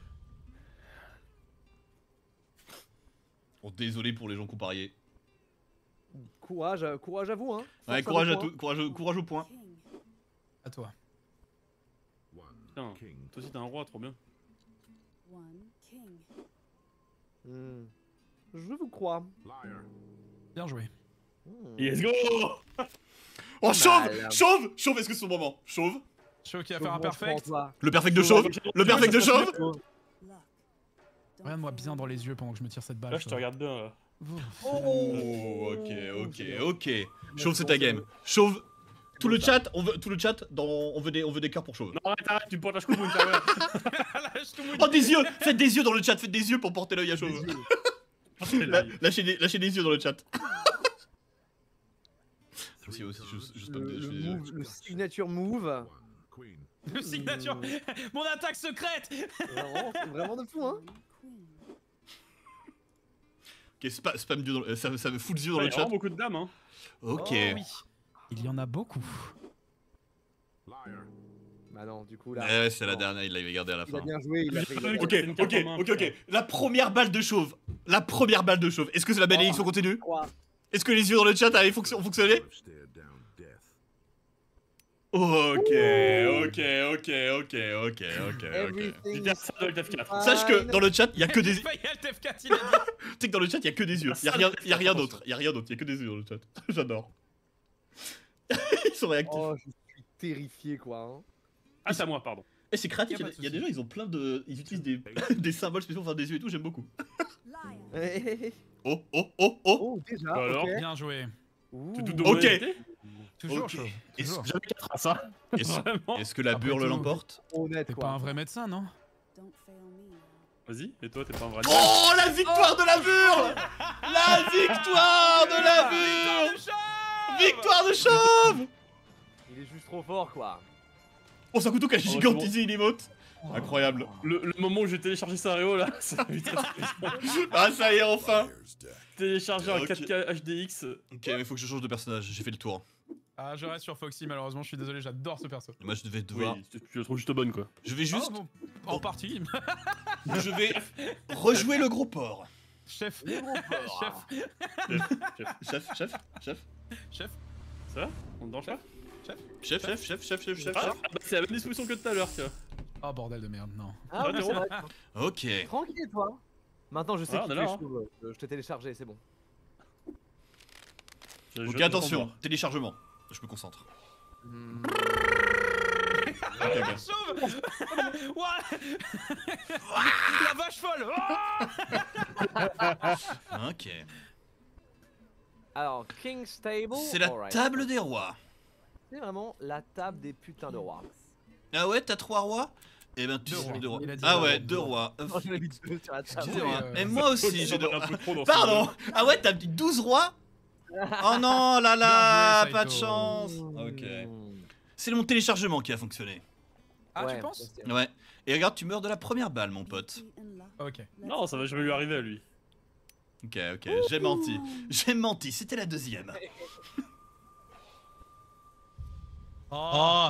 Bon, désolé pour les gens qui ont parié. Courage à vous, hein. Ouais, Force courage à vous, hein. tout, courage au point. King. À toi. Putain, toi aussi t'as un roi, trop bien. One king. Hmm. Je vous crois. Bien joué. Hmm. Let's go. Oh, chauve, Mal. chauve, est-ce que c'est son moment? Chauve, Chauve qui va Je faire un mange perfect. François. le perfect de chauve, le perfect de chauve. Luck. Don't Regarde-moi fail bien dans me. les yeux pendant que je me tire cette balle. Là, je te Chauve. regarde bien. Là. Oh, ok. Chauve, c'est ta game. Chauve, tout le chat, on veut des cœurs pour chauve. Non, arrête, tu me portes la choucouboune, ça va. Lâche tout mon- Oh, des yeux, faites des yeux dans le chat, faites des yeux pour porter l'œil à chauve. Lâchez des yeux dans le chat. Aussi, juste pas Le, je fais le des yeux. move, le signature move. Le signature. Mon attaque secrète. Vraiment, c'est vraiment de fou, hein. One queen. Ok, spam Dieu dans ça me fout le yeux dans Ouais, le il y a chat. vraiment beaucoup de dames, hein. Ok. Oh oui. Il y en a beaucoup. Bah non, du coup là. Ouais, c'est la non. dernière, il l'avait gardé à la Il a fin. bien joué, il a fait. Ok, Ok, c'est une carte ok, en main, ok, frère. ok. La première balle de chauve. La première balle de chauve. Est-ce que c'est la bénédiction continue? Quoi? Est-ce que les yeux dans le chat avaient fonctionné? Ok. Everything J'étais à is ça de F4. Sache que dans le chat, il y a que des. Il y a le TF4, il a dit. Tu sais que dans le chat, il y a que des yeux. Il y a rien d'autre. Il y a rien d'autre. Il y a que des yeux dans le chat. J'adore. Ils sont réactifs. Oh, je suis terrifié quoi. Hein. Ah, c'est à moi, pardon. Et c'est créatif. Y a pas de Il y a des souci. gens, ils ont plein de. Ils utilisent des symboles spéciaux pour faire des yeux et tout. J'aime beaucoup. Oh. Oh, déjà. Bah alors, ok. Bien joué. Ouh. Tu doutes de Ok. mon honnêteté Toujours Ok. chaud. Est-ce Toujours. Jamais 4 à ça. Vraiment. est-ce que la Après burle tout, l'emporte? Honnête T'es quoi. pas un vrai médecin, non? Don't fail me now. Vas-y, et toi, t'es pas un vrai. Oh, la victoire de la burle! La victoire de la burle! Victoire de chauve! Il est juste trop fort quoi. Oh, c'est un couteau qui a c'est gigantisé une emote. Incroyable. Le moment où j'ai téléchargé Sario là, ça m'a vite Ah, ça y est, enfin. téléchargé en Ok. 4K HDX. Ok, mais faut que je change de personnage. J'ai fait le tour. Ah, je reste sur Foxy, malheureusement, je suis désolé, j'adore ce perso. Moi, je devais devoir. Oui, tu la trouves juste bonne quoi. Je vais juste. Ah, bon, en partie. Je vais rejouer le gros porc. Chef. Chef. Chef. Ça va? On est dans le chat? Chef. Ah, bah, c'est la même disposition que tout à l'heure, tu vois. Oh, bordel de merde, non. Ah oui, c'est vrai. Ok. Tranquille toi. Maintenant je sais Ah, qui on est tu là, es hein. chauve. Je t'ai téléchargé, c'est bon. Ok, attention. Téléchargement. Je me concentre. Ok, ok. Chauve. Ouais. La vache folle. Oh. Ok. Alors, King's Table. C'est la alright. table des rois. C'est vraiment la table des putains de rois. Ah ouais, t'as 3 rois? Eh ben, tu Deux sais rois. deux rois. Il a dit Ah deux ouais, rois. 2 rois. Oh, j'en ai mis deux sur la table. Excusez-moi. ouais, Et ouais. moi aussi, j'ai 2 un peu trop dans ce Pardon. Ah ouais, t'as dit 12 rois? Oh non, là là, Bien joué, pas de Saito. chance. Ok. C'est mon téléchargement qui a fonctionné. Ah, Ouais, tu penses? c'est- Ouais. Et regarde, tu meurs de la première balle, mon pote. Ok. Non, ça va jamais lui arriver à lui. Ok, j'ai menti. J'ai menti, c'était la deuxième. Oh.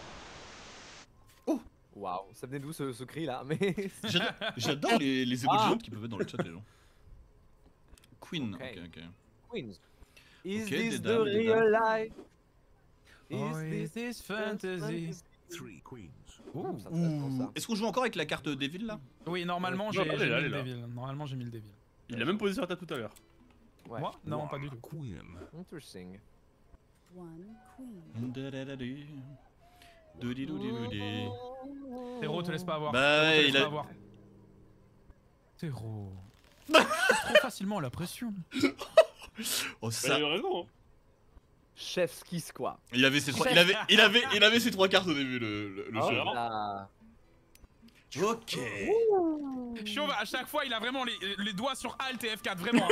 Waouh, ça venait d'où ce cri là? Mais. J'adore les emojis qui peuvent être dans le chat, les gens. Queen, Ok. ok. Queens. Is Ok, this des the dames, des real life? Oh, is this fantasy? Ouh. Ça, c'est intéressant, ça. Est-ce qu'on joue encore avec la carte Devil là? Oui, normalement, Non, j'ai elle est mis là, le elle est là. Devil. Normalement, j'ai mis le Devil. Il l'a même posé sur la table tout à l'heure. Ouais. Moi? Non, pas du tout. Interesting. One queen. Théro, te laisse pas avoir. Bah, Théro, te laisse il pas a- avoir. Théro. Trop facilement la pression. Oh Bah, ça. il a raison. Hein. Chef's kiss quoi. Il avait ses 3 il avait ses 3 cartes au début le Oh jeu. là. Ok. Chauve, à chaque fois, il a vraiment les doigts sur Alt et F4, vraiment.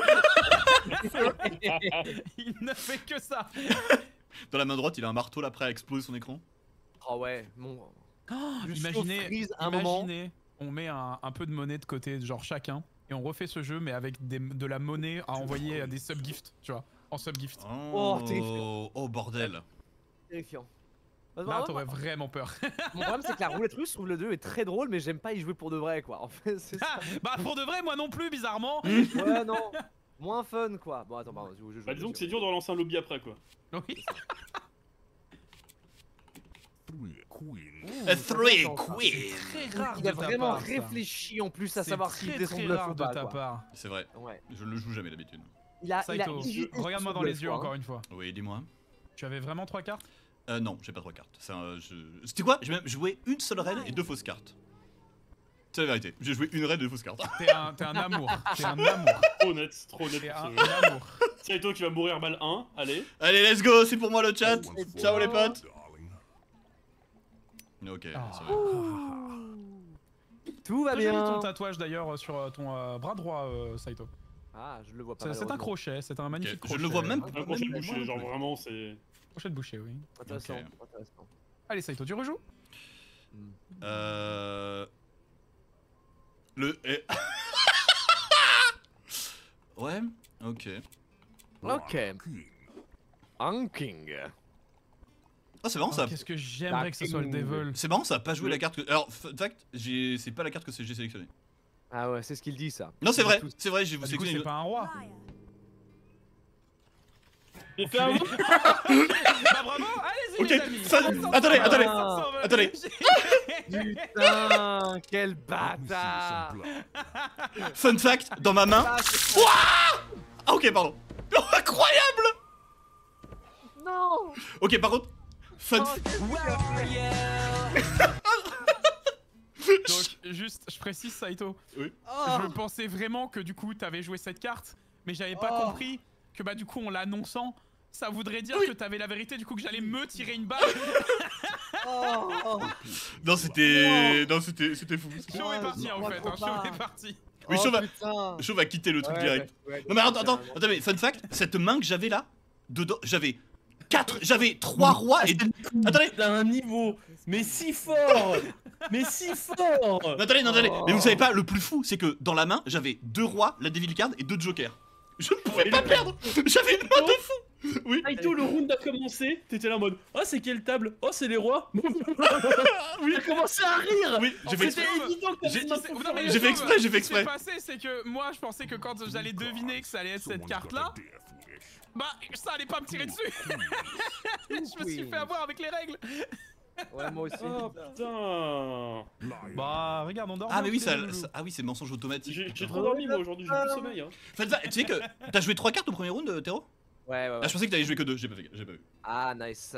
Il ne fait que ça. Dans la main droite, il a un marteau là prêt à exploser son écran. Oh ouais, mon. Je Imaginez, freeze un moment. imaginez, on met un peu de monnaie de côté, genre chacun, et on refait ce jeu, mais avec de la monnaie à envoyer à des subgifts, tu vois, en subgift. Oh, terrifiant. Oh bordel. Terrifiant. Là, t'aurais vraiment peur. Mon problème c'est que la roulette russe ou le 2 est très drôle mais j'aime pas y jouer pour de vrai quoi. En fait c'est ça. Bah, pour de vrai, moi non plus, bizarrement. Ouais non. Moins fun quoi. Bon attends pardon, je joue. Bah, disons que c'est dur de relancer un lobby après quoi. Oui. A three Ouh, queen. Très rare Il a de ta vraiment part, ça. réfléchi en plus à C'est savoir très, s'il descend très bluff rare ou de pas ta quoi. part. C'est vrai. Ouais. Je ne le joue jamais d'habitude. Il a Saito, hésité sur regarde-moi son dans les bluff, yeux quoi, encore une fois. Oui, dis-moi. Tu avais vraiment 3 cartes? Non, j'ai pas 3 cartes. C'était quoi? J'ai même joué une seule reine et 2 fausses cartes. C'est la vérité. J'ai joué une reine et 2 fausses cartes. T'es un amour. T'es un amour. Trop honnête, trop honnête. T'es pour un ce jeu. amour. Saito qui va mourir balle 1, allez. Allez, let's go, c'est pour moi le chat. Ciao les potes. Ok, Ah. c'est vrai. Tout va Très joli bien. ton tatouage d'ailleurs sur ton bras droit, Saito. Ah, je le vois pas. C'est un malheureusement. crochet, c'est un magnifique Ok, crochet. je le vois même Un crochet de boucher, genre vraiment c'est. Crochet de boucher, oui. Intéressant, Ok. intéressant. Allez, Saito, tu rejoues? Ouais, ok. Ok. Un king. Ah, c'est marrant ça. Qu'est-ce que j'aimerais que ce soit le Devil. C'est marrant, ça a pas joué la carte que. Alors, fact, c'est pas la carte que j'ai sélectionnée. Ah ouais, c'est ce qu'il dit ça. Non, c'est vrai, c'est vrai, j'ai Du coup, sélectionné. c'est pas un roi. J'ai fait un mot. Bah bravo, allez-y Ok, les amis. ça- attendez, attendez. Putain, quel bâtard. Fun fact, dans ma main. Ah, ok, pardon. Oh, incroyable. Non. Ok, par contre, fun. Donc, juste, je précise, Saito. Oui. Je pensais vraiment que du coup, t'avais joué cette carte, mais j'avais pas compris que bah du coup, en l'annonçant, ça voudrait dire que t'avais la vérité, du coup, que j'allais me tirer une balle. Non, c'était. Non, c'était fou. Chauve est parti en fait, hein, Chauve est parti. Oui, putain. Chauve a quitté le truc Ouais, direct. ouais, Non, mais attends, mais fun fact, cette main que j'avais là, dedans, j'avais 3 rois et. Attendez, T'as un niveau, mais si fort. Mais si fort. non, attendez, mais vous savez pas, le plus fou, c'est que dans la main, j'avais 2 rois, la Devil Card et 2 jokers. Je ne pouvais pas perdre. J'avais une main de fou. Oui. Aito, le round a commencé, t'étais là en mode oh c'est quelle table? Oh c'est les rois. Oui. T'as commencé à rire. Oui, j'ai fait C'était exprès. évident que J'ai- t'as Non, mais J'ai fait exprès, j'ai fait Ce qui exprès. s'est passé, c'est que moi, je pensais que quand j'allais deviner que ça allait être cette carte-là, bah ça allait pas me tirer dessus. Je me suis fait avoir avec les règles. Ouais, moi aussi. Oh putain. Bah regarde, on dort. Ah, mais oui, ah oui, c'est mensonge automatique. J'ai trop dormi moi aujourd'hui, j'ai plus de sommeil. Hein. Fun fact, tu sais que t'as joué 3 cartes au premier round, Théro? Ouais, ouais, Ah, ouais. je pensais que t'avais joué que 2, j'ai pas vu. Ah, nice.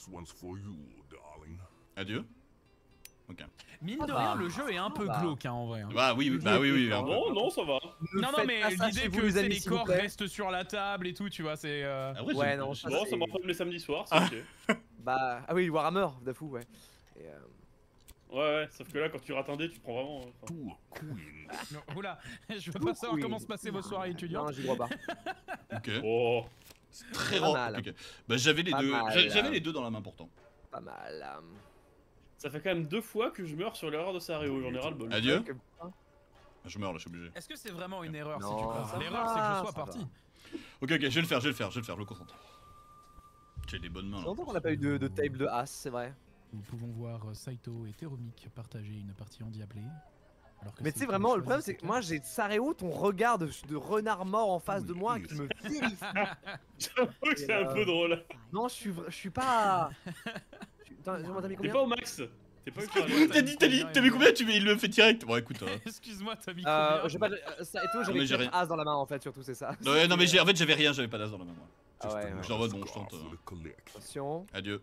Adieu. Ok. Mine de Ah rien, bah. le jeu est un peu Ah bah. glauque hein, en vrai. hein. Bah oui, un peu. Non, non, ça va. Non, non, mais l'idée que les c'est amis, les s'il vous corps plaît. restent sur la table et tout, tu vois, c'est. Ah, ouais, Ouais, j'ai- non, j'ai- Bon, ça c'est- m'entraîne les samedis soirs, c'est Ah. ok. Bah, ah oui, Warhammer, de fou, ouais. Et, Ouais, sauf que là, quand tu rates un dé, tu te prends vraiment. enfin. Non, oula, je veux pas savoir comment se passaient vos soirées étudiantes. non, j'y crois pas. Ok. Oh. C'est très Pas rare. mal. Ok. Bah j'avais les Pas deux. mal. J'avais les deux dans la main pourtant. Pas mal. Ça fait quand même 2 fois que je meurs sur l'erreur de Saréo, j'en ai ras le bol. Adieu. Que- Je meurs là, je suis obligé. Est-ce que c'est vraiment une erreur si Non, tu ça pars? L'erreur, c'est que je va, sois ça parti. Ok, je vais le faire, je me concentre. J'ai des bonnes mains C'est là. longtemps qu'on n'a pas eu de table de As, c'est vrai. Nous pouvons voir Saito et Théromique partager une partie endiablée. alors que Mais tu sais Saito vraiment, le choisit problème c'est ses que moi j'ai Sareo, ton regard de renard mort en face de moi qui me terrifie. J'avoue que c'est un peu drôle. Non, je suis pas. T'as mis T'es combien pas au max. T'es pas ultra T'as mis combien? Tu il le fait direct. Bon, écoute. Excuse-moi, t'as mis combien? J'ai pas. Saito, mais j'avais j'ai 4 rien. As dans la main en fait, surtout c'est ça. Ouais, non, mais en fait, j'avais rien, j'avais pas d'as dans la main. Moi. Ah ouais, Je suis en mode bon, je tente. Attention. Adieu.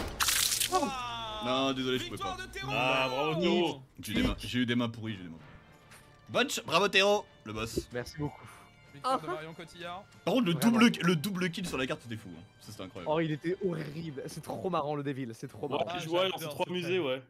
Non, désolé, je pouvais Victoire pas. de Théro. Ah, bravo Théo. J'ai eu des mains pourries, Bravo Théro, le boss. Merci beaucoup. Victoire de Marion Cotillard. Par contre, Vraiment. le double kill sur la carte, c'était fou. Hein. Ça, c'était incroyable. Oh, il était horrible. C'est trop marrant le Devil, c'est trop Ouais, marrant. je vois, on s'est j'adore trop ce amusé, ouais.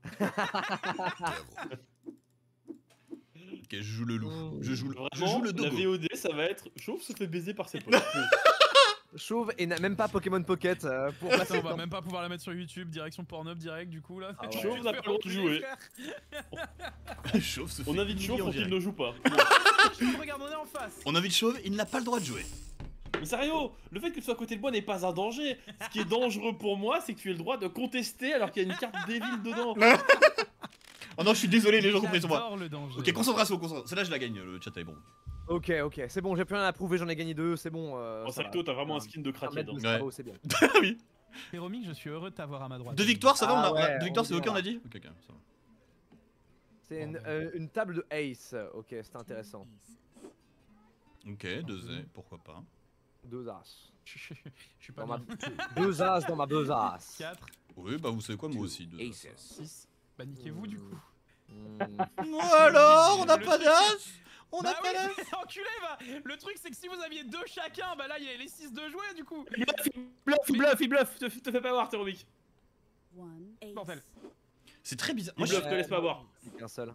Ok, je joue le loup. Je joue Vraiment, le la dogo. VOD, ça va être Chauve se fait baiser par ses potes. Chauve et n'a même pas Pokémon Pocket pour Attends, passer on le va temps. même pas pouvoir la mettre sur YouTube, direction Pornhub direct du coup là. Ah ouais. Chauve n'a pas le droit de jouer. Chauve se fait On invite humilier Chauve en pour qu'il direct. ne joue pas. Regarde, on est en face. On invite Chauve, il n'a pas le droit de jouer. Mais sérieux, le fait que tu sois à côté de moi n'est pas un danger. Ce qui est dangereux pour moi, c'est que tu aies le droit de contester alors qu'il y a une carte Devil dedans. Oh non, je suis désolé, les gens compris sur moi. J'adore le danger. Ok, concentration. Celle-là, je la gagne, le chat est bon. Ok, c'est bon, j'ai plus rien à prouver, j'en ai gagné 2, c'est bon. En Saito, t'as vraiment un skin de craquette. de hein. cerveau, c'est bien. Oui. Théromique, je suis heureux de t'avoir à ma droite. 2 victoires, ça va? Ah On a... ouais, 2 victoires, on c'est ok, verra. on a dit? Ok, ça va. C'est une table de Ace, ok, c'est intéressant. Ok, 2 ailes, pourquoi pas. 2 As. Je suis pas Dans ma... bien. 2 As dans ma besace. 4, Oui, bah vous savez quoi, moi aussi. 2 6. Bah niquez-vous du coup. Alors, on n'a Le pas truc, d'as? On n'a Bah pas d'as? oui, enculé va. Le truc c'est que si vous aviez 2 chacun, bah là il y a les 6 de jouer du coup. Il bluff, te fais pas voir, Théromique. Bordel. C'est très bizarre. Il Moi, bluff, te laisse pas voir. Qu'un seul.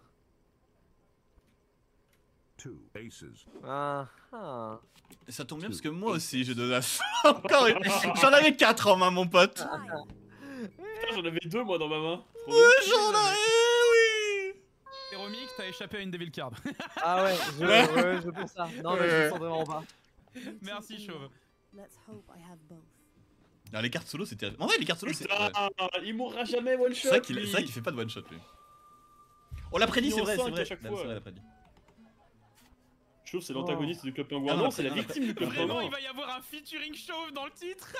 Ah, ça tombe bien parce que moi aussi j'ai 2 as. Encore une. J'en avais 4 en main, mon pote. Putain, j'en avais 2 moi dans ma main. Trop J'en avais, oui. Théromique, Romic, t'as échappé à une Devil Card. Ah ouais, je pense ça. Non, mais je le sens vraiment pas. Merci, Chauve. Let's hope I have both. Ah, les cartes solo, c'était. En vrai, les cartes solo, c'est. Putain, il mourra jamais one shot. C'est vrai qu'il fait pas de one shot lui. On l'a prédit, c'est vrai, c'est cinq vrai. à chaque C'est fois. vrai, on l'a prédit. Chauve, c'est l'antagoniste du club Ah pingouin. non, Non, c'est la non, victime du club Vraiment, pingouin. il va y avoir un featuring Chauve dans le titre.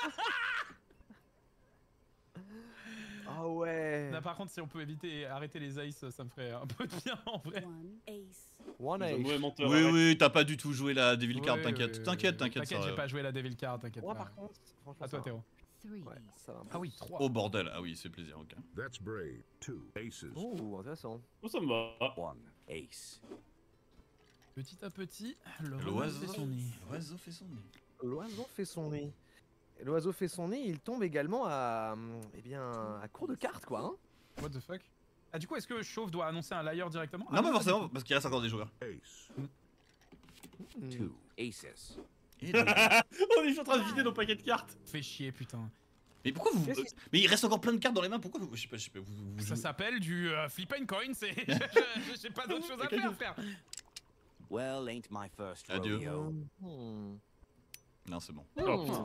Ah ouais. Là, par contre, si on peut éviter arrêter les ice, ça me ferait un peu de bien en vrai. One ace. One C'est un ace. mauvais menteur. Oui, arrête. oui, t'as pas du tout joué la Devil Card, Ouais, t'inquiète. ouais, T'inquiète, ouais. t'inquiète. T'inquiète, j'ai ça- pas joué la Devil Card, t'inquiète Moi pas. par contre, franchement, À toi, Théo. Three. Ouais, ça va. Ah oui, 3. Oh bordel, ah oui, c'est plaisir, ok. That's brave. 2 aces. Ouh, intéressant. Oh, ça me va. One ace. Petit à petit, le L'oiseau oiseau fait son nid. L'oiseau fait son nid. L'oiseau fait son nid. Et l'oiseau fait son nid, il tombe également à, eh bien, à court de cartes quoi. Hein. What the fuck? Ah, du coup, est-ce que Chauve doit annoncer un liar directement? Non, pas forcément, parce qu'il reste encore des joueurs. Ace. Hmm. 2 aces. Et deux. On est en train de vider nos paquets de cartes. Fait chier, putain. Mais pourquoi vous. Qu'est-ce qui- Mais il reste encore plein de cartes dans les mains, pourquoi vous. Je sais pas, vous Ça jouez- s'appelle du flip and coin, c'est. J'ai pas d'autre chose à Ok. faire, frère. Well, ain't my first Adieu. rodeo. Hmm. Non, c'est bon. Oh, putain.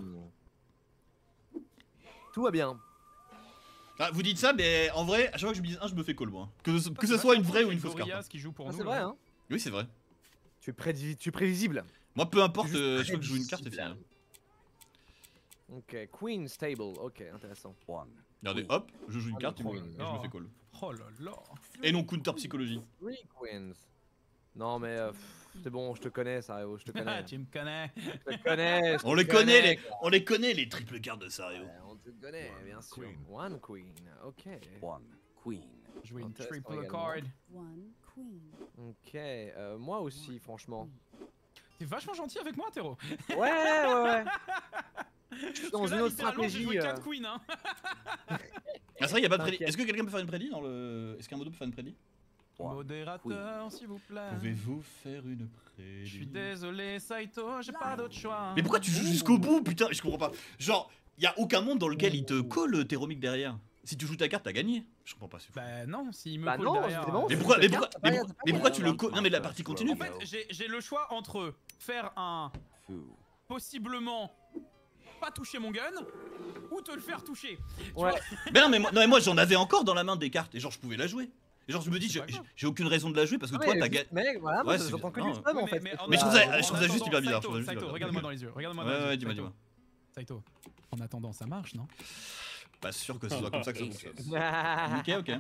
Tout va bien. Ah, vous dites ça, mais en vrai, à chaque fois que je me dis un, je me fais call, moi. Que ce C'est soit une vachement vraie cool ou une qu'il y ait fausse carte. Gorillaz qui joue pour Ah, nous. c'est là. vrai, hein. Oui, c'est vrai. Tu es prévisible. Moi, peu importe, C'est juste je crois que je joue une carte et prévisible. fini. Ok, Queen Stable, ok, intéressant. One. Regardez, hop, je joue une carte et trop je me fais call. Oh là là. Et non, counter psychologie. Three Queens. Non mais c'est bon, je te connais, Sario, je te connais. Tu me connais. Je te connais. je On te les connaît, connais, on les connaît, les triples cartes de Sario. Ouais, on te connaît, bien sûr. queen. One Queen, ok. One queen. Jouer une Intéressant triple également. card. One queen. Ok, moi aussi, franchement. T'es vachement gentil avec moi, Théro. Ouais, ouais, ouais. Je suis dans Parce que une là, autre littéralement, j'ai stratégie. joué 4 queens, hein. Ah, c'est vrai, y a pas de prédit. T'inquiète. Est-ce que quelqu'un peut faire une prédit dans le. Est-ce qu'un modo peut faire une prédit? One Modérateur, s'il vous plaît. Pouvez-vous faire une prédit? Je suis désolé, Saito, j'ai pas d'autre choix. Mais pourquoi tu joues jusqu'au bout, putain? Je comprends pas. Genre, y a aucun monde dans lequel il te colle tes romiques derrière. Si tu joues ta carte, t'as gagné. Je comprends pas, c'est fou. Bah non, s'il me Bah colle non, derrière. évidemment, Mais c'est pourquoi, ta mais carte, pourquoi, t'as pas- mais t'as pourquoi, pas mais pourquoi tu le gagné. Non, mais la partie continue. En fait, j'ai le choix entre faire un Two. possiblement pas toucher mon gun ou te le faire toucher. Ouais. Mais non, mais moi j'en avais encore dans la main des cartes et genre je pouvais la jouer. Et genre je me dis, C'est pas grave. j'ai aucune raison de la jouer parce que toi t'as gagné. Mec, voilà, moi Ouais, c'est j'entends que bien. du spam Non, en fait. Mais je trouve ça- en je trouve ça juste attendant, hyper bizarre, je Saito, trouve ça juste Saito, bizarre. regarde-moi dans les yeux. Regarde-moi dans Ouais, les yeux. ouais, dis-moi, Saito. dis-moi. Saito, en attendant, ça marche, non? Pas sûr que ce soit comme ça que ça fonctionne. Ah. Ok, ok.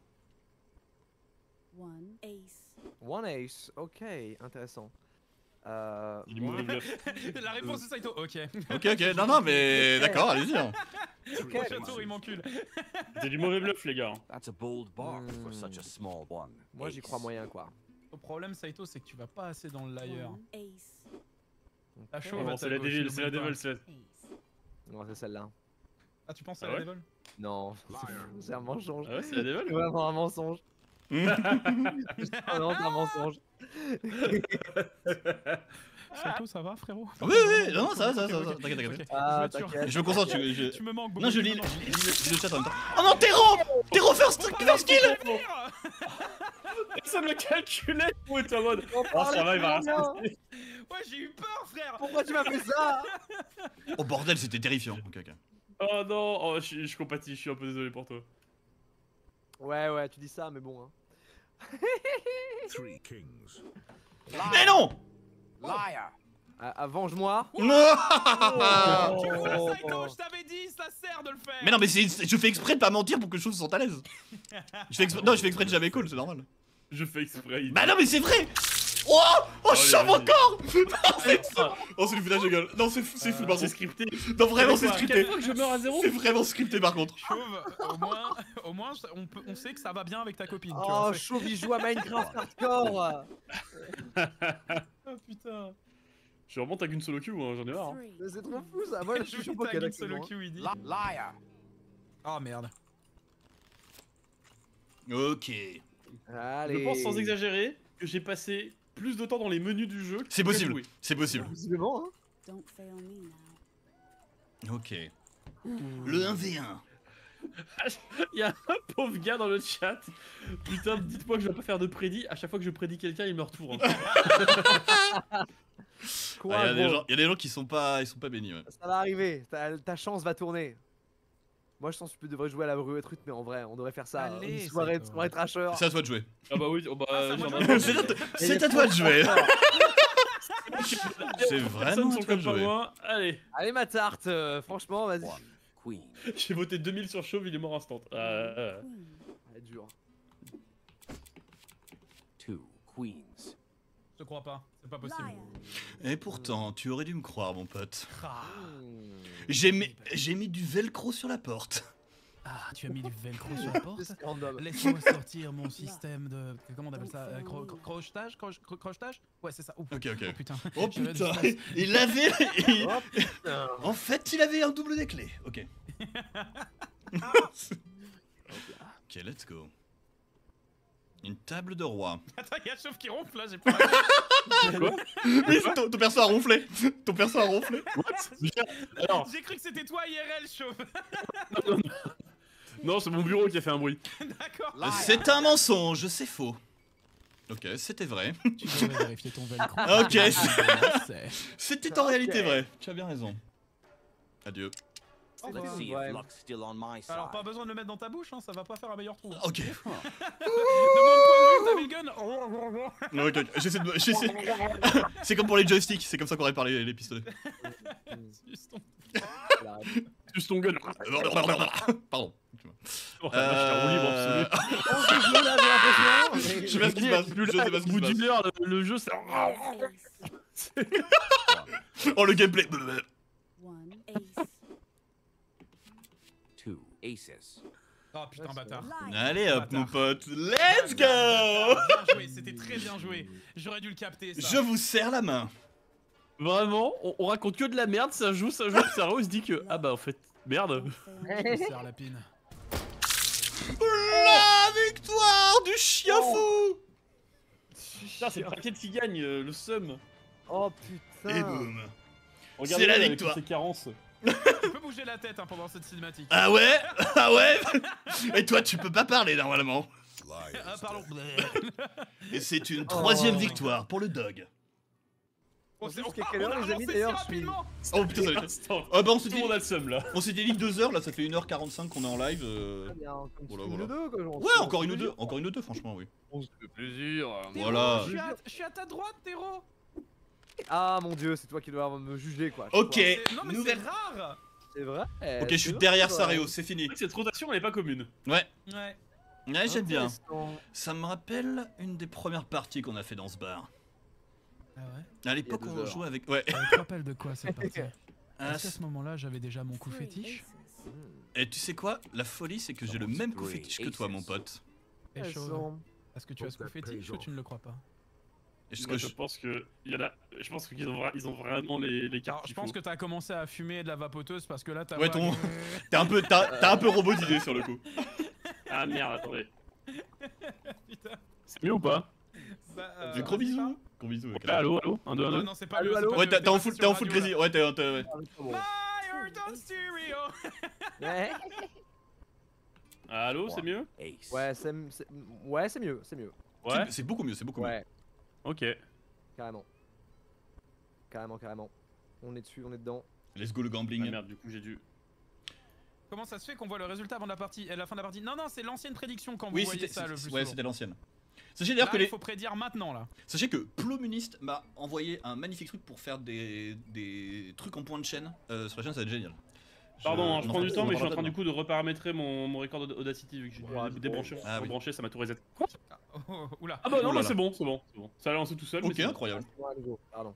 One ace. One ace, ok, intéressant. Il est mauvais bluff. La réponse de Saito, ok. Ok, ok. Non, mais d'accord, allez-y. Hein. Prochain tour, il m'encule. C'est du mauvais bluff, les gars. That's a bold bark for such a small one. Moi j'y crois Ace. moyen quoi. Le problème, Saito, c'est que tu vas pas assez dans le liar. One ace. La Ok. chauve Oh, à c'est ta la gauche, devil, c'est la n'oublie pas. devil, c'est la... Ace. Non, c'est celle-là. Ah, tu penses à Ah la ouais devil? Non, c'est un mensonge. Ah ouais, c'est la C'est devil. vraiment un mensonge. Ah non, c'est un mensonge. Saito, ça va, frérot? Oui, oui, non, ça va, Ok, t'inquiète, ok. t'inquiète. Ah, Je me t'inquiète. Je me concentre, Tu me manques beaucoup. Non, je tu lis me manques. le chat en même temps. Oh non, Terro first kill. Ça me calculait, pour être en mode. On Oh, ça parle va, il va de rien. rester. Ouais, j'ai eu peur, frère! Pourquoi tu m'as fait ça? Oh bordel, c'était terrifiant. Ok, ok. Oh non, oh, je compatis, je suis un peu désolé pour toi. Ouais, ouais, tu dis ça, mais bon. Hein. 3 kings. Mais non. Liar. Ah, venge-moi. Non. Tu vois, Saito, je t'avais dit, ça sert de le faire! Mais non, mais je fais exprès de pas mentir pour que je se sente à l'aise. Non, je fais exprès de jamais call, c'est normal. Je fais exprès. Bah non, mais c'est vrai. Oh, je chante vas-y. encore. Non, c'est fou. Oh, c'est du foutage de gueule. Non, c'est fou, par C'est contre. scripté. Non, vraiment, c'est Quoi, scripté. quelle fois que je meurs à zéro? C'est vraiment scripté par contre. Chauve, au moins on sait que ça va bien avec ta copine. tu vois, Oh, c'est- Chauve, il joue à Minecraft hardcore. Oh putain. Je remonte avec une solo queue, hein, j'en ai marre. hein. Three. Mais c'est trop fou ça. Moi, je suis chaud Tag Pokédex. une solo queue, il dit. Liar. Oh merde. Ok. Allez. Je pense sans exagérer que j'ai passé plus de temps dans les menus du jeu. que C'est à possible. jouer. C'est possible. Visiblement, hein. Don't fail me now. Ok. Le 1v1. Il y a un pauvre gars dans le chat. Putain, dites-moi que je dois pas faire de prédit. À chaque fois que je prédis quelqu'un, il me retourne. Quoi, Ah, gros y a des gens qui sont pas bénis. Ouais. Ça va arriver, ta chance va tourner. Moi je pense que tu devrais jouer à la rue truc, mais en vrai, on devrait faire ça. Allez, Une soirée Saito. trasher. C'est à toi de jouer. Ah bah oui, oh bah, Ah, ça j'en va, ai- C'est à toi de jouer. C'est Personne vraiment sont à toi de comme pas jouer. moi. Allez, Allez ma tarte, franchement, vas-y. One queen. j'ai voté 2000 sur Chauve, il est mort instant. Queen. Elle est dure. Two queens. Je te crois pas, c'est pas possible. Liar. Et pourtant, tu aurais dû me croire, mon pote. Ah, J'ai mis du velcro sur la porte. Ah, tu as mis du velcro sur la porte. C'est random. Laisse-moi sortir mon système de... Comment on appelle ça crochetage crochetage. Ouais, c'est ça. Ouf. Ok, ok. Oh putain. Oh J'avais putain, du il avait... Oh putain. En fait, il avait un double des clés. Ok. Ok, let's go. Une table de roi. Attends, il y a Chauve qui ronfle là, j'ai pas. Quoi? Oui, ton perso a ronflé. Ton perso a ronflé. Alors, J'ai cru que c'était toi IRL, Chauve. non, c'est mon bureau qui a fait un bruit. D'accord. C'est un mensonge, c'est faux. Ok, c'était vrai. Tu devrais vérifier ton velcro. Ok, C'est... c'était en réalité vrai. Tu as bien raison. Adieu. Let's see Ouais. if luck's still on my side. Alors pas besoin de le mettre dans ta bouche, hein, ça va pas faire un meilleur trou. Ok. De mon point de vue, t'as mis le gun. Ok, ok. J'essaie. C'est comme pour les joysticks, c'est comme ça qu'on répare les pistolets. Juste ton- Juste ton gun. Pardon. Oh, la vache, t'as roue libre absolu. Je sais pas ce qui se passe. Je sais pas ce Au qui bout se d'une passe. heure, le jeu, c'est... Oh, le gameplay. One ace. Two aces. Oh putain, bâtard. Liar. Allez hop, mon Bâtard. pote. Let's go. Bien joué, c'était très bien joué. J'aurais dû le capter ça. Je vous serre la main. Vraiment, on raconte que de la merde, ça joue, le cerveau il se dit que... Ah bah en fait, merde. Je te serre la pine. La victoire du chien fou. Putain, c'est le paquet qui gagne, le seum. Oh Et putain. boum. Regardez la avec victoire. toutes ces carences. Tu peux bouger la tête hein, pendant cette cinématique. Ah ouais. Ah ouais. Et toi, tu peux pas parler normalement. Ah pardon. Et c'est une troisième victoire pour le dog. Oh, Jusqu'à quelle heure, les amis, d'ailleurs, je suis- Oh putain, ça va être- Instant. Ah bah on Tout s'était le monde a le seum là. dit 2 heures, là ça fait 1h45 qu'on est en live. Très bien, comme Voilà, une voilà. ou deux, quoi, genre. Ouais, encore une ou deux, franchement, oui. On se fait plaisir. Voilà. Je suis à ta droite, Tero. Ah mon dieu, c'est toi qui dois me juger quoi. je Ok, crois. Non mais nouvelle. c'est rare. C'est vrai. Ok, je suis derrière Saréo, c'est fini. Cette rotation elle est pas commune. Ouais, Ouais. ouais, j'aime bien. Intéressant. Ça me rappelle une des premières parties qu'on a fait dans ce bar. Ah ouais. À l'époque, Il y a on 2 heures. jouait avec. Ouais. Tu te rappelles de quoi cette partie? Ah, Est-ce qu'à ce moment-là, j'avais déjà mon coup Three fétiche? aces. et tu sais quoi? La folie, c'est que j'ai le même coup fétiche que toi, mon pote. Et Elles Chauve, sont- est-ce que tu as ce coup fétiche ou tu ne le crois pas? Et ce Moi, que je je- pense que il y en a. Je pense qu'ils ont, ils ont vraiment les Alors, cartes. je pense que t'as commencé à fumer de la vapoteuse parce que là, t'as. Ouais, ton. T'as un peu robotisé sur le coup. Ah merde, attendez. Putain. C'est mieux ou pas? Bah, Des gros bisous. Gros bisous. Ouais, allô, allô 1, 2, 1, Non, 2. non, c'est pas Allô, mieux. allô c'est pas Ouais, mieux, t'es en passé full, sur t'es en full radio, crazy. là. Ouais, ouais. Ah, mais c'est bon. Liar on stereo. Ouais, Allô, c'est mieux? Ace. ouais, ouais, c'est mieux, c'est mieux. Ouais. C'est beaucoup mieux, c'est beaucoup mieux. Ouais, Ok. carrément. Carrément. On est dessus, on est dedans. Let's go le Ah gambling. merde, du coup j'ai dû. Comment ça se fait qu'on voit le résultat avant la partie, à la fin de la partie? Non, non, c'est l'ancienne prédiction quand vous Oui, voyez c'était ça le plus ouais, souvent. c'était l'ancienne. Sachez d'ailleurs Là, que il les. faut prédire maintenant là. Sachez que Plomuniste m'a envoyé un magnifique truc pour faire des trucs en point de chaîne. Sur la chaîne, ça va être génial. Pardon, je on en prends du parle- temps, on mais je suis en parle train du maintenant. coup de reparamétrer mon record Audacity vu que j'ai Ouais, dû débrancher. Ah oui. Rebrancher, ça m'a tout reset. Quoi? Oh, oula. Ah bah non, Oh là bah là. c'est bon, c'est bon. Ça a lancé tout seul. mais Ok, c'est bon. incroyable. Ouais, à nouveau, pardon.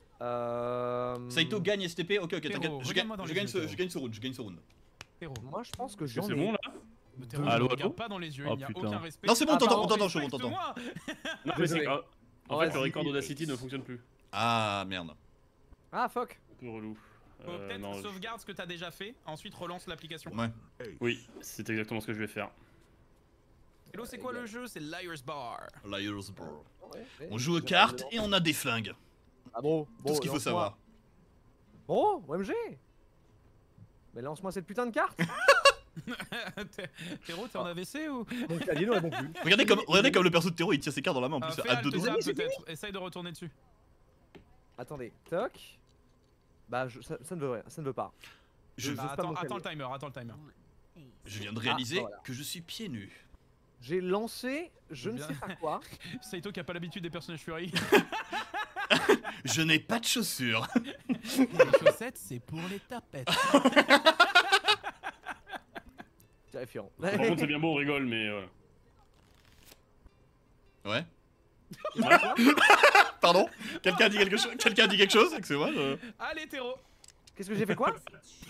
Saito gagne STP. Ok, t'inquiète. Je gagne, regarde-moi dans les yeux, je gagne ce round. Je gagne ce round. Tero. Moi je pense que Est-ce j'en que ai. c'est bon là? Tero, Allô, je allô regarde pas dans les yeux, Oh, il n'y a putain. aucun respect. Non, c'est bon, Ah, t'entends, pardon, je t'entends. Respecte-moi. Non, mais c'est Désolé. grave. En Ouais, fait, le c'est- record Audacity ne fonctionne plus. Ah merde. Ah fuck. Un peu relou. Faut peut-être non, sauvegarde ce que t'as déjà fait, ensuite relance l'application. Ouais. Oui, c'est exactement ce que je vais faire. Hello, c'est quoi le jeu? C'est Liar's Bar. Liars Bro. Ouais, ouais. On joue aux cartes et on a des flingues. Ah bon, Tout ce qu'il faut lance-moi. savoir. Bon, OMG. Mais lance-moi cette putain de carte. Théro, t'es en AVC ou Mon clavier n'aurait bon plus. Regardez comme le perso de Théro il tire ses cartes dans la main en plus Fais à deux Alt doigts. Tab, peut-être. Essaye de retourner dessus. Attendez, toc. Bah, ça ne veut pas. Je- J'ose pas Attends, mon attends le clavier. timer, attends le timer. Je viens de réaliser voilà. que je suis pieds nus. J'ai lancé, je ne Bien. sais pas quoi. Saito qui a pas l'habitude des personnages Fury. Je n'ai pas de chaussures. Les chaussettes, c'est pour les tapettes. Terrifiant. Par contre, c'est bien beau, on rigole, mais. Ouais. Pardon. Quelqu'un a dit quelque chose. Quelqu'un a dit quelque chose. Excusez-moi. Allez, Théro. Qu'est-ce que j'ai fait quoi?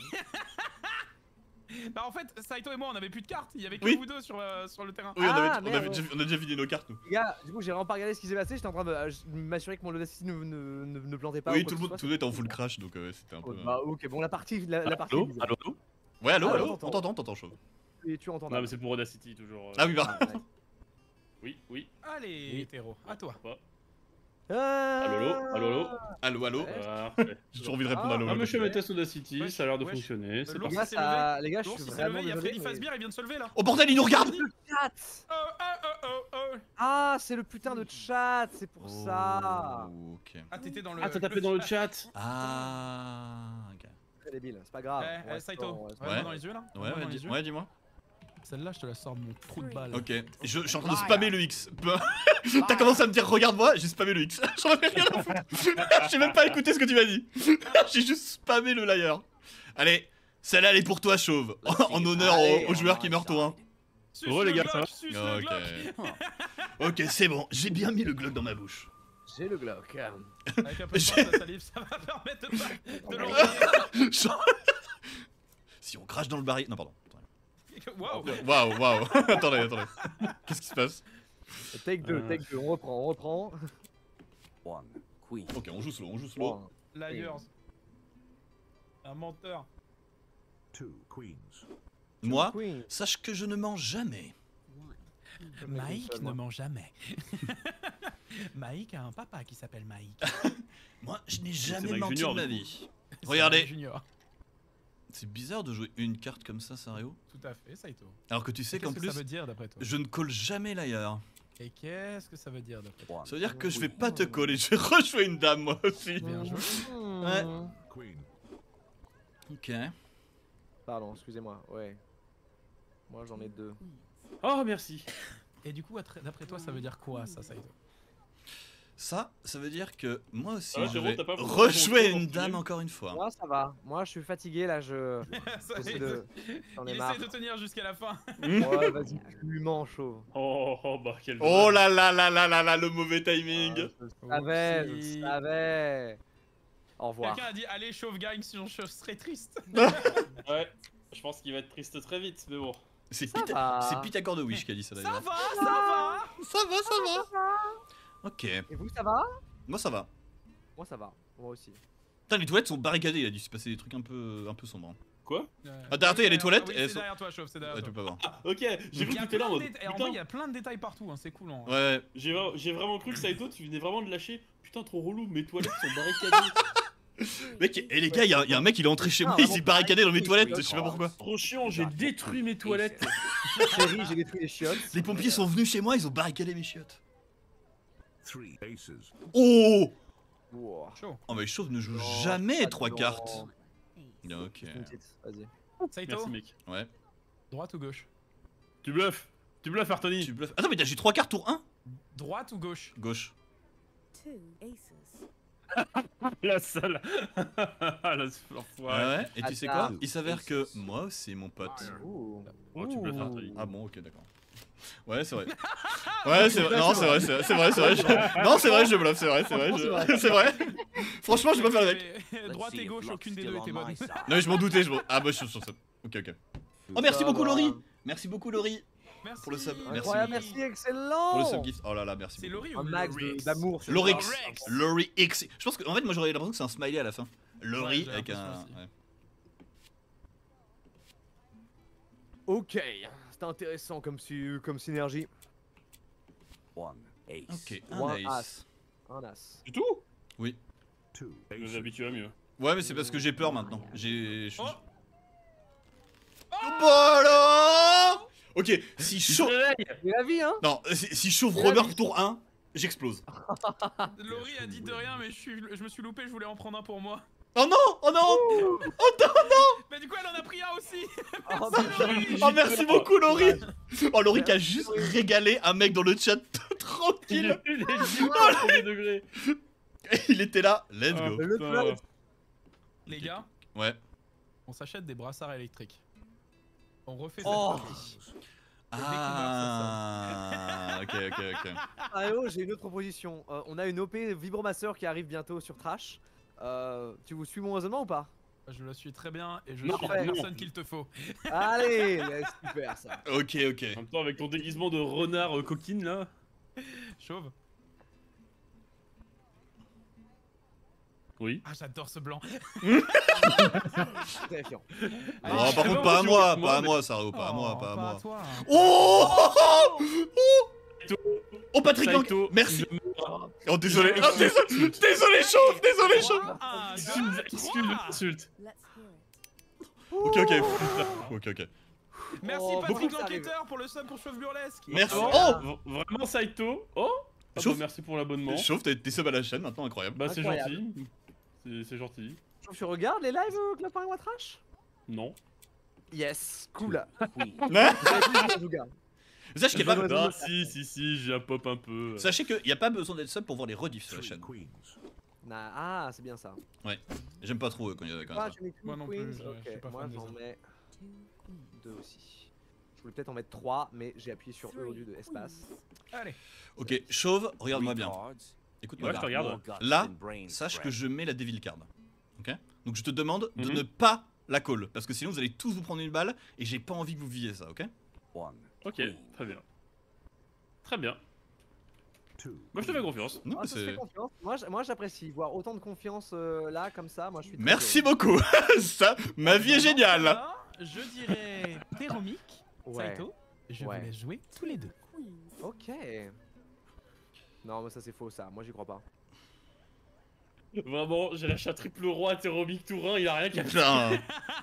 Bah en fait, Saito et moi, on avait plus de cartes. Il y avait que Oui. vous deux sur le terrain. Oui, on Ah, avait merde, on a déjà vidé nos cartes nous. Les gars, du coup, j'ai vraiment pas regardé ce qui s'est passé. J'étais en train de m'assurer que mon Audacity ne plantait pas. Oui, ou quoi tout le que monde ce tout le monde était en full crash donc c'était un peu. soit. Bah, ok, bon, la partie. La partie Allô est bizarre. Allô Ouais, allô, Ah, allô. t'entends. On t'entend chauve. Et tu entends. Non, mais c'est pour Audacity, toujours. Ah oui, bah. Ah, ouais. Oui, oui. Allez, Oui. Théro, à toi. Pas. Ah, Allô Allô, allô. Ouais. Parfait. J'ai toujours envie de répondre allô. Ah, monsieur Metas Audacity, Wesh, ça a l'air de wesh. fonctionner, c'est L'ours, Les parti. gars, s'est levé. les gars, je L'ours, suis il s'est vraiment levé, il y a désolé. Freddy Fazbear, il vient de se lever là. Oh bordel, il nous regarde. Chat. Oh, oh, oh, oh, oh. Ah, c'est le putain de chat, c'est pour ça. Oh, ok. Ah, t'étais dans le. Ah, t'as tapé dans le chat. Ah. Ok. Très débile, c'est pas grave. Eh, On reste Saito, dans- regarde-moi Ouais. dans les yeux là. Ouais, Regarde-moi dans les yeux. ouais, dis-moi. Celle-là, je te la sors de mon trou de balle. Ok. Je suis en train de spammer le X. T'as commencé à me dire regarde-moi, j'ai spammé le X. J'en avais rien à foutre. J'ai même pas écouté ce que tu m'as dit. J'ai juste spammé le liar. Allez, celle-là elle est pour toi, Chauve. En honneur Allez, aux joueurs qui meurent au 1. Suce Heureux, le les gars, Glock, ça va suce le Glock. Ok, c'est bon. J'ai bien mis le Glock dans ma bouche. J'ai le Glock. Avec un peu de force, la salive, ça va permettre de l'envoyer. Si on crache dans le baril. Non, pardon. Waouh. Waouh. Attendez. Qu'est-ce qui se passe? Take 2, on reprend. One queen. Ok, on joue slow. Bon. Liars. Un menteur. Moi, Queen. sache que je ne mens jamais. Maïk ne ment jamais. Maïk a un papa qui s'appelle Maïk. Moi, je n'ai C'est jamais Mike menti Junior, de ma du coup. vie. C'est Regardez. Maïk Junior. C'est bizarre de jouer une carte comme ça, Sario. Tout à fait, Saito. Alors que tu sais qu'en Qu'est-ce que plus, ça veut dire d'après toi? je ne colle jamais l'ailleurs. Et qu'est-ce que ça veut dire d'après toi? Ça veut dire que je vais pas te coller, je vais rejouer une dame moi aussi. Bien joué. Ouais. Ok. Pardon, excusez-moi, ouais. Moi j'en ai 2. Oh, merci. Et du coup, d'après toi, ça veut dire quoi ça, Saito? Ça veut dire que moi aussi, Ah, je Jérôme, vais t'as pas voulu rejouer rejouer une ton dame film encore une fois. Moi ça va, moi je suis fatigué là, je. J'essaie de. J'en ai Il marre. essaie de tenir jusqu'à la fin. Ouais, vas-y, tu m'en chauve. Bah, quel Oh là là là là là là, le mauvais timing. Je savais. Au revoir. Quelqu'un a dit allez, chauve gagne, sinon je serais triste. Ouais, je pense qu'il va être triste très vite, mais bon. C'est va. Pythagore de Wish qui a dit ça Ça d'ailleurs. va, ça va. Ça va. Ok. Et vous ça va? Moi ça va. Moi ça va, moi aussi. Putain, les toilettes sont barricadées, il a dû se passer des trucs un peu sombres. Quoi? Ah, derrière toi, il y a les toilettes Oui, et elles c'est sont- derrière toi, chauve, c'est derrière Ouais, tu toi. peux pas voir. Ok, j'ai cru Il y que a t'étais là en plein mode. de en vrai, il Putain, y a plein de détails partout, hein, c'est cool. Hein. Ouais. j'ai vraiment cru que Saito, tu venais vraiment de lâcher. Putain, trop relou, mes toilettes sont barricadées. Mec, et les gars, il y a un mec, il est entré chez moi, il s'est barricadé dans mes toilettes, je sais pas pourquoi. Trop chiant, j'ai détruit mes toilettes. Chérie, j'ai détruit les chiottes. Les pompiers sont venus chez moi, ils ont barricadé mes chiottes. 3 aces. Oh Wow. Chaud. Oh mais Chauve ne joue Non, jamais pas 3 dedans. cartes. Ok. Une petite, vas-y. Saito, Merci, mec. Ouais. droite ou gauche? Tu bluffes, Artoni. Tu bluffes. Attends, mais j'ai 3 cartes tour 1 Droite ou gauche? Gauche. 2 aces. La salle. La Ouais. Et tu sais quoi? Attends. Il s'avère que moi aussi, mon pote. Ouh. Oh, tu bluffes, Artoni. Ah bon, ok, d'accord. Ouais, c'est vrai. Ouais, c'est vrai. Non, c'est vrai. Non, c'est vrai, je bluffe, c'est vrai. C'est vrai. Franchement, je vais pas faire avec. Droite et gauche, aucune des deux était bonne. Non, mais je m'en doutais, Ah bah, je suis sur ça. Ok. Oh, merci beaucoup, Laurie. Merci beaucoup, Laurie. Merci. Pour le sub. Merci. Incroyable, merci, excellent. Pour le subgift. Oh là là, merci C'est beaucoup. Laurie Un ou max Laurie? d'amour. sur Laurie le X. corps. Laurie X. Je pense qu'en fait, moi, j'aurais l'impression que c'est un smiley à la fin. Laurie j'ai avec l'impression un. aussi. Ouais. Ok, c'était intéressant comme synergie. One ace. Ok, One un as. ace. Un as. Du tout? Oui. 2 Je aces. vous habitue à mieux. Ouais, mais c'est parce que j'ai peur maintenant. J'ai. Oh. Oh Bah alors. Ok, si Il se chauve... réveille. C'est la vie, hein. Non, si chauve Robert tour 1, j'explose. Laurie a dit de rien, mais je me suis loupé, je voulais en prendre un pour moi. Oh non, oh non. Mais du coup, elle en a pris un aussi. Oh, Oh merci beaucoup Laurie. Oh Laurie qui a juste régalé un mec dans le chat tranquille. Il est juste au premier degré. Il était là, let's Ah, go. putain. Les gars, Ouais. on s'achète des brassards électriques. On refait Oh. cette partie. Ah, ok. Ah, oh, j'ai une autre proposition. On a une OP Vibromasseur qui arrive bientôt sur Trash. Tu vous suis mon raisonnement ou pas? Je le suis très bien et je Non, suis la ouais. personne qu'il te faut. Allez, super ça. Ok. En même temps, avec ton déguisement de renard coquine là. Chauve. Oui. Ah, j'adore ce blanc. Terrifiant. Oh, par contre, pas à moi, pas à moi, Saro, pas à moi, pas à moi. Toi. Oh Oh, Patrick Lang, Saito, merci. je meurs. Oh, désolé, oh, désolé, chauve, désolé, chauve. Un, Excuse, deux, excuse, trois. insulte. Let's hear it. Ok. Merci Oh, Patrick beaucoup, ça l'enquêteur pour le sub pour Chauve Burlesque. Merci. Oh, Oh vraiment Saito. Oh ah Chauffe. bah, merci pour l'abonnement. Chauve, t'es sub à la chaîne maintenant, incroyable. Bah c'est Incroyable. gentil. C'est gentil. Tu regardes les lives Club Penguin Trash? Non. Yes, cool. Queen. Hein En tout cas. Sache qu'il y a pas... Ah si, j'ai un pop un peu. Sachez qu'il n'y a pas besoin d'être sub pour voir les rediffs sur la chaîne. Ah, c'est bien ça. J'aime pas trop quand il y a Ah, ça. tu mets two Moi non queens. plus, je Ok, suis pas moi fan des j'en autres. mets 2 aussi. Je voulais peut-être en mettre 3, mais j'ai appuyé sur E au lieu de espace. Allez. Ok, chauve, regarde-moi bien. Cards. Écoute-moi Ouais, je te bien. regarde. Là, sache que je mets la Devil Card. Ok. Donc je te demande de Mhm. ne pas la call, parce que sinon vous allez tous vous prendre une balle, et j'ai pas envie que vous viviez ça, ok? One. Ok, Queen. très bien. Très bien. Moi je te fais confiance. Non, Ah, mais ça se fait c'est... confiance. Moi j'apprécie voir autant de confiance là comme ça. Moi je suis. très Merci heureux. beaucoup. Ça, ma vie est géniale. Alors, je dirais Théromique, Ouais. Saito. Je Ouais. vous laisse jouer tous les deux. Queens. Ok. Non, mais ça c'est faux ça. Moi j'y crois pas. Vraiment, j'ai lâché un triple roi, Théromique, Tourin, il a rien qu'à Putain.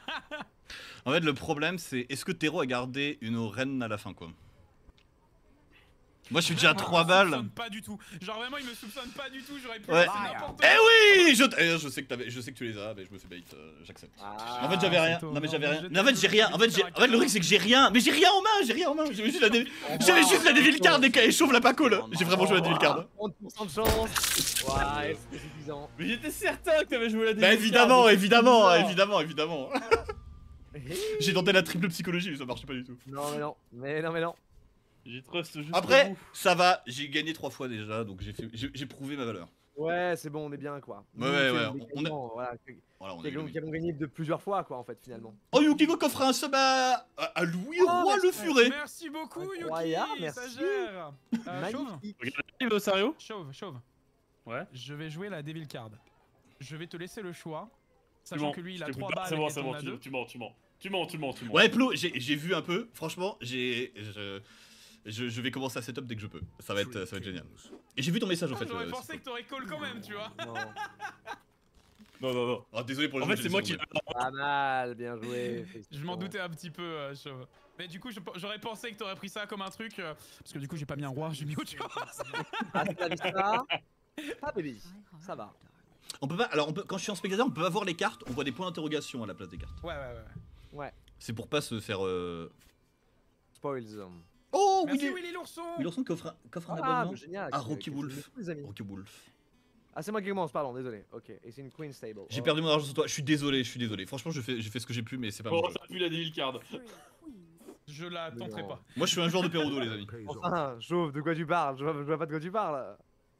En fait, le problème, c'est est-ce que Tero a gardé une reine à la fin, quoi? Moi, je suis déjà à 3 Il me balles. soupçonne pas du tout. Genre vraiment, il me soupçonne pas du tout. J'aurais pu Ouais. laisser n'importe Eh quoi. oui, je sais que tu les as, mais je me fais bait, j'accepte. Ah, En fait, j'avais rien. Saito, Non, mais non, j'avais mais rien. je Mais en fait, j'ai rien. En fait, le truc, c'est que j'ai rien. Mais j'ai rien en main, J'avais juste la Devil Card et Chauve la pas call. J'ai vraiment joué la Devil Card. 30% de chance. Ouais, c'est suffisant. Mais j'étais certain que t'avais joué la Bah, Devil Card, évidemment. bizarre. J'ai tenté la triple psychologie, mais ça marchait pas du tout. Non, mais non. J'ai trust juste Après, au bout. ça va, j'ai gagné 3 fois déjà, donc j'ai prouvé ma valeur. Ouais, c'est bon, on est bien quoi. Ouais, on est- Voilà, Voilà, on qui est gagné. avons gagné de plusieurs fois quoi en fait finalement. Oh, Yukigo coffre un sub à Louis Roi le Furet. Merci beaucoup, Incroyable, Yuki. Ça merci. gère. Chauve. Magnifique. Regarde le live, Osario. Chauve. Ouais. Je vais jouer la Devil Card. Je vais te laisser le choix. Tu Sachant mens. que lui, il Je a t'écoute 3 pas. balles C'est bon, et c'est t'en bon, as 2. tu mens. Ouais, Plo, j'ai vu un peu, franchement, je vais commencer à setup dès que je peux. Ça va être génial. Et j'ai vu ton message en fait. J'aurais pensé que t'aurais call quand même, tu vois. Non. Non. Oh, désolé pour le En jeu, fait, j'ai c'est moi laissé qui. tomber. Pas mal, bien joué. Je m'en doutais un petit peu, Chauve. Mais du coup, j'aurais pensé que t'aurais pris ça comme un truc. Parce que du coup, j'ai pas mis un roi, j'ai mis autre chose. Ah, c'est la vista. Ah, baby. Ça va. On peut pas, alors quand je suis en spectateur, on peut pas voir les cartes, on voit des points d'interrogation à la place des cartes. Ouais. C'est pour pas se faire. Spoils. Oh, Merci Willy l'ourson. Willy Ourson coffre un Ah, abonnement mais génial. à Rocky Wolf. Les amis. Rocky Wolf. Ah, c'est moi qui commence, pardon, désolé. Ok, et c'est une Queen Stable. J'ai Oh. perdu mon argent sur toi, je suis désolé. Franchement, j'ai fait ce que j'ai pu, mais c'est pas Oh, mon jeu. ça pue la Devil Card. 3 queens. Je la tenterai Non. pas. Moi, je suis un joueur de Perudo, les amis. Enfin, Chauve, de quoi tu parles? Je vois pas de quoi tu parles.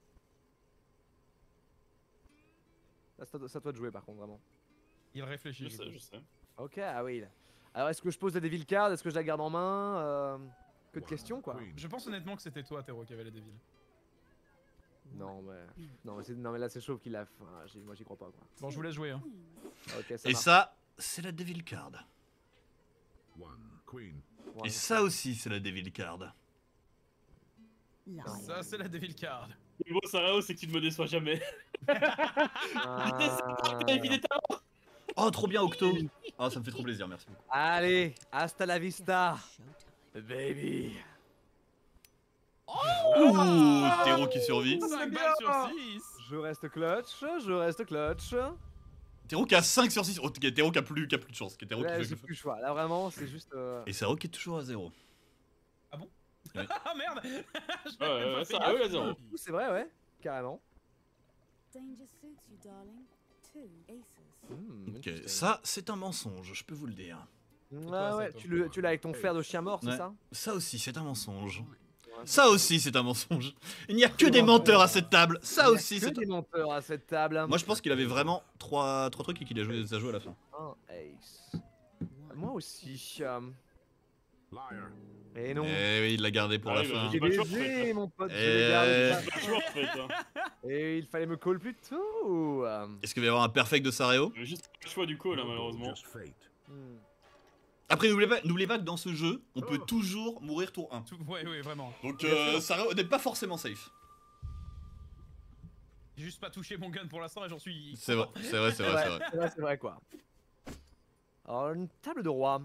Là, c'est à toi de jouer par contre, vraiment. Il réfléchit. Je du coup. sais. Ok, ah oui. Alors, est-ce que je pose la Devil Card? Est-ce que je la garde en main? Que de questions, quoi. Je pense honnêtement que c'était toi, Théro, qui avait la Devil. Non, mais là, c'est Chauve qui l'a. Enfin, moi, j'y crois pas, quoi. Bon, je vous laisse jouer. Hein. Ok, ça Et marche. ça, c'est la Devil Card. Ouais, Et ça aussi, c'est la Devil Card. Lion. Ça, c'est la Devil Card. Le beau Sarao, c'est que tu ne me déçois jamais. Ah, Il est à Oh, trop bien, Octo. Ah, ça me fait trop plaisir, merci beaucoup. Allez, hasta la vista, baby. Ouh, Tero qui survit. 5 balles sur 6. Je reste clutch, je reste clutch. Tero qui a 5 sur 6. Oh, Tero qui a plus de chance. Tero qui Ouais, fait j'ai que- plus le choix. Là vraiment, c'est juste. Et Saro qui est toujours à 0. Ah merde. Ouais, ça arrive à 0. C'est vrai, ouais, carrément. Danger suits you, darling. 2 aces. Ok, Interesting. ça, c'est un mensonge, je peux vous le dire. Ah ouais, tu l'as avec ton fer de chien mort, c'est Ouais. ça? Ça aussi, c'est un mensonge. Ça aussi, c'est un mensonge. Il n'y a que des menteurs à cette table. Ça aussi, c'est c'est des menteurs à cette table. Moi, je pense qu'il avait vraiment 3 trucs et qu'il a joué à la fin. Un ace. Moi aussi. Liar. Et non. Eh oui, il l'a gardé pour Ah la oui, bah, fin. j'ai pas le choix, en GG, fait. mon pote, je Eh. l'ai gardé. Pas le choix, en fait, hein. Et il fallait me call plus tôt. Est-ce qu'il va y avoir un perfect de Sareo? J'avais juste pas le choix du call, hein, malheureusement. Just fate. Hmm. Après, n'oubliez pas que dans ce jeu, on peut toujours mourir tour 1. Ouais, vraiment. Donc, Sareo n'est pas forcément safe. J'ai juste pas touché mon gun pour l'instant et j'en suis. C'est vrai, c'est vrai, c'est vrai, c'est vrai. C'est vrai quoi. Alors, une table de roi.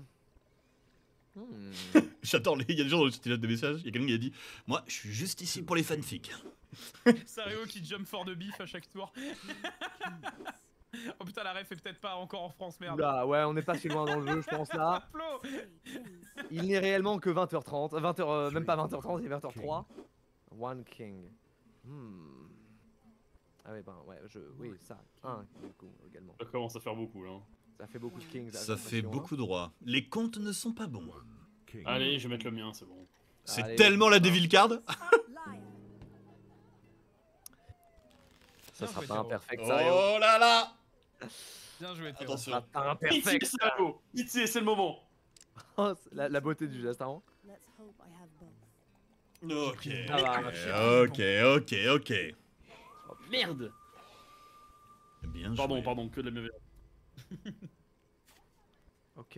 J'attends, il y a des gens dans le chat de messages, il y a quelqu'un qui a dit moi, je suis juste ici pour les fanfics. Sario qui jump fort de bif à chaque tour. Oh putain, la ref est peut-être pas encore en France, merde. Oula, ouais, on est pas si loin dans le jeu, je pense là. Flo. Il n'est réellement que 20h30, 20h, même pas 20h30, il est 20h03. One king. Ah oui, ben ouais, oui, ça. Un du coup également. Ça commence à faire beaucoup, là. Ça fait beaucoup de kings. là, Ça j'ai fait l'impression, beaucoup de rois. Les comptes ne sont pas bons. King. Allez, je vais mettre le mien, c'est bon. C'est Allez, tellement la putain. Devil Card. Liar. Ça Bien sera joué, pas un Théo. perfect, sérieux. Oh là là. Bien joué, Théo. Attention. Ça sera pas un Pitié, perfect. salaud. Pitié, c'est le moment. Oh, c'est la beauté du geste, hein. Let's hope I have both. Ok. Ah bah, Ok. Merde. Bien Pardon, joué. pardon, que de la bienveillance. Ok.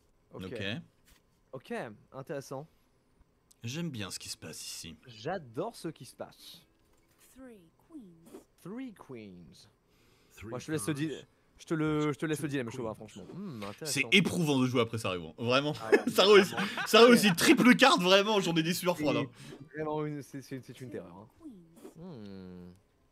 Ok, intéressant. J'aime bien ce qui se passe ici. J'adore ce qui se passe. 3 queens. 3 queens. Three Moi je te laisse cards. je te laisse le dilemme chaud, hein, franchement. C'est Intéressant. éprouvant de jouer après Sareo. Vraiment. Ah ouais, Sareo aussi, triple carte, vraiment, j'en ai des sueurs froides. hein. Vraiment, c'est une terreur. Hein. Queens.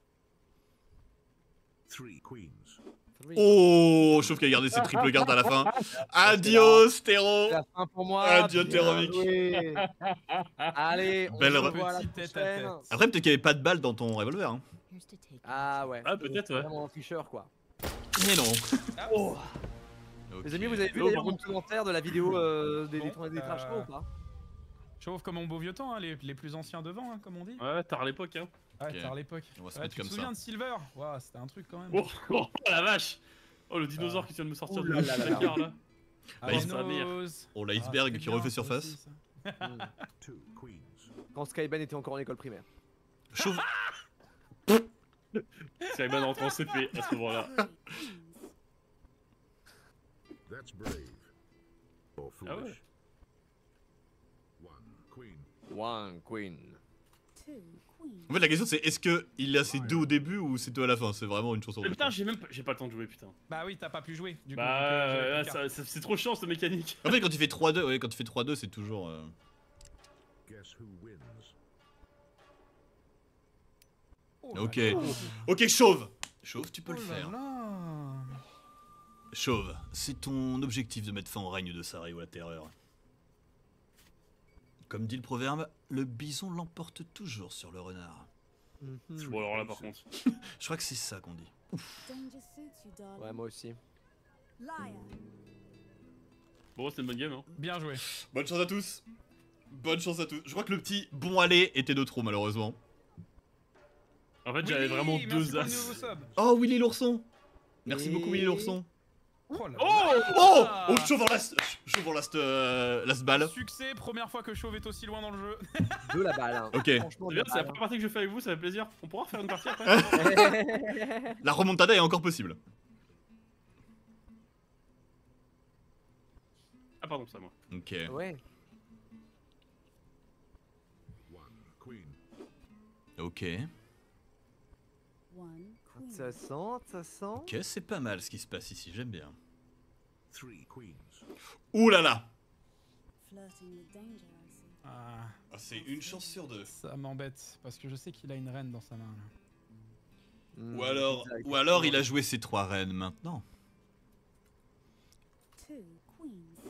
Three queens. Oh, sauf qu'il a gardé ses triple cartes à la fin. Adios, Tero. C'est la fin pour moi. Adieu, bien Théromique. joué. Allez, on Belle se re- revoit à la Petit tête à prochaine. tête. Après, peut-être qu'il n'y avait pas de balle dans ton revolver. Hein. Ah ouais. Ah, peut-être, ouais. Vraiment un tricheur quoi. Mais non. Oh. Ok. Les amis, vous avez vu Oh, d'ailleurs par mon contre- commentaire de la vidéo des Bon, trash talk ou pas? Chauffe comme mon beau vieux temps, hein, les plus anciens devant, hein, comme on dit. Ouais, tard à l'époque, hein. Ouais, Ok. tard à l'époque. On va se Ouais, mettre tu te comme souviens ça. de Silver? Waouh, c'était un truc quand même. Oh, la vache. Oh, le dinosaure qui vient de me sortir Ouh de là là là là. placard, là. Ah, Bah, il- sa mère. Nose. Oh, Ah, l'iceberg c'était qui bien, refait ça surface. aussi, ça. Two queens. Quand Skyban était encore en école primaire. Chauve. Skyban rentre en CP à ce moment-là. 3 queens. That's brave. Or Ah ouais. foolish. One queen. One queen. 2 queens. En fait, la question c'est est-ce que il a ses deux au début ou c'est deux à la fin? C'est vraiment une chose sur Mais deux. putain, j'ai pas le temps de jouer, putain. Bah oui, t'as pas pu jouer. Du coup, Bah, vu que j'avais là, plus de cartes. c'est trop chiant cette mécanique. En fait, quand tu fais 3-2, ouais, quand tu fais 3-2, c'est toujours. Guess who wins? Oh là Ok. là. Ok, chauve. Chauve, tu peux Oh le là faire. là. Chauve, c'est ton objectif de mettre fin au règne de Sareo la terreur. Comme dit le proverbe, le bison l'emporte toujours sur le renard. Bon, alors là, par contre. Je crois que c'est ça qu'on dit. Danger suits you, darling. Ouais, moi aussi. Liar. Bon, c'était une bonne game, hein. Bien joué. Bonne chance à tous. Bonne chance à tous. Je crois que le petit bon aller était de trop, malheureusement. En fait, j'avais vraiment merci deux pour le nouveau as. sub. Oh, Willy l'ourson. Merci Et- beaucoup, Willy l'ourson. Oh là Oh là. Oh, Ah. oh, chauve en last balle. Succès, première fois que Chauve est aussi loin dans le jeu. De la balle. Hein. Ok. Franchement, C'est de bien, la c'est la balle. première partie que je fais avec vous, ça fait plaisir. On pourra refaire une partie après. La remontada est encore possible. Ah, pardon, c'est à moi. Ok. Ouais. One queen. Ok. 1 queen. Intéressant, intéressant. Ok, c'est pas mal ce qui se passe ici, j'aime bien. Three queens. Ouh là là. Flirting with danger, I see. Ah, Ah, c'est une chance sur deux. ça m'embête parce que je sais qu'il a une reine dans sa main. Là. Hmm, Ou alors il a joué ses 3 reines maintenant. 2 queens.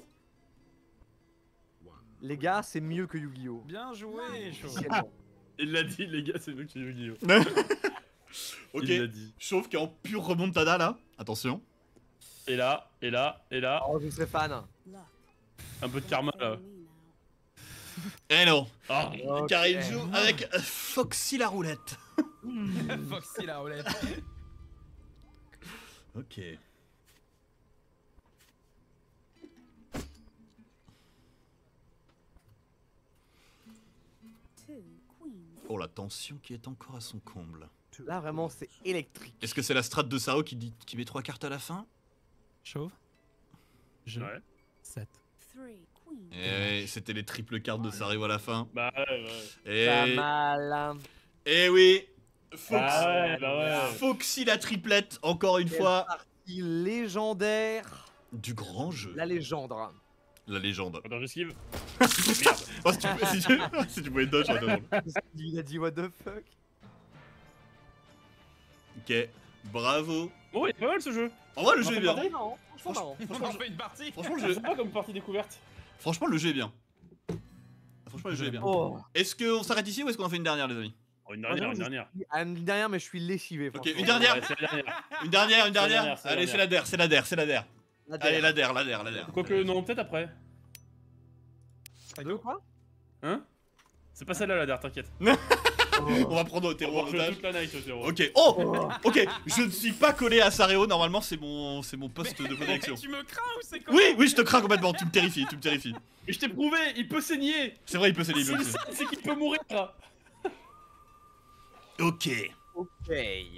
Les gars, c'est mieux que Yu-Gi-Oh! Bien joué, chaud. Officiellement. Il l'a dit, les gars, c'est mieux que Yu-Gi-Oh! Ok. Il l'a dit. Chauve qui est en pure remontada là. Attention. Et là, et là, et là, Oh, je serais fan. Luck. un peu de karma là. Fail me now. Eh non. Ah, Ok. Car il joue avec Foxy la roulette. Foxy la roulette. Ok. Two queens. Oh la tension qui est encore à son comble. Là, vraiment, c'est électrique. Est-ce que c'est la strat de Sao qui met 3 cartes à la fin? Chauve. Je. ouais. 7. 3 queens. Eh, c'était les triples cartes de Sario à la fin. Bah ouais, ouais. Pas Et, mal. Hein. eh oui. Bah ouais, bah ouais. Foxy la triplette, encore une Quelle fois. partie légendaire. Du grand jeu. La légende. Hein. La légende. Attends, j'esquive. Oh, si tu pouvais dodge, ça aurait été drôle. Il a dit what the fuck. Ok, bravo. Oh, il est pas mal ce jeu. En vrai, le On jeu est fait bien. pareil Non, franchement, On en fait une partie. Franchement, le C'est jeu... pas comme partie découverte. Franchement, le jeu est bien. Franchement, le jeu est bien. Oh. Est-ce qu'on s'arrête ici ou est-ce qu'on en fait une dernière, les amis? Oh, une dernière, une dernière. Ah, une dernière, mais je suis lessivé. Ok, franchement. une dernière. Ouais, c'est la dernière. Une dernière, une C'est la dernière. dernière, c'est la Allez, c'est la der, c'est la der, c'est la der. La Allez, dernière. la der. Quoique, non, peut-être après. Deux quoi? Hein? C'est pas celle-là la dernière, t'inquiète. On va prendre On Otero va en jouer otage. toute la night, Otero. Ok, oh, ok, je ne suis pas collé à Sareo, normalement c'est mon poste de connexion. Tu me crains ou c'est quoi? Oui, je te crains complètement, tu me terrifies. Mais je t'ai prouvé, il peut saigner. C'est vrai, il peut s'aider, il C'est peut le s'aider. seul, c'est qu'il peut mourir. Ok. Ok.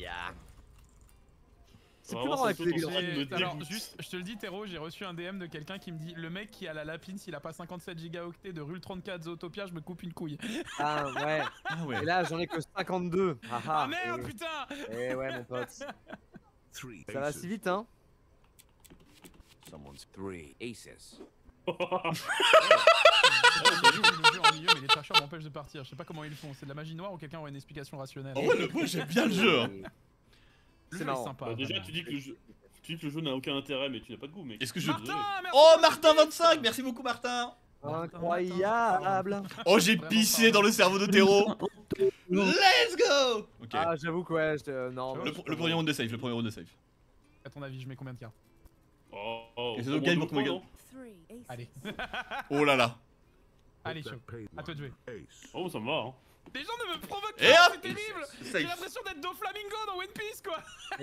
C'est plus Vraiment, marrant avec c'est les tout vidéos. en train de me Alors, dégoûte. juste, je te le dis, Théro, j'ai reçu un DM de quelqu'un qui me dit le mec qui a la lapine, s'il a pas 57 gigaoctets de Rule 34 Zootopia, je me coupe une couille. Ah ouais. Ah ouais. Et là, j'en ai que 52. Ah, Ah merde, putain! Eh ouais, mon pote. Three Ça va aces. si vite, hein. Someone's 3 aces. Le jeu ennuyeux, mais les trashers m'empêchent de partir. Je sais pas comment ils font. C'est de la magie noire ou quelqu'un aurait une explication rationnelle? En vrai, moi j'aime bien le jeu. Hein. Le c'est jeu est marrant. sympa. Bah, déjà, vraiment. tu dis que le jeu n'a aucun intérêt, mais tu n'as pas de goût, mec. Est-ce que je. Martin, merci Oh, pour le Martin tweet. 25, merci beaucoup Martin. Incroyable. Oh, j'ai Vraiment pissé pas. dans le cerveau d'Otero. Let's go. Ok. Ah, j'avoue que ouais, non. Le premier round de safe, le premier round de safe. À ton avis, je mets combien de cartes? Oh, Et c'est donc game pour combien? 3 aces. Allez. Oh là là. Allez, That chaud. paid À toi de jouer. one ace. Oh, ça me va, hein. Les gens ne me provoquent Et pas, hop, c'est terrible! J'ai Safe. l'impression d'être Doflamingo dans One Piece, quoi!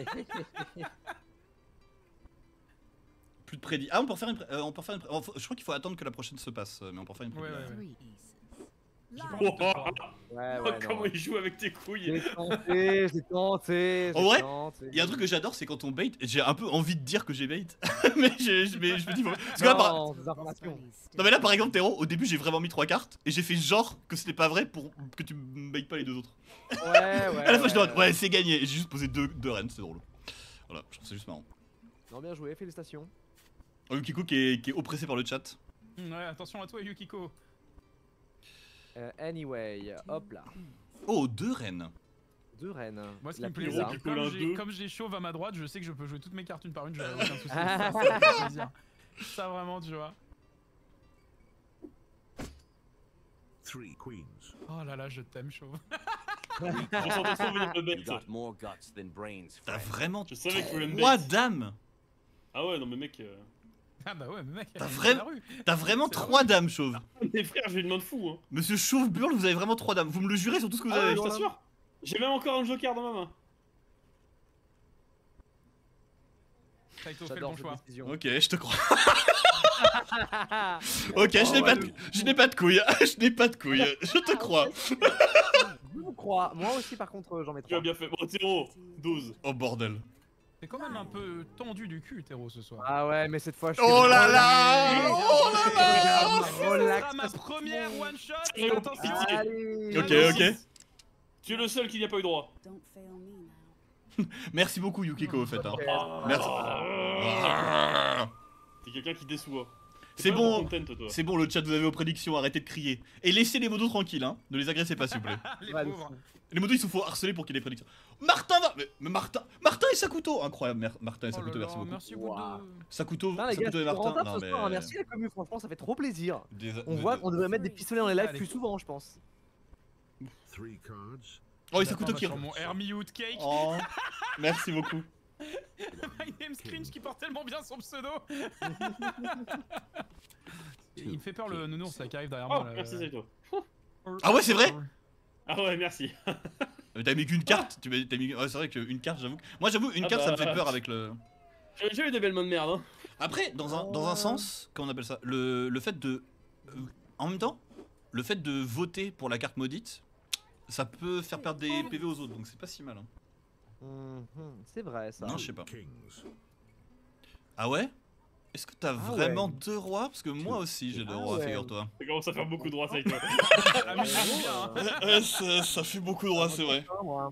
Plus de prédit. Ah, on peut en faire une. On peut en faire une. Je crois qu'il faut attendre que la prochaine se passe, mais on peut en faire une Ouais, prédit. ouais, ouais. 3 aces. J'ai Live. pas envie de te croire. Ouais, Oh, ouais, comment non. il joue avec tes couilles. J'ai tenté. En vrai, tenté. Il y a un truc que j'adore, c'est quand on bait. J'ai un peu envie de dire que j'ai bait, mais je me dis. Parce que là, Non, des informations. non, mais là, par exemple, Théro, au début, j'ai vraiment mis 3 cartes et j'ai fait genre que c'était pas vrai pour que tu me baites pas les 2 autres. Ouais, ouais. À la fois, je demande, ouais, c'est gagné. Et j'ai juste posé 2 reines, c'est drôle. Voilà, je trouve ça juste marrant. Non, bien joué, félicitations. Oh, Yukiko qui est oppressé par le chat. Ouais, attention à toi, Yukiko. Anyway, hop là. Oh, 2 reines. 2 reines. Moi, ce qui La me plaît, pizza. c'est que Colin deux. comme j'ai chauve à ma droite, je sais que je peux jouer toutes mes cartes une par une, j'aurais aucun souci. Ça me fait plaisir. Ça, vraiment, tu vois. Three queens. Oh là là, je t'aime, chauve. Je sentais trop venir me You bête. got more guts than brains, T'as friend. vraiment Je savais que tu voulais me 3 bait. dames. Ah ouais, non mais mec. Ah bah ouais, mais mec, T'as c'est vraiment- la rue. T'as vraiment C'est 3 dames, chauve. Mes frères, j'ai une main de fou, hein. Monsieur Chauve-Burle, vous avez vraiment 3 dames. Vous me le jurez sur tout ce que vous Ah ouais, avez. je t'assure. J'ai même encore un joker dans ma main. Taito, fais le J'adore bon cette choix. décision. Ok, je te crois. Ok, je n'ai pas de couilles. Je n'ai pas de couilles. Je te crois. Je vous crois. Moi aussi, par contre, j'en mets Tu as 3. bien fait. Bon, Théro, 12. Oh bordel. T'es quand même un peu tendu du cul, Théro, ce soir. Ah ouais, mais cette fois, je suis. Oh là là. Oh là là. Ce sera ma première one shot Allez, d'intensité. Allez. Ok, ok. Tu es le seul qui n'y a pas eu droit. Don't fail me now. Merci beaucoup Yukiko au fait. Hein. Ok. Merci. T'es quelqu'un qui déçoit. C'est pas bon, content, toi. c'est bon le chat, vous avez vos prédictions, arrêtez de crier. Et laissez les modos tranquilles, hein. Ne les agressez pas s'il vous plaît. Les Ouais, pauvres. Les modos ils se font harceler pour qu'il y ait des prédictions. Martin va. Mais Martin et Sakuto. Incroyable, Martin et Oh là Sakuto, là, merci beaucoup. merci Wow. vous deux. Sakuto, Putain, les gars, Sakuto et c'est Martin. rentable Non ce soir, hein. mais. Merci la commu, franchement, ça fait trop plaisir. Des- On de- voit de- qu'on devrait mettre des pistolets dans les lives Allez. plus souvent, je pense. 3 cards. Oh, et J'attends Sakuto qui. sur mon Hermioot Cake. Oh, merci beaucoup. My name Scringe qui porte tellement bien son pseudo. Il me fait peur le nounours là qui arrive derrière Oh, moi. Là. merci Saito. Ah ouais, c'est vrai. Ah ouais, merci. Mais t'as mis qu'une carte. T'as mis. Ouais, c'est vrai qu'une carte, j'avoue. Moi, j'avoue, une Ah carte, ça me bah. fait peur avec le. J'ai eu des belles mains de merde, hein. Après, dans un sens, comment on appelle ça, le fait de. En même temps, le fait de voter pour la carte maudite, ça peut faire perdre des PV aux autres, donc c'est pas si mal. Hein. C'est vrai ça. Non, je sais pas. Kings. Ah ouais? Est-ce que t'as Ah vraiment ouais. 2 rois? Parce que moi aussi j'ai 2 Ah rois, ouais. figure-toi. Ça commence à faire beaucoup de droits, ça avec toi. Ah, mais c'est bien, hein. Ça fait beaucoup de rois, c'est vrai. Ah, moi.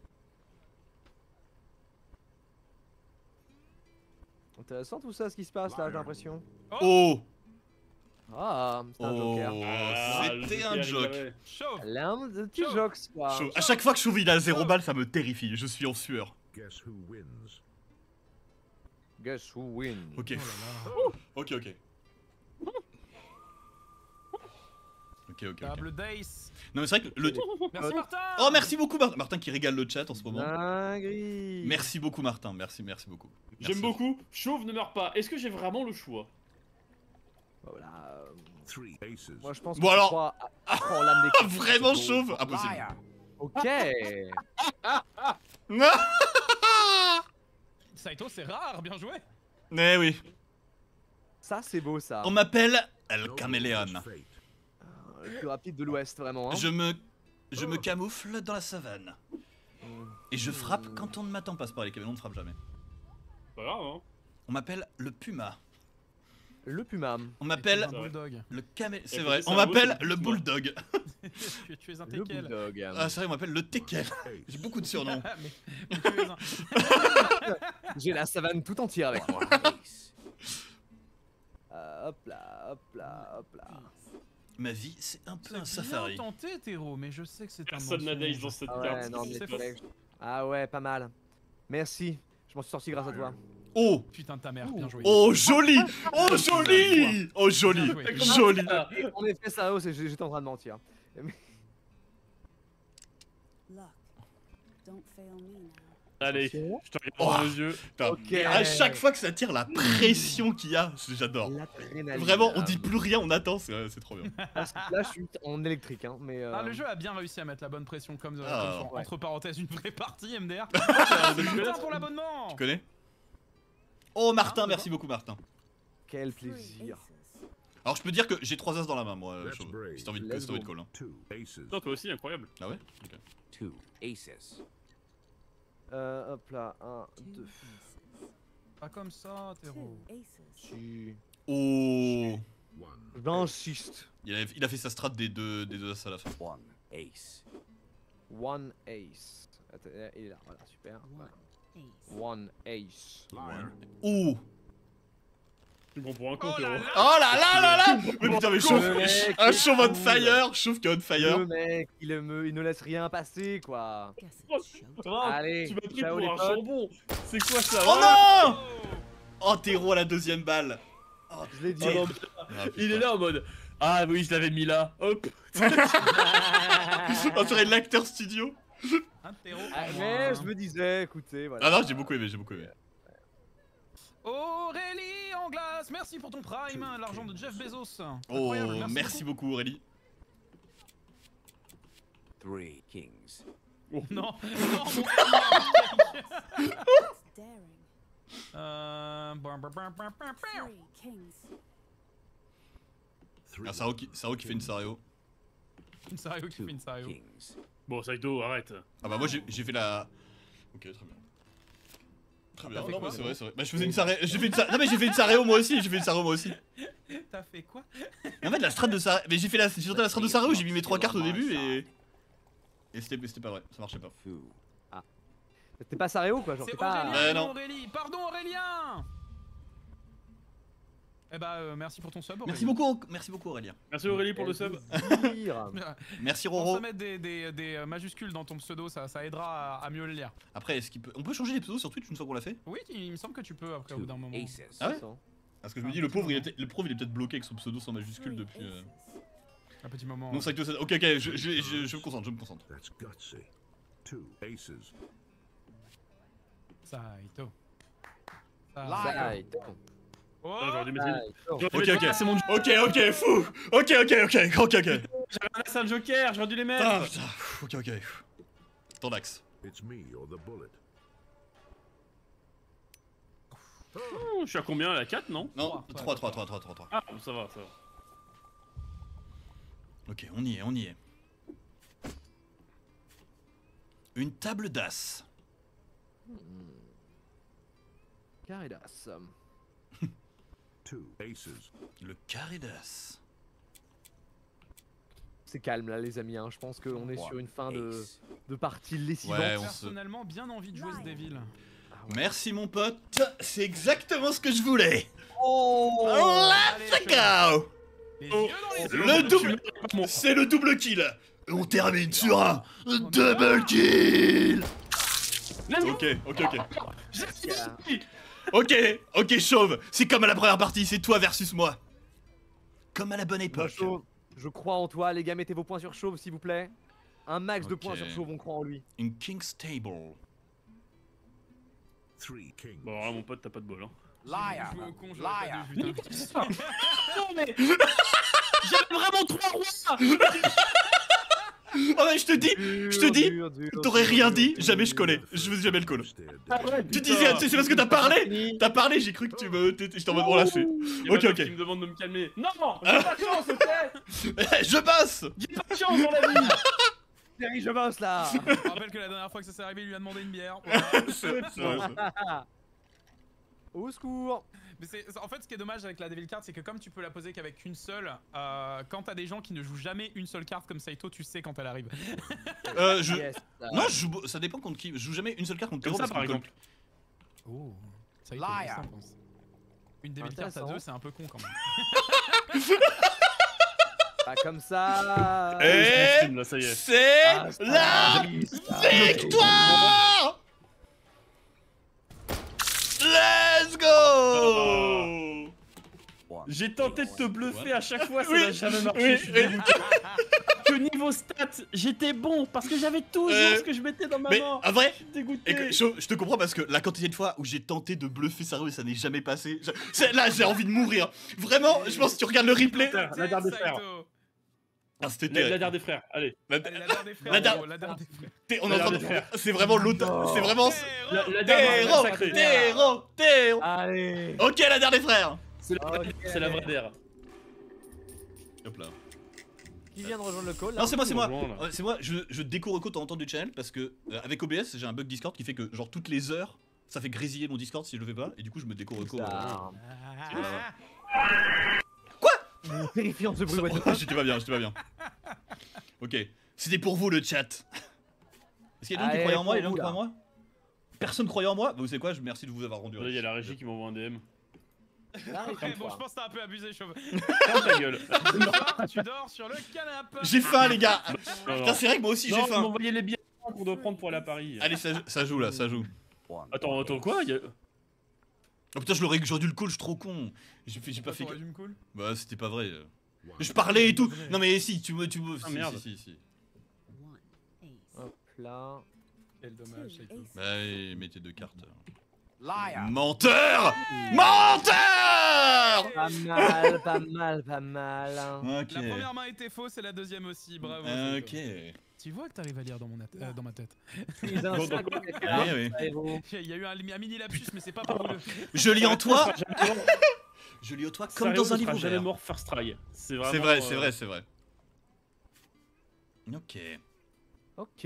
Intéressant tout ça, ce qui se passe là, j'ai l'impression. Oh! Ah, c'est un Oh! joker. C'était un joke. Chauve. L'un de petits Chaud. jokes quoi. Chauve. À chaque fois que Chauve il a 0 balles, ça me terrifie. Je suis en sueur. Guess who wins? Guess who win? Ok. Oh là là. Ok, ok. Ok, ok. Table Dice. Non, mais c'est vrai que le. Merci Martin. Oh, merci beaucoup, Martin. Martin qui régale le chat en ce moment. Dinguerie. Merci beaucoup, Martin. Merci beaucoup. J'aime Merci. beaucoup. Chauve ne meurt pas. Est-ce que j'ai vraiment le choix? Voilà. 3 aces. Moi je pense que Bon, alors. je crois en l'âme des Ah, vraiment Chauve? Impossible. Ok. Saito, c'est rare, bien joué. Mais oui. Ça c'est beau ça. On m'appelle El No Caméléon. one's fate. Le plus rapide de l'Ouest vraiment. Hein. Je me camoufle dans la savane. Et je frappe quand on ne m'attend pas. C'est pas les caméléons ne frappent jamais. Pas grave, hein. On m'appelle le Puma. Le Puma. On m'appelle Un bulldog. le camé... C'est Et vrai. c'est On un mot, m'appelle c'est le le bulldog. tu es un Le teckel. bulldog. Ah, c'est vrai, on m'appelle le teckel. Ace. J'ai beaucoup de surnoms. mais tu es un. J'ai la savane tout entière avec moi. Ace. Hop là, hop là, hop là. Ma vie, c'est un peu un C'est bien safari. tenté, Théro, mais je sais que c'est un Personne n'a d'ace dans mensonge. cette Ah carte. ouais, non, mais c'est collègues. Ah ouais, pas mal. Merci. Je m'en suis sorti grâce à toi. Oh! Putain de ta mère, bien joué. Oh, joli! Oh, joli! Oh, joli! Bien joué. Joli! En effet, ça, j'étais en train de mentir. Luck. Don't fail me now. Allez, Attention. je te regarde dans Oh. les yeux. Putain, Ok. à chaque fois que ça tire, la pression qu'il y a, j'adore. L'adrénaline. Vraiment, on dit plus rien, on attend, c'est trop bien. Là, je suis en électrique, hein, mais. Ah, le jeu a bien réussi à mettre la bonne pression comme, Ah, comme sur, ouais. entre parenthèses, une vraie partie MDR. Tu Putain pour l'abonnement. connais? Oh, Martin, merci beaucoup, Martin. Quel Three plaisir. aces. Alors, je peux dire que j'ai 3 as dans la main, moi, Let's Chauve. brave. Si t'as envie de Let's si t'as envie de go. call. Hein. 2 aces. Non, toi aussi, incroyable. Ah ouais? Ok. 2 aces. Hop là, 1, 2. Pas comme ça, Théro. Two aces. Tu. Oh! 1 J'insiste. Il a fait sa strat des deux as à la fin. 1 ace. One ace. Attends, il est là, voilà, super. One One ace. ace. liar. Oh! Tu me prends pour un con, Oh là Théro. là. Oh là là là là! Mais putain, mais Chauve! Le mec Un est Chauve on cool. fire! Chauve qui est on fire! Le mec, il ne laisse rien passer, quoi. Guess Oh, it's showtime. Ah, Allez, tu m'as pris ciao, pour les un potes. jambon. C'est quoi ça? Oh hein non! Oh, Théro à la deuxième balle! Oh, Je l'ai dit. Ah non, ah, il putain. est là en mode. Ah oui, je l'avais mis là. Hop. On dirait l'acteur studio! Un Théro. Ah, en mais moins. je me disais, écoutez, voilà. Ah non, j'ai beaucoup aimé, j'ai beaucoup aimé. Aurélie en glace, merci pour ton prime, l'argent de Jeff Bezos. Oh, Incroyable, merci beaucoup Aurélie. 3 kings. Non, non, mon It's daring. Three kings. Ah, Saro qui fait une Sario. Une Sario qui 2 fait une Sario. kings. Bon, Saito, arrête. Ah bah moi j'ai fait la... Ok, très bien. Très bien, fait non, quoi mais c'est vrai, c'est vrai. Bah je faisais une Sario... Non mais j'ai fait une Sario moi aussi, j'ai fait une Sario moi aussi. T'as fait quoi? Mais en fait la strat de Sario... Mais j'ai tenté la strat de Sario, j'ai mis mes 3 cartes au début et... Et c'était pas vrai, ça marchait pas. Foo. C'était pas Saréo, quoi, genre, C'est c'est pas. Aurélien, Ouais, non non. Aurélie. Pardon Aurélien. Eh bah, merci pour ton sub. Merci beaucoup Aurélien. Merci Aurélie pour le sub. Merci Pense Roro. à mettre des majuscules dans ton pseudo, ça aidera à mieux le lire. Après, on peut changer les pseudos sur Twitch une fois qu'on l'a fait? Oui, il me semble que tu peux après au bout d'un moment. Aces. Ah ouais? Parce que je me dis, le pauvre il est peut-être bloqué avec son pseudo sans majuscule depuis. Un petit moment. Non, Saito, ok, je me concentre, That's gutsy. 2 aces. Saito. Saito. Oh, J'aurais dû mettre Saito. Ok, c'est mon ok, fou. Ok. J'avais un as, un joker, j'aurais dû les mettre. Ah, putain, ok. Ton axe. It's me or the bullet. Ouh, je suis à combien là? 4 non? Non, 3. Ah, ça va. Ok, on y est. Une table d'as. Carré d'as. 2 aces. Le carré d'as. C'est calme là les amis, hein. Je pense qu'on est sur une fin Ace. de partie lessivante. Ouais, personnellement, bien envie de jouer ce Devil. Merci mon pote, c'est exactement ce que je voulais. Oh, Let's go. Les yeux dans les yeux. Le double, c'est le double kill. On termine sur un double kill. Ok Chauve, c'est comme à la première partie, c'est toi versus moi. Comme à la bonne époque. Chauve, je crois en toi, les gars, mettez vos points sur Chauve s'il vous plaît. Un max de points Ok. sur Chauve, on croit en lui. Une King's Table. 3 kings. Bon, alors, mon pote, t'as pas de bol, hein. Liar. Jouer au con, j'aurais pas dû, putain. Non, mais. J'avais vraiment 3 rois. Oh mais je te dis, t'aurais rien dit, jamais je collais. Je faisais jamais le call. Tu disais, c'est parce que t'as parlé, j'ai cru que tu me. J'étais en mode, bon là c'est. Ok. Qui me demande de me calmer. Non, j'ai pas de chance, ok. Je bosse. J'ai pas de chance dans la vie. Thierry, je bosse là. Je rappelle que la dernière fois que ça s'est arrivé, il lui a demandé une bière. Voilà. C'est vrai. Au secours. Mais en fait, ce qui est dommage avec la Devil Card, c'est que comme tu peux la poser qu'avec une seule, quand t'as des gens qui ne jouent jamais une seule carte comme Saito, tu sais quand elle arrive. Yes. Non, ça dépend contre qui. Je joue jamais une seule carte contre Comme Théo. ça, par exemple. Oh, Saito, Liar. ça, je pense. Une Devil Card à Intéressant. 2, c'est un peu con quand même. Pas comme ça. Et Je stream, là, ça y est. c'est Ah, la victoire. Let's go. J'ai tenté de te bluffer à chaque fois, ça Oui, n'a jamais marché. oui, Je suis dégoûté. Que niveau stats, j'étais bon parce que j'avais toujours ce que je mettais dans ma Mais main. en vrai, Je suis dégoûté. et que, je te comprends parce que la quantité de fois où j'ai tenté de bluffer Saru et ça n'est jamais passé. Là, j'ai envie de mourir. Vraiment, je pense que tu regardes le replay. La dernière des frères. Saito. Ah, c'était La terrible. dernière des frères, allez. Allez, la dernière des frères. La dernière- gros, la dernière des frères. On est en train de dernière des frères. C'est vraiment l'autre. C'est vraiment. La dernière sacrée. Terreau. Allez. Ok, la dernière des frères. C'est la vraie der. Hop là. Qui vient de rejoindre le call là? Non, c'est moi. rejoint, là. Ouais, c'est moi, je déco reco de temps en temps du channel parce que avec OBS, j'ai un bug Discord qui fait que, genre, toutes les heures, ça fait grésiller mon Discord si je le fais pas, et du coup, je me déco reco. Ça. Ah. Terrifiant ce bruit. what the fuck. J'étais pas bien. Ok, c'était pour vous le chat. Est-ce qu'il y a des gens qui Allez, croyaient en moi? pour Il y a des gens vous, qui croient en moi? Personne croyait en moi? Bah, vous savez quoi? Merci de vous avoir rendu. Là, il y a la régie qui m'envoie un DM. Là, Ouais, bon, je pense que t'as un peu abusé, Chauve. Ferme ta gueule. Tu dors sur le canapé. J'ai faim, les gars! Non, Putain, c'est vrai que moi aussi j'ai non, faim. m'envoyez les billets qu'on doit prendre pour aller à Paris. Allez, ça joue là, ça joue. Attends, quoi Oh putain, j'aurais dû le call, je suis trop con. J'ai pas fait. T'aurais dû me cool. Bah, c'était pas vrai. Je parlais et tout. Non, mais si, tu me. Ah, merde. Si. Hop là. Quel dommage, Saito. Bah, mettez deux cartes. Liar. Menteur! Menteur! Pas mal. Ok. La première main était fausse et la deuxième aussi, bravo. Saito. Ok. Tu vois que t'arrives à lire dans ma tête. Ils Bon, insistent, donc, Oui. Il y a eu un mini lapsus, mais c'est pas pour vous le. Je lis en toi. Je lis en toi comme dans un livre jamais ouvert. mort first try. C'est vraiment. C'est vrai. Ok. Et Ok.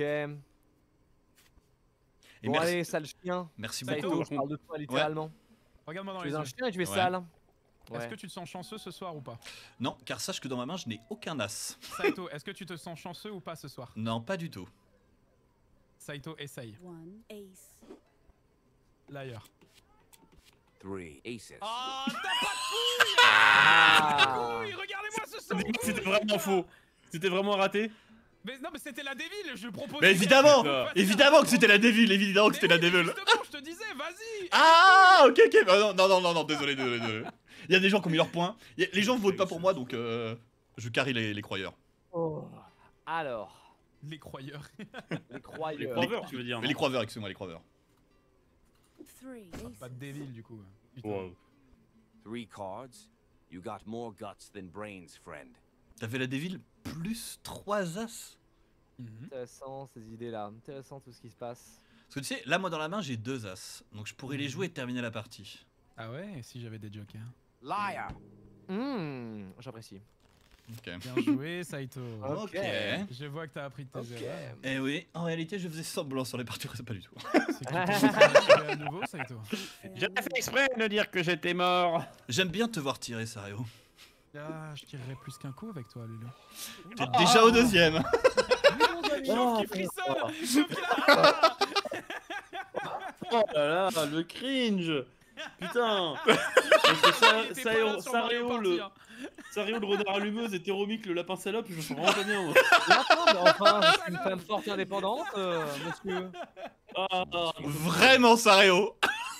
Bon allez, sale chien. merci Saito, beaucoup. je parle de toi littéralement. Regarde-moi dans Tu les es un yeux. chien et tu es Ouais. sale. Est-ce Ouais. que tu te sens chanceux ce soir ou pas? Non, car sache que dans ma main, je n'ai aucun as. Saito, est-ce que tu te sens chanceux ou pas ce soir? Non, pas du tout. Saito, essaye. One ace. Liar. 3 aces. Oh, t'as pas de couilles Ah. couilles, regardez-moi ce son. C'était vraiment faux. C'était vraiment raté. Mais non, mais c'était la Devil, je propose. Mais évidemment, évidemment que c'était la Devil, évidemment que c'était la Devil. Justement, je te disais, vas-y. Ah, ok, ok. Non, non, non, non, non, désolé, désolé, désolé. Il y a des gens qui ont mis leur point. Les gens votent pas pour moi, donc je carry les croyeurs. Oh. Alors, Les croyeurs. les Les croyeurs. croyeurs, tu veux dire. Mais les croyeurs, excusez-moi, les croyeurs. 3 Pas de aces. Devil du coup. Putain. Wow. 3 cards. You got more guts than brains, friend. T'avais la Devil plus 3 as. Mhm. Intéressant ces idées-là. Intéressant tout ce qui se passe. Parce que tu sais, là, moi dans la main, j'ai 2 as. Donc je pourrais les jouer et terminer la partie. Ah ouais, et si j'avais des jokers. Liar. J'apprécie. Ok. Bien joué, Saito. Ok. Je vois que t'as appris de tes Ok. erreurs. Eh oui, en réalité, je faisais semblant sur les parties, c'est pas du tout. C'est que tu à nouveau, Saito. J'ai fait exprès de dire que j'étais mort. J'aime bien te voir tirer, Sario. Ah, je tirerais plus qu'un coup avec toi, Lulu. T'es déjà au deuxième. Chauffe qui frissonne. Chauffe qui la- Oh là là, le cringe. Putain. Il était pas là sur Mario Party, hein. Sario le renard allumeuse et Théromique le lapin salope, je me sens vraiment pas bien moi. Attends, mais enfin, je suis une femme forte et indépendante, monsieur. Ah, Vraiment, Sario.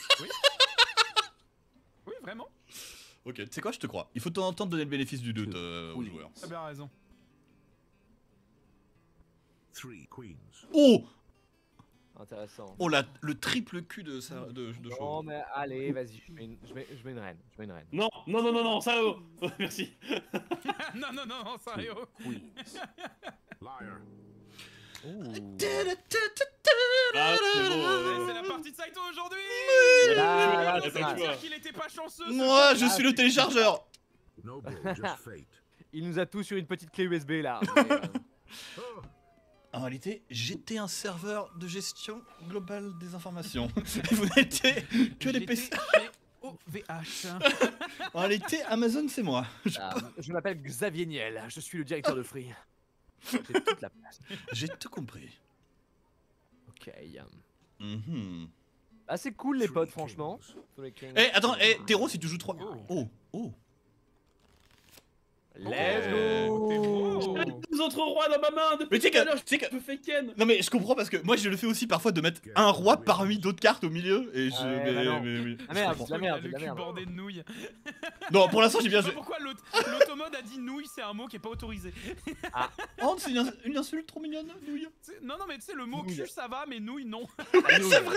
Oui, vraiment. Ok, tu sais quoi, je te crois. Il faut de temps en temps donner le bénéfice du doute aux joueurs. T'as bien raison. 3 queens. Oh, Intéressant. oh le triple cul de Non chauve. mais allez, vas-y, je mets une reine. Je mets une reine. non, non, non, non, non, Sario. Merci. Non, non, non, non, sérieux. Queens. Liar. Ah, c'est Ouais, bon. c'est la partie de Saito aujourd'hui. Ah, c'est C'est pas dire choix. qu'il était pas chanceux. ce Moi, je Ah, suis le téléchargeur. Noble, just fate. Il nous a tous sur une petite clé USB là. mais, En réalité, j'étais un serveur de gestion globale des informations. Vous n'étiez que des PC. OVH. En réalité, Amazon, c'est moi. je m'appelle Xavier Niel, je suis le directeur de Free. J'ai toute la place. J'ai tout compris. Ok. Mhm. Ah c'est cool les 3 potes franchement. kings. Eh, attends, Théro, si tu joues 3. Oh, oh. Let's T'es go. beau. J'ai deux autres rois dans ma main Mais depuis tu sais tout à l'heure, que, tu sais que- je fais Ken. Non mais je comprends parce que moi je le fais aussi parfois de mettre un roi parmi d'autres cartes au milieu et je... Ouais, bah non. oui. Ah merde, Je comprends. la merde, Le la cul merde. bordé de nouilles. Non, pour l'instant j'ai bien Je sais joué. pas pourquoi l'automode a dit nouille, c'est un mot qui est pas autorisé. Oh, c'est une insulte trop mignonne, nouille. Non, non, mais tu sais, le mot Nouille. cul ça va, mais nouille non. C'est vrai.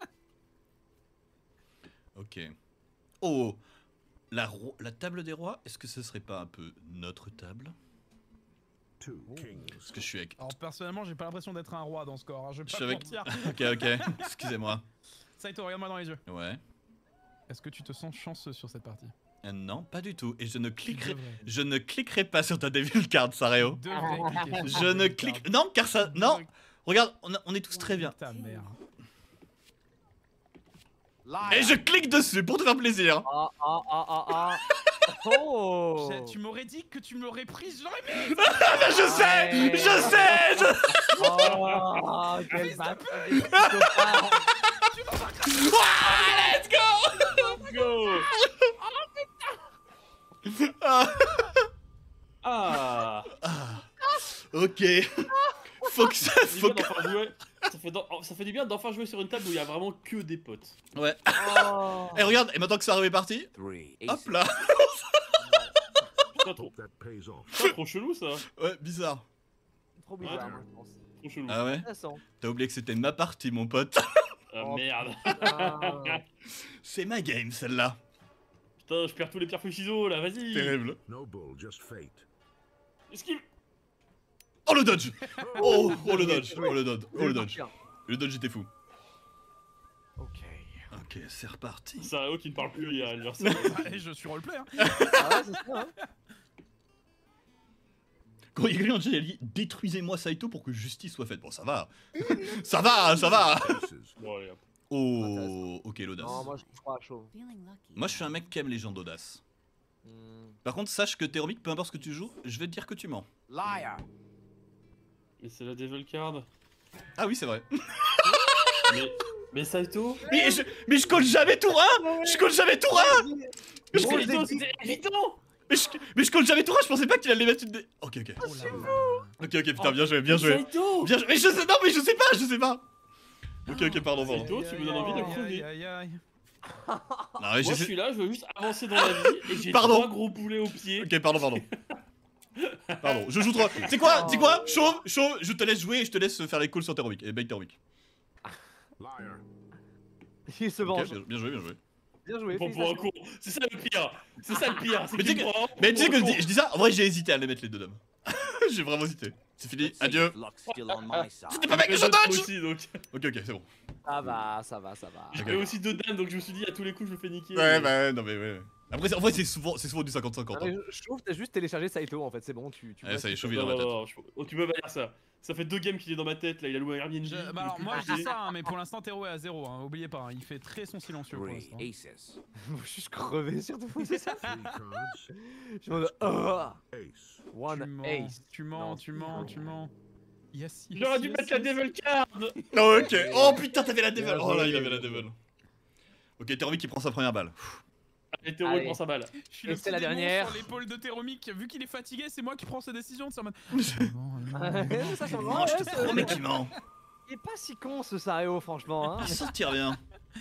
Ok. Oh, la table des rois, est-ce que ce serait pas un peu notre table? 2 kings. Parce que je suis avec... Alors personnellement, j'ai pas l'impression d'être un roi dans ce corps, hein, je vais Je pas suis te avec... mentir. Ok, excusez-moi. Saito, regarde-moi dans les yeux. Ouais. Est-ce que tu te sens chanceux sur cette partie? Non, pas du tout. Et je ne Tu cliquerai... devrais. Je ne cliquerai pas sur ta Devil Card, Sario. Tu devrais cliquer sur Je ne cette clique... carte. Non, car ça... Tu Non. devrais- Regarde, on est tous très bien. Ta mère. Et je clique dessus pour te faire plaisir. Ah. Oh. Tu m'aurais dit que tu me l'aurais prise, j'aurais mis. Je sais, je sais. Oh, quel bâtard des psychopathes. Let's go. Go. Ah, Ah. ok. Faut que ça... C'est Faut bien que... d'enfin jouer. Ça fait du bien d'enfin jouer sur une table où il y a vraiment que des potes. Ouais. Oh. Et regarde, et maintenant que Sario est parti, 3 hop aces. là. Pas trop, That pays off. pas trop chelou ça. Ouais, bizarre. Trop bizarre, moi, je pense. Trop chelou. Ah ouais. Intéressant. T'as oublié que c'était ma partie, mon pote. Ah Oh, merde. Ah. C'est ma game, celle-là. Putain, je perds tous les pierres fouilles ciseaux là, vas-y. Terrible. Noble, just fate. Esquive. Oh le dodge. Oh le dodge. Oh le dodge. Oh le dodge. Tiens. Le dodge était fou. Ok. Ok, c'est reparti. Sario qui ne parle plus, il y a l'anniversaire. Et je suis roleplay. Hein. Ah ouais, c'est ça, hein. Quand il y a dit détruisez-moi Saito pour que justice soit faite. Bon, ça va. Ça va, ça va. Aces. Bon, allez hop. Oh, ok, l'audace. Non, moi je crois à chaud. Feeling lucky. Moi, je suis un mec qui aime les gens d'audace. Hmm. Par contre, sache que Théromique, peu importe ce que tu joues, je vais te dire que tu mens. Liar. Mais c'est la Devil Card. Ah oui, c'est vrai. Mais Mais Saito. Mais je colle jamais tour 1. Je colle jamais tour 1. Mais Saito, c'était évident. Mais je colle jamais tour 1, je pensais pas qu'il allait mettre une... Ok, ok. Oh là là. Ok, putain, bien joué, bien joué. Saito. Bien joué. Mais je sais, non, mais je sais pas. Ok, pardon. Saito, tu me donnes envie de crever. Aïe, aïe, aïe. Non, mais Moi, je j'essaie- suis là, je veux juste avancer dans la vie et j'ai Pardon. 3 gros boulets au pied. Ok, pardon. Pardon, je joue trop. C'est quoi Chauve, je te laisse jouer et je te laisse faire les calls sur Terromic et bait Terromic. Liar. Il se venge. Ok, bien joué. Bien joué. Bon, pour un con. C'est ça le pire. C'est ça le pire. C'est Mais tu sais qu'il me prend Mais tu sais pour un que con. je dis ça, en vrai j'ai hésité à les mettre les deux dames. J'ai vraiment hésité. C'est fini, adieu. Luck's still on my side. C'était pas mec que je Moi dodge. aussi, donc. Ok, c'est bon. Ça va. J'avais aussi 2 dames, donc je me suis dit à tous les coups je me fais niquer. Ouais, mais- bah non mais ouais. Après, en vrai c'est souvent du 50-50. Ah, mais je trouve que t'as juste téléchargé Saito en fait, c'est bon, tu Ouais, vois ça y est, ce chauve que dans ma tête. Non, oh, tu peux pas dire ça. Ça fait 2 games qu'il est dans ma tête là, il a loué un Airbnb. Bah alors moi je dis ça, hein, mais pour l'instant Tero est à 0, hein, oubliez pas, hein, il fait très son silencieux pour Three l'instant. aces. Je suis juste crevé surtout, c'est ça. Three cards. Je suis en mode Ace. one ace. Tu mens. Yes, J'aurais dû mettre la Devil Card. Non, ok. Oh putain, t'avais la Devil. Bien Oh là, joué. il avait la Devil. Ok, Terromic qui prend sa première balle. Allez, Théo, Allez. il prend sa balle. Je suis Et le c'est petit la démon dernière. sur l'épaule de Teromic, vu qu'il est fatigué, c'est moi qui prends ses décisions, c'est en mode... Ça c'est Non, je te promets qu'il ment. Il est pas si con ce Sario franchement hein. Il s'en tire bien.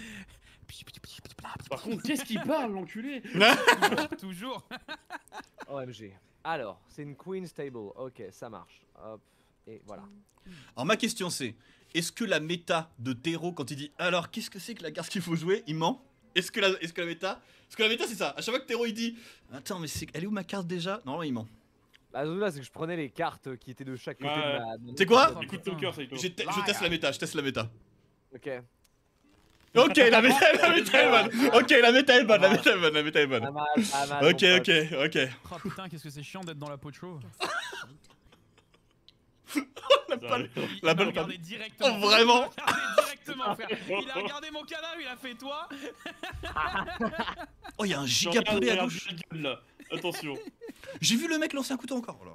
Par contre, qu'est-ce qu'il parle, l'enculé? Toujours. OMG. Alors, c'est une Queen's Table, ok ça marche. Hop, et voilà. Alors ma question c'est, est-ce que la méta de Tero quand il dit alors qu'est-ce que c'est que la carte qu'il faut jouer, il ment? Est-ce que la méta, parce que la méta c'est ça, à chaque fois que Tero il dit attends mais elle est où ma carte déjà? Non il ment. Bah là c'est que je prenais les cartes qui étaient de chaque côté Ouais. de ma... C'est quoi? Écoute ton cœur, Saito. Je teste la méta, Ok. Ok, la méta est bonne. Ok, la méta est bonne. Pas mal, Ok. Oh putain, qu'est-ce que c'est chiant d'être dans la peau de chauve. La balle. Il La m'a balle regardé directement. Oh, vraiment? Il m'a regardé directement, frère. Il a regardé mon cadavre, il a fait toi. Oh, il y a un giga poulet à gauche. Là. Attention. J'ai vu le mec lancer un couteau encore. Voilà.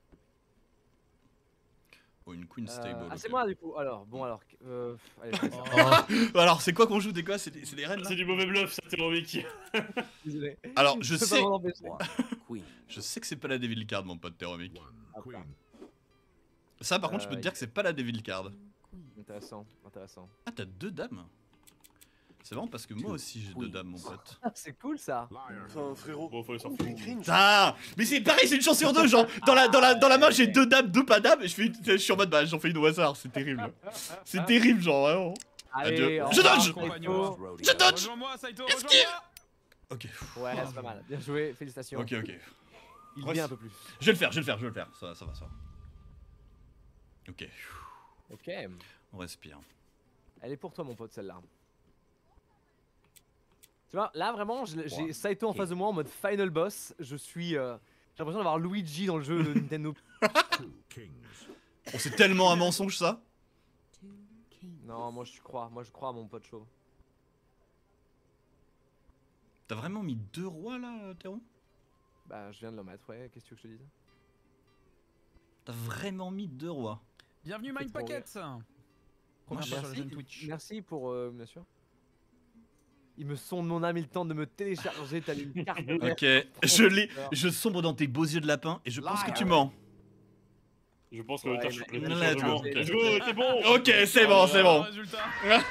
Oh, une Queen Stable. Ah ok. c'est moi du coup, alors, bon alors... allez, Alors, c'est quoi qu'on joue des quoi? C'est des reines là? C'est du mauvais bluff, ça, Théo, mec. désolé. Alors, je peux pas sais. m'en empêcher. One queen. Je sais que c'est pas la Devil Card, mon pote Terromic. One queen. Ça, par contre, je peux te dire que c'est pas la Devil Card. Intéressant. Ah, t'as 2 dames? C'est marrant parce que moi aussi j'ai 2 dames, mon pote. Ah, c'est cool ça. Liar. Enfin, frérot. Bon, faut les sortir. Ah, mais c'est pareil, c'est une chance sur 2, genre dans la main j'ai 2 dames, 2 pas dames et je suis en mode bah j'en fais une au hasard, c'est terrible. C'est terrible, genre vraiment. Allez, Adieu. au Je revoir, dodge. Saito. Rodeo. Je dodge. Rejoins-moi, Saito, rejoins-moi. Ok, Ouais, c'est pas mal. Bien joué, félicitations. ok. Il Ouais, vient un peu plus. Je vais le faire. Ça va. Ok, Ok. on respire. Elle est pour toi, mon pote, celle-là. Tu vois, là vraiment, j'ai Saito en face de moi en mode final boss. Je suis. J'ai l'impression d'avoir Luigi dans le jeu de Nintendo. Two kings. Oh, c'est tellement un mensonge ça. Non, moi je crois à mon pote chauve. T'as vraiment mis 2 rois là, Théron? Bah, je viens de le mettre, ouais, qu'est-ce que tu veux que je te dise? T'as vraiment mis 2 rois. Bienvenue Faites Mind pour Packet. Première fois sur la chaîne Twitch. Merci pour. Bien sûr. Ils me sonde mon âme, il tente de me télécharger, t'as une carte. Ok, je sombre dans tes beaux yeux de lapin et je pense que tu mens. Je pense que Ouais, le il- temps il- chargement. il- Let's go, c'est bon. Ok, c'est bon, c'est bon. Résultat.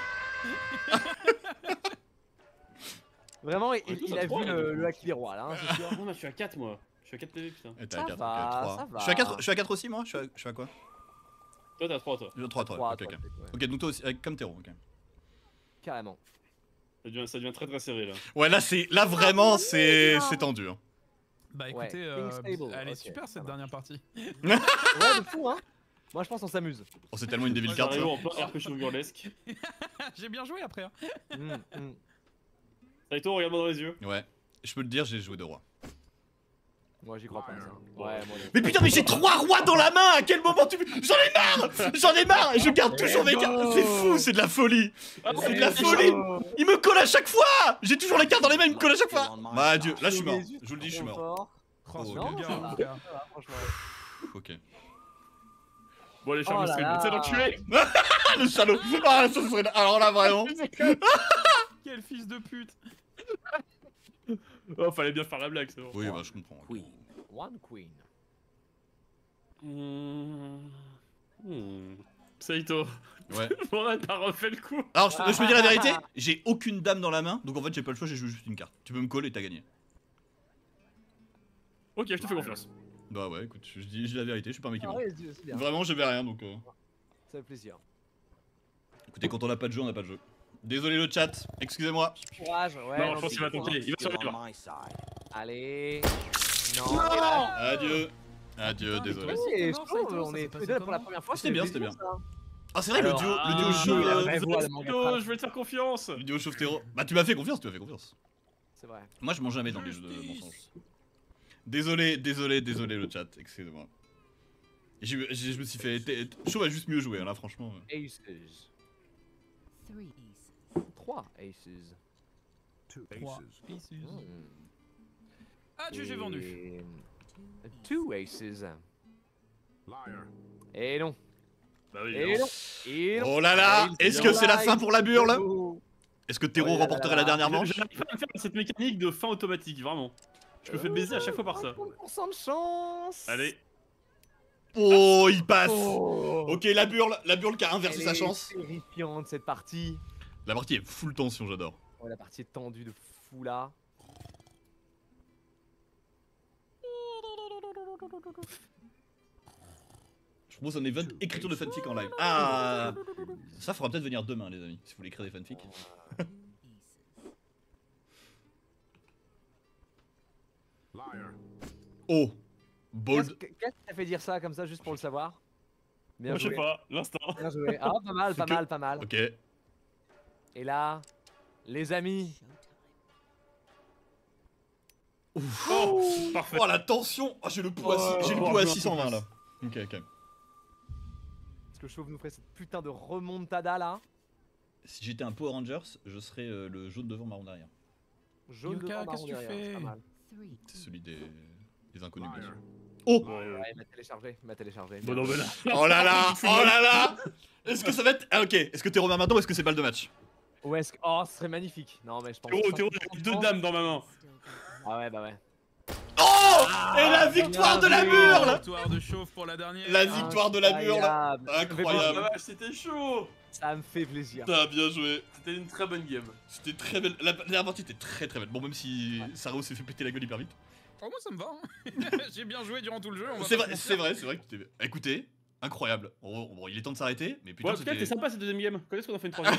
Vraiment, tout il ça, a trois, vu là, le hack des rois là, hein, c'est sûr. Non, mais je suis à 4 moi. Je suis à 4 PV putain. Et t'es Ça à 4, va, ok, 3. ça va. Je suis à 4 aussi moi? Je suis à quoi? Toi t'es à 3 toi. 3, Trois, ok. toi, ouais. Ok, donc toi aussi, comme Théro, ok. Carrément. Ça devient très serré là. Ouais, là vraiment, c'est tendu. Hein. Bah Ouais, écoutez, King's Table, elle est ok, super ça cette va. dernière partie. Ouais, de fou, hein. Moi, je pense qu'on s'amuse. Oh, c'est tellement une Devil Ouais, Card ça. J'arrive en plein RP show burlesque. J'ai bien joué après. Hein. Saito, regarde-moi dans les yeux. Ouais, je peux te dire, j'ai joué 2 rois. Moi, j'y crois pas, ça. Ouais, moi, Mais putain, mais j'ai 3 rois dans la main. À quel moment tu... J'en ai marre. Je garde toujours mes cartes. C'est fou, c'est de la folie. C'est de la folie. Il me colle à chaque fois. J'ai toujours les cartes dans les mains, il me colle à chaque fois. Bah adieu, là je suis mort. Je vous le dis, je suis mort. Oh, Oh, ce non, gars, ça va. mon gars. Ça va, franchement. Ok. Bon, allez, Oh Charles là Stream, là. c'est l'enculé. Ah, le salaud. Ah, ça serait... Alors là, vraiment. Quel fils de pute. Oh, fallait bien faire la blague, c'est bon. Oui, bah je comprends. Queen. One queen. Saito, Ouais. j'aurais pas refait le coup. Alors, je peux dire la vérité, j'ai aucune dame dans la main, donc en fait, j'ai pas le choix, j'ai joué juste une carte. Tu peux me coller et t'as gagné. Ok, je te fais confiance. Bah ouais, écoute, je dis la vérité, je suis pas un mec qui Ah ment. ouais, c'est bien. Vraiment, j'avais rien, donc... Ça fait plaisir. Écoutez, quand on a pas de jeu, on a pas de jeu. Désolé le chat, excusez-moi. Courage, ouais. Non, je pense qu'il va tenter. Il va Still survivre. on my side. Allez. Non. Adieu. Adieu, Putain, mais désolé. toi aussi, Et t'es je mort, trouve, Saito, on ça est s'est tous passé les deux pour la comment première fois. C'était bien, c'était bien. ça. Ah, c'est vrai, le Alors, duo chauve... la le vraie voix, le manga Je vais te faire confiance. duo chauve-terreau. Bah, tu m'as fait confiance, C'est vrai. Moi, je mange jamais dans les jeux de mensonges. Désolé le chat, excusez-moi. Je me suis fait... Chauve a juste mieux joué, hein, là, franchement. Aces. 3 aces. 2 Trois. aces. Adieu, j'ai vendu. 2 aces. Liar. Et non. Bah oui, Et non. non. Et non. Oh là là, est-ce que c'est la fin pour la burle? Est-ce que Terreau Oh là là remporterait là la dernière Je manche? n'arrive pas à faire cette mécanique de fin automatique, vraiment. Je me fais baiser à chaque fois par ça. 50% de chance. Allez. Oh, il passe. Oh. Ok, la burle qui a inversé Elle sa est chance. terrifiante cette partie. La partie est full tension, j'adore. Oh, la partie est tendue de fou là. Je propose un event écriture de fanfic en live. Ah, ça faudra peut-être venir demain, les amis, si vous voulez écrire des fanfics. Liar. Oh, bold. Qu'est-ce qui t'a fait dire ça comme ça juste pour le savoir? Bien Moi, je sais joué. pas, l'instant. Bien joué. Ah, pas mal, pas que- mal, pas mal. Ok. Et là, les amis. Oh, parfait. Oh, la tension. Oh, j'ai le pouls à 620 là. Ok, ok. Est-ce que Chauve nous ferait cette putain de remontada là? Si j'étais un Power Rangers, je serais le jaune devant, marron derrière. Jaune Yoka, devant, qu'est-ce marron que tu derrière, fais? c'est pas mal. C'est celui des inconnus, bien sûr. Liar. Oh, Ouais, il m'a téléchargé, il m'a téléchargé. Bon, non, mais là. oh là là, oh là là. Est-ce que ça va être... Ah, ok, est-ce que t'es Romain maintenant ou est-ce que c'est balle de match? Ou est-ce que... Oh, ce serait magnifique. Non, mais je pense... Théo, j'ai 2 dames dans ma main. Ah ouais, bah ouais. Oh, et la victoire de la burle. Victoire de Chauve pour la dernière. La victoire de la burle. Incroyable. Incroyable. Ah, c'était chaud. Ça me fait plaisir. T'as bien joué. C'était une très bonne game. C'était très belle. La dernière partie était très très belle. Bon, même si Sarao s'est fait péter la gueule hyper vite. Oh, moi ça me va. Hein. J'ai bien joué durant tout le jeu. on va C'est pas vrai, se c'est vrai, c'est vrai que tu t'es... Écoutez, incroyable. Bon, il est temps de s'arrêter, mais Ouais, putain, en tout cas, c'était c'était... sympa cette deuxième game. Quand est-ce qu'on en fait une troisième?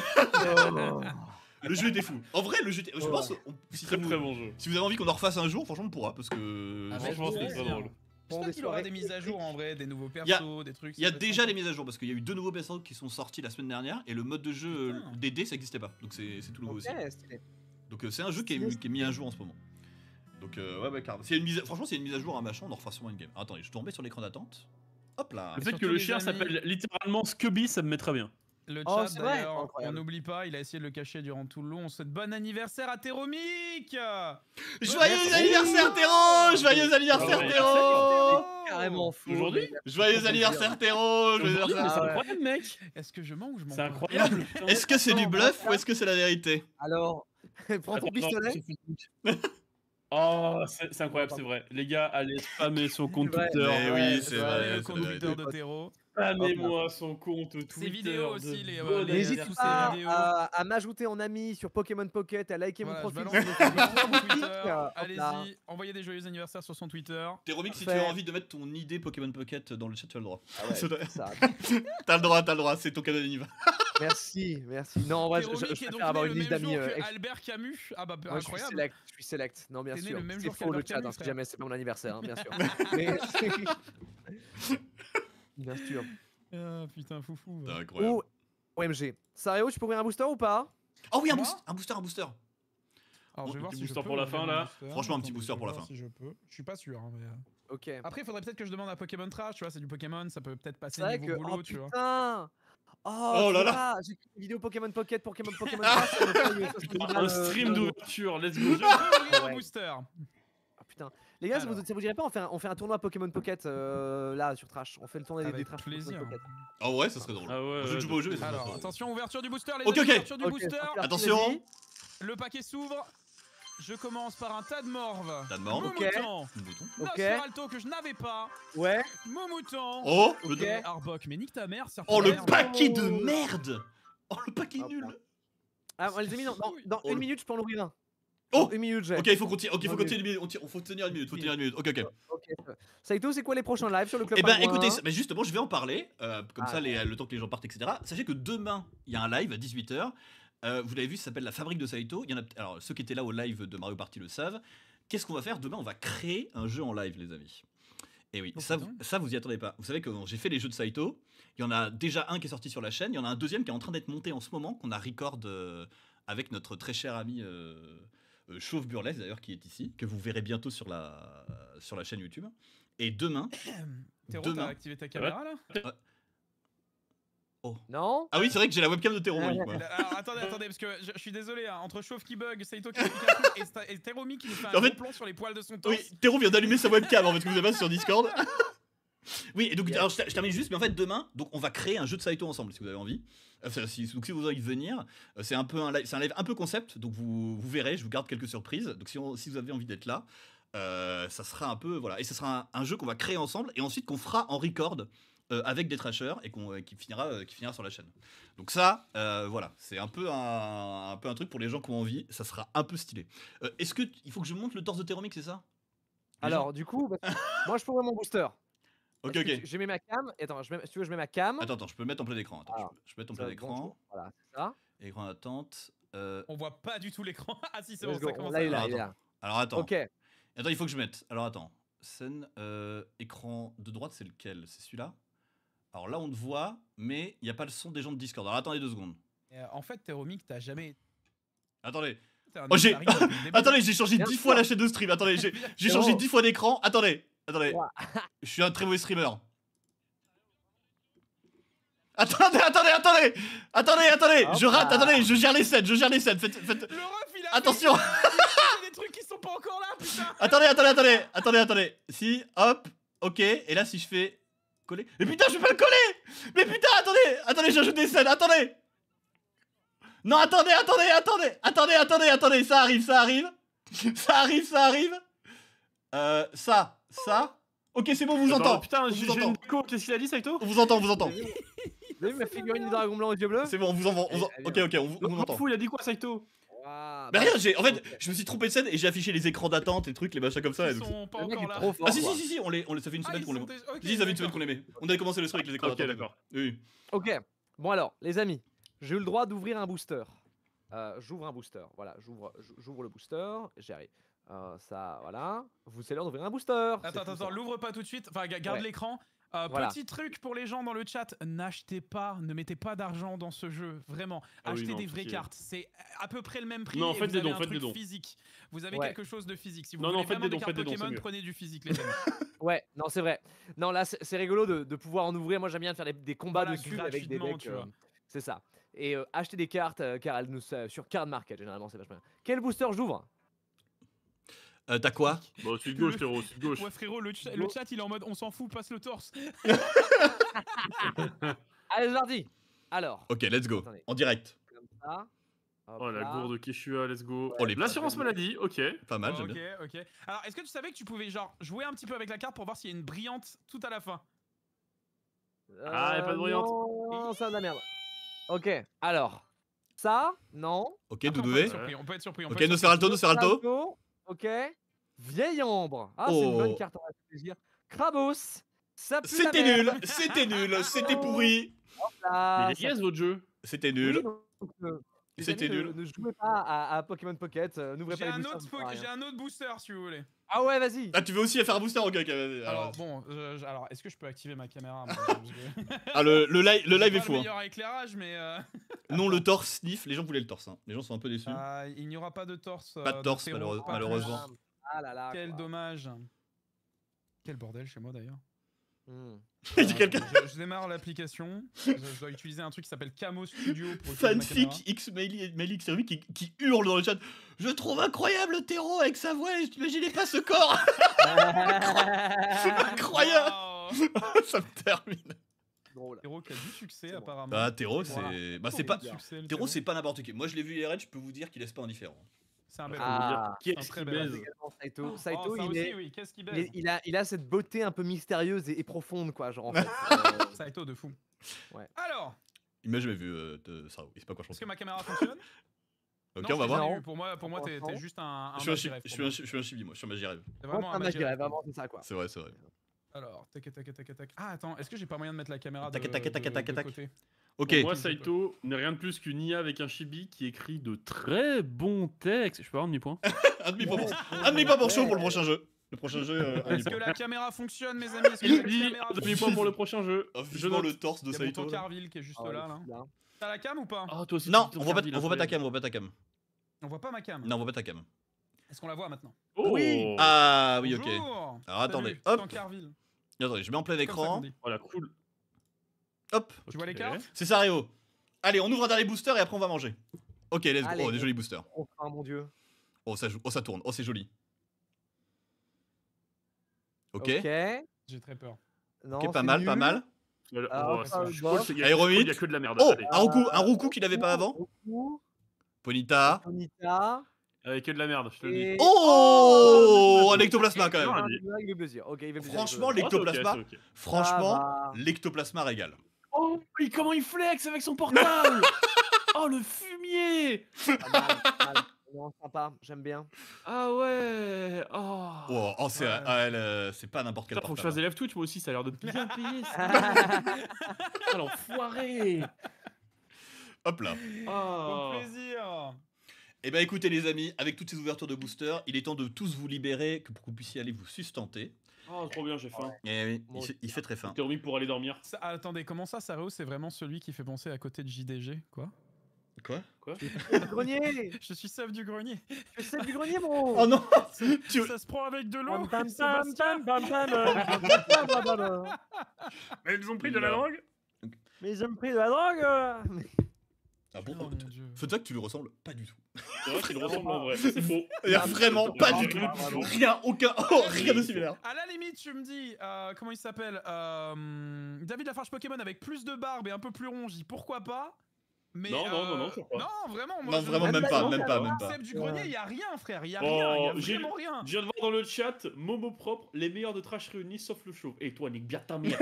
Le jeu était fou. En vrai, le jeu était... Je pense, si, Très très bon jeu. si vous avez envie qu'on en refasse un jour, franchement, on pourra, parce que... Ah, Franchement, c'était très drôle. J'espère des qu'il y aura soirées des mises à jour en vrai, des nouveaux Y a- persos, des trucs. Il y a ça peut être déjà sympa. des mises à jour, parce qu'il y a eu 2 nouveaux persos qui sont sortis la semaine dernière, et le mode de jeu Putain. DD, ça existait pas. Donc c'est tout nouveau aussi. Ok, stylé. Donc c'est un jeu qui est mis à jour en ce moment. Donc ouais, carrément. Franchement, s'il y a une mise à jour, un machin, on en refera sûrement une game. Attendez, je suis tombé sur l'écran d'attente. Hop là. Le fait que surtout, le les chien amis- s'appelle littéralement Scubby, ça me met très bien. Le Oh, chat c'est vrai. d'ailleurs, on Incroyable. n'oublie pas, il a essayé de le cacher durant tout le long. On souhaite bon anniversaire à Téromic. Joyeux anniversaire, Terreau. Joyeux anniversaire, Ouais. Terreau. Carrément fou. Aujourd'hui Joyeux anniversaire, Terreau. Joyeux Aujourd'hui, mais anniversaire. c'est ouais. incroyable, mec. Est-ce que je mens ou je mens C'est pas incroyable. putain. Est-ce que c'est du bluff ou est-ce que c'est la vérité? Alors, prends ton Attends, pistolet. Oh, c'est incroyable, c'est vrai. Les gars, allez spammer son compte C'est vrai. Twitter. Mais oui, c'est Ouais, vrai. le c'est compte la Twitter vérité. de Terreau. Spammez-moi son compte Twitter. Ses vidéos de aussi, les bonne N'hésite tous ces pas vidéos. à m'ajouter en ami sur Pokémon Pocket, à liker Voilà, mon je profil. balance sur le lien sur Facebook. Twitter. Hop là. Allez-y, envoyez des joyeux anniversaires sur son Twitter. Théromic, si tu Parfait. as envie de mettre ton idée Pokémon Pocket dans le chat, tu as le droit. Ah ouais, C'est vrai. ça. T'as le droit, c'est ton cadeau d'anniversaire. Merci, merci. Non, ouais, je Téromic est préfère donc avoir né une le liste même d'amis. jour que Albert Camus. Ah bah Moi, je suis incroyable. select, je suis select. Non, bien T'es né sûr. le même C'est jour faux le qu'Albert chat, Camus, hein, si frère. jamais c'est pas mon anniversaire, hein, bien sûr. Mais... bien sûr. Ah putain, foufou. C'est incroyable. Oh, OMG. Sario, tu peux ouvrir un booster ou pas? Oh oui, un Moi booster, un booster. Alors je vais Oh, voir petit si je booster peux pour la ouvrir fin, un là. booster. Franchement, un petit Attendez, booster je vais pour la voir fin. Si je peux. Je suis pas sûr. Hein, mais... Ok. Après, il faudrait peut-être que je demande à Pokémon Trash, tu vois, c'est du Pokémon, ça peut peut-être passer C'est vrai niveau que. boulot, Oh tu vois. putain! Oh Oh, là là là. J'ai écrit une vidéo Pokémon Pocket, Pokémon Pass, ça me paye 70 balles, Un stream d'ouverture, let's go. Je peux ouvrir un Ouais. booster. Ah putain. Les gars, Alors. ça vous dirait pas, on fait un tournoi Pokémon Pocket là sur Trash. On fait le tournoi des Avec Trash plaisir. Pokémon Pocket. Ah ouais, ça serait drôle. Ah ouais, Je ouais, joue pas au jeu, mais ça serait Alors, drôle. attention, ouverture du booster, les Ok, amis, ok. ouverture du Ok, booster. c'est parti, Attention. vas-y. Le paquet s'ouvre. Je commence par un tas de morve. Tas de morve, ok. Momouton. Bouton. Ok. Nosferalto que je n'avais pas. Ouais. Momouton. Oh, Ok. le... Arbok, mais nique ta mère, oh, le merde. paquet de merde. Oh, le paquet Hop nul. là. Ah, on les a mis dans Oh, une le- minute, je peux en ouvrir un. Oh. Dans une minute, j'ai. Ok, il faut continuer. Ok, il faut Ok. continuer une minute. Faut tenir une minute. Faut tenir une minute. Ok, ok. Ok. Saito, c'est quoi les prochains lives sur le club Eh ben, Pingouin écoutez, mais justement, je vais en parler. Comme Ah, ça, le temps que les gens partent, etc. Sachez que demain, il y a un live à 18h. Vous l'avez vu, ça s'appelle La Fabrique de Saito. Il y en a, alors, ceux qui étaient là au live de Mario Party le savent. Qu'est-ce qu'on va faire demain? On va créer un jeu en live, les amis. Et oui, Oh, ça, putain. ça, vous y attendez pas. Vous savez que quand j'ai fait les jeux de Saito, il y en a déjà un qui est sorti sur la chaîne. Il y en a un deuxième qui est en train d'être monté en ce moment, qu'on a record avec notre très cher ami Chauve Burlesque, d'ailleurs, qui est ici, que vous verrez bientôt sur la chaîne YouTube. Et demain. Théro, t'as Demain. activé ta caméra là? Non. Ah oui, c'est vrai que j'ai la webcam de Théro. Oui, ouais. Alors attendez, parce que je suis désolé, hein, entre Chauve qui bug, Saito qui explique un truc et Teromi qui nous fait un En fait- gros plan sur les poils de son torse. Oui, Théro vient d'allumer sa webcam, en fait, que vous avez pas sur Discord. Oui, et donc, alors, je termine juste, mais en fait, demain, donc, on va créer un jeu de Saito ensemble, si vous avez envie. Enfin, donc, si vous avez envie de venir, c'est un peu un live, c'est un live un peu concept, donc vous verrez, je vous garde quelques surprises. Donc, si vous avez envie d'être là, ça sera un peu, voilà, et ce sera un jeu qu'on va créer ensemble, et ensuite qu'on fera en record avec des trashers, et qui finira sur la chaîne. Donc ça, voilà, c'est un peu un truc pour les gens qui ont envie, ça sera un peu stylé. Est-ce que il faut que je monte le torse de Théromique, c'est ça? Alors, du coup, moi je pourrais mon booster. Ok, Parce que ok. Je mets ma cam. Attends, si tu veux, je mets ma cam. Attends, je peux le mettre en plein écran. Attends, Alors, je peux mettre en Ça plein va être bon, écran. Voilà, c'est ça. Écran d'attente. On voit pas du tout l'écran. Ah si, c'est bon, Let's go. ça commence Là, il est à... là, il est là. Alors attends. Ok. Attends, il faut que je mette. Alors attends. Scène, écran de droite, c'est lequel? C'est celui-là? Alors là, on te voit, mais il n'y a pas le son des gens de Discord. Alors attendez 2 secondes. En fait, Teromique, t'as jamais... Attendez. t'es un Oh, j'ai. otarie depuis le début. Attendez, j'ai changé Bien 10 sûr. fois la chaîne de stream. Attendez, j'ai changé Oh. 10 fois d'écran. Attendez. Ouais. Je suis un très mauvais streamer. Attendez. Hop Je rate. là. Attendez, je gère les scènes. Faites. Le ref, il a Attention. fait des trucs qui sont pas encore là, putain. Attendez. Si, hop, ok. Et là, si je fais coller. Mais putain, je peux pas le coller. Mais putain, attendez, j'ajoute des scènes. Attendez. Non, attendez. Ça arrive. Ça. Ok, c'est bon, on vous entend. Putain, On j'ai vous entend. une co. Qu'est-ce qu'il a dit, Saito? On vous entend. Vous avez vu ma figurine du dragon blanc aux yeux bleus? C'est bon, on vous entend. Ok, on vous entend. Fou, il a dit quoi, Saito? Waouh, Mais bah, rien, en fait, je me suis trompé de scène et j'ai affiché les écrans d'attente, les trucs, les machins comme ça. Et Ils donc sont pas le mec encore est là. trop fort. Ah si, quoi. ça fait une Ah, semaine ils qu'on les sont met. déjà- ok, Si, ça fait une semaine d'accord. qu'on les met. On avait commencé le truc avec les écrans Ok, d'attente. d'accord. Oui. Ok. Bon alors, les amis, j'ai eu le droit d'ouvrir un booster. J'ouvre un booster. Voilà, j'ouvre le booster. J'arrive. Ça, voilà. C'est l'heure d'ouvrir un booster. c'est tout Attends, ça. l'ouvre pas tout de suite. Enfin, garde Ouais. l'écran. Voilà. Petit truc pour les gens dans le chat, n'achetez pas, ne mettez pas d'argent dans ce jeu, vraiment. Ah oui, Achetez non, des vraies pitié. cartes, c'est à peu près le même prix. Non, et faites vous des avez dons, un faites truc des dons. physique. Vous avez Ouais. quelque chose de physique. Si vous Non, voulez faites vraiment des dons, cartes faites des dons, c'est Pokémon, mieux. prenez du physique, les amis. Ouais, non, c'est vrai. Non, là, c'est rigolo de pouvoir en ouvrir. Moi, j'aime bien faire des combats Voilà, dessus avec des gratuitement, decks. tu vois. C'est ça. Et acheter des cartes, car elles nous sur Card Market, généralement, c'est vachement bien. Quel booster j'ouvre? T'as quoi? Bon, sud gauche, Théro, sud gauche. Ouais, frérot, le chat, il est en mode on s'en fout, passe le torse. Allez, je leur dis. Alors, Ok, let's go. Attendez. En direct. comme ça. Hop Oh, la là. gourde Keshua, let's go. Oh, les L'assurance maladie, ok. Pas mal, j'aime Ok, bien. ok. Alors, est-ce que tu savais que tu pouvais genre jouer un petit peu avec la carte pour voir s'il y a une brillante tout à la fin? Ah, y a pas de brillante. Non, ça de la merde. Ok, alors. Ça, non. Ok, Après, Doudoué. on peut être surpris. Ok, Nosferalto. Ok. Vieille ombre. Ah, c'est une bonne Oh. carte, on va se faire plaisir. Krabos. Ça pue la C'était merde. nul, c'était pourri. Ah, Il est yes votre jeu. C'était oui, nul. donc, les C'était amis, nul. Ne jouez pas à Pokémon Pocket. N'ouvrez J'ai pas les un, boosters. autre ça sert à rien. j'ai un autre booster si vous voulez. Ah ouais, vas-y. Ah, tu veux aussi faire un booster? Ok, vas-y. Alors bon, alors est-ce que je peux activer ma caméra moi, Ah, le live J'ai est pas fou. le Hein. meilleur éclairage, mais Non, le torse sniff. Les gens voulaient le torse. Hein. Les gens sont un peu déçus. il n'y aura pas de torse. Pas de torse, Théro, malheureusement. pas malheureusement. Ah là là. Quel quoi. dommage. Quel bordel chez moi d'ailleurs. Hmm. Il y a quelqu'un. Je démarre l'application. Je dois utiliser un truc qui s'appelle Camo Studio pour utiliser ma caméra. Fanfic X Malik Servi qui hurle dans le chat. Je trouve incroyable le terreau avec sa voix. J'imaginais pas ce corps. C'est incroyable. Wow. Ça me termine. Drôle. Théro qui a du succès apparemment. Bah Terreau Voilà. c'est bah c'est pas Du succès, le Terreau c'est pas n'importe qui. Moi je l'ai vu IRL, je peux vous dire qu'il laisse pas indifférent. C'est un bel Ah, Qui un est-ce très qui bel baise également Saito. Oh, Saito, ça il aussi, est. oui. Qu'est-ce qu'il baise Il a cette beauté un peu mystérieuse et profonde, quoi, genre en fait. Saito de fou. Ouais. Alors, Il m'a jamais vu ça. Il sait pas quoi je est-ce pense. que ma caméra fonctionne? Ok, Non, on va je voir. l'ai eu. Pour moi, t'es juste un Je suis un Magiref chi- pour moi. je suis un chibi moi. Je suis un Magiref. T'es Vraiment, vraiment un magie, Magiref. vraiment, c'est ça, quoi. C'est vrai, c'est vrai. Alors, tac. Ah, attends, est-ce que j'ai pas moyen de mettre la caméra de, Tac, tac, tac, de tac, tac. côté? Ok. Pour moi, Saito n'est rien de plus qu'une IA avec un chibi qui écrit de très bons textes. Je peux avoir un demi-point? Un demi-point pour chaud pour le prochain jeu. Le prochain jeu, un Est-ce que demi-point. la caméra fonctionne, mes amis? Est-ce que Il la dit caméra un demi-point pour le prochain jeu. Oh, Je vivement note. le torse de Il y a mon Saito. là. Tancarville qui est juste là. T'as la cam ou pas? Ah, toi aussi. Non, tu on voit pas Tancarville, ta incroyable. cam, on voit pas ta cam. On voit pas ma cam. Non, on voit pas ta cam. Est-ce qu'on la voit maintenant? Oh. Oui. Ah oui, ok. Bonjour. Alors attendez, Salut, hop. Tancarville. Attendez, je mets en plein Comme ça qu'on écran. dit. Voilà, cool. Hop, Tu vois les Ok. cartes? c'est ça Réo. Allez, on ouvre un dernier booster et après on va manger. Ok, let's go. Allez. Oh, des jolis boosters. Oh, mon dieu. Oh, ça joue. Oh, ça tourne. Oh, c'est joli. Ok. J'ai très peur. Non, Ok, pas c'est mal, pas nul. mal. Voilà. Ah, Oh, ça je va. pense qu'il y a- Aéro il y a 8. que de la merde. Oh, Allez. un Roukou qu'il avait pas avant. Goku, Ponita. Tonita. Avec que de la merde, je te le dis. Et... Oh, un ectoplasma quand Non, même. allez. Il veut plaisir. Ok, il veut plaisir. Franchement, Oh, c'est ok, l'ectoplasma, c'est ok. franchement, va. l'ectoplasma régale. Oh, et comment il flex avec son portable. Oh, le fumier. Pas mal. Non, sympa, j'aime bien. Ah ouais. Oh. Oh, c'est c'est pas n'importe quel Putain, faut que je fasse portable. des live Twitch, moi aussi, ça a l'air de bien payer. ça. Ah, l'enfoiré. Hop là. Oh. Au plaisir. Eh ben écoutez les amis, avec toutes ces ouvertures de booster, il est temps de tous vous libérer pour que vous puissiez aller vous sustenter. Oh, trop bien, j'ai faim. Eh oui, Bon, il fait très faim. T'es remis pour aller dormir. Attendez, comment ça, Sareo, c'est vraiment celui qui fait penser à côté de JDG, quoi? Quoi? Le grenier. Je suis chef du grenier. Je sais du grenier, mon. Oh non. Tu- Ça se prend avec de l'eau. Bam, bam, Sébastien. bam, bam, bam, bam, bam. Mais ils ont pris de la drogue. Mais ils ont pris de la drogue. Ah bon? Oh mon dieu. Faut-dire que tu lui ressembles pas du tout. C'est vrai qu'il ressemble en vrai. C'est faux. Il y a vraiment pas du tout. Rien, aucun, rien de similaire. À la limite, tu me dis, comment il s'appelle David Lafarge Pokémon avec plus de barbe et un peu plus rond, je dis pourquoi pas. Mais Non, je crois pas. Non, vraiment. Moi, Non, vraiment, même pas. Seb du grenier, y a rien, frère. Y a Oh, rien. Y a j'ai- vraiment rien. Je viens de voir dans le chat, Momo propre, les meilleurs de trash réunis sauf le chauve. Et toi, nique bien ta mère.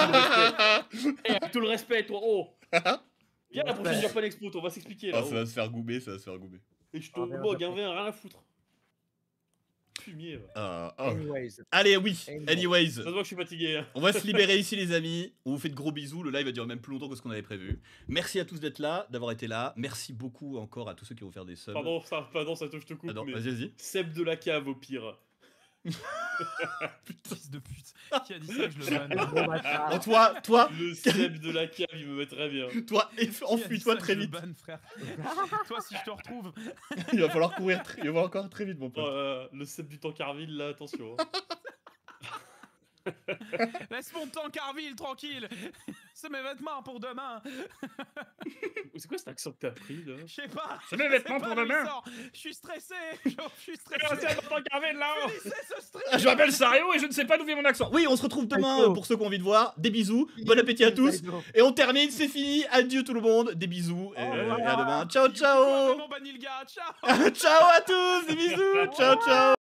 Avec tout le respect, toi. Oh. Viens la prochaine Japan Expo, on va s'expliquer là. Ah, ça va se faire gouber, ça va se faire gouber. Et je te Ah, merde, mogue un verre, rien à foutre. Fumier. Va. Anyways. Allez, oui, anyways. Ça se voit que je suis fatigué. Hein. On va se libérer ici les amis, on vous fait de gros bisous, le live va durer même plus longtemps que ce qu'on avait prévu. Merci à tous d'être là, d'avoir été là, merci beaucoup encore à tous ceux qui vont faire des subs. Pardon, ça je te coupe. Pardon, mais vas-y. Seb de la cave au pire. Fils de pute. Qui a dit ça que je le banne? Bon bâtard. Oh, toi, Le Seb de la cave, il me met très bien. toi, Qui a dit enfuis-toi ça que très je le vite. banne, frère. Toi, si je te retrouve. Il va falloir courir, il va falloir encore très vite mon Oh, pote. le Seb du Tancarville, là, attention. Hein. Laisse mon temps, Carville, tranquille. C'est mes vêtements pour demain. C'est quoi cet accent que t'as pris là? Je sais pas. C'est mes je sais vêtements pas pour d'où il demain. sort. Je suis stressé. Je suis stressé. Tancarville là-haut. Finissez ce stream. Je m'appelle Sario et je ne sais pas d'où vient mon accent. Oui, on se retrouve demain Saito. pour ceux qui ont envie de voir. Des bisous, bon appétit à tous. Et on termine, c'est fini. Adieu tout le monde, des bisous et à demain. Ciao, ciao. Vraiment banni le gars. Ciao. Ciao à tous, des bisous. Ciao, ciao.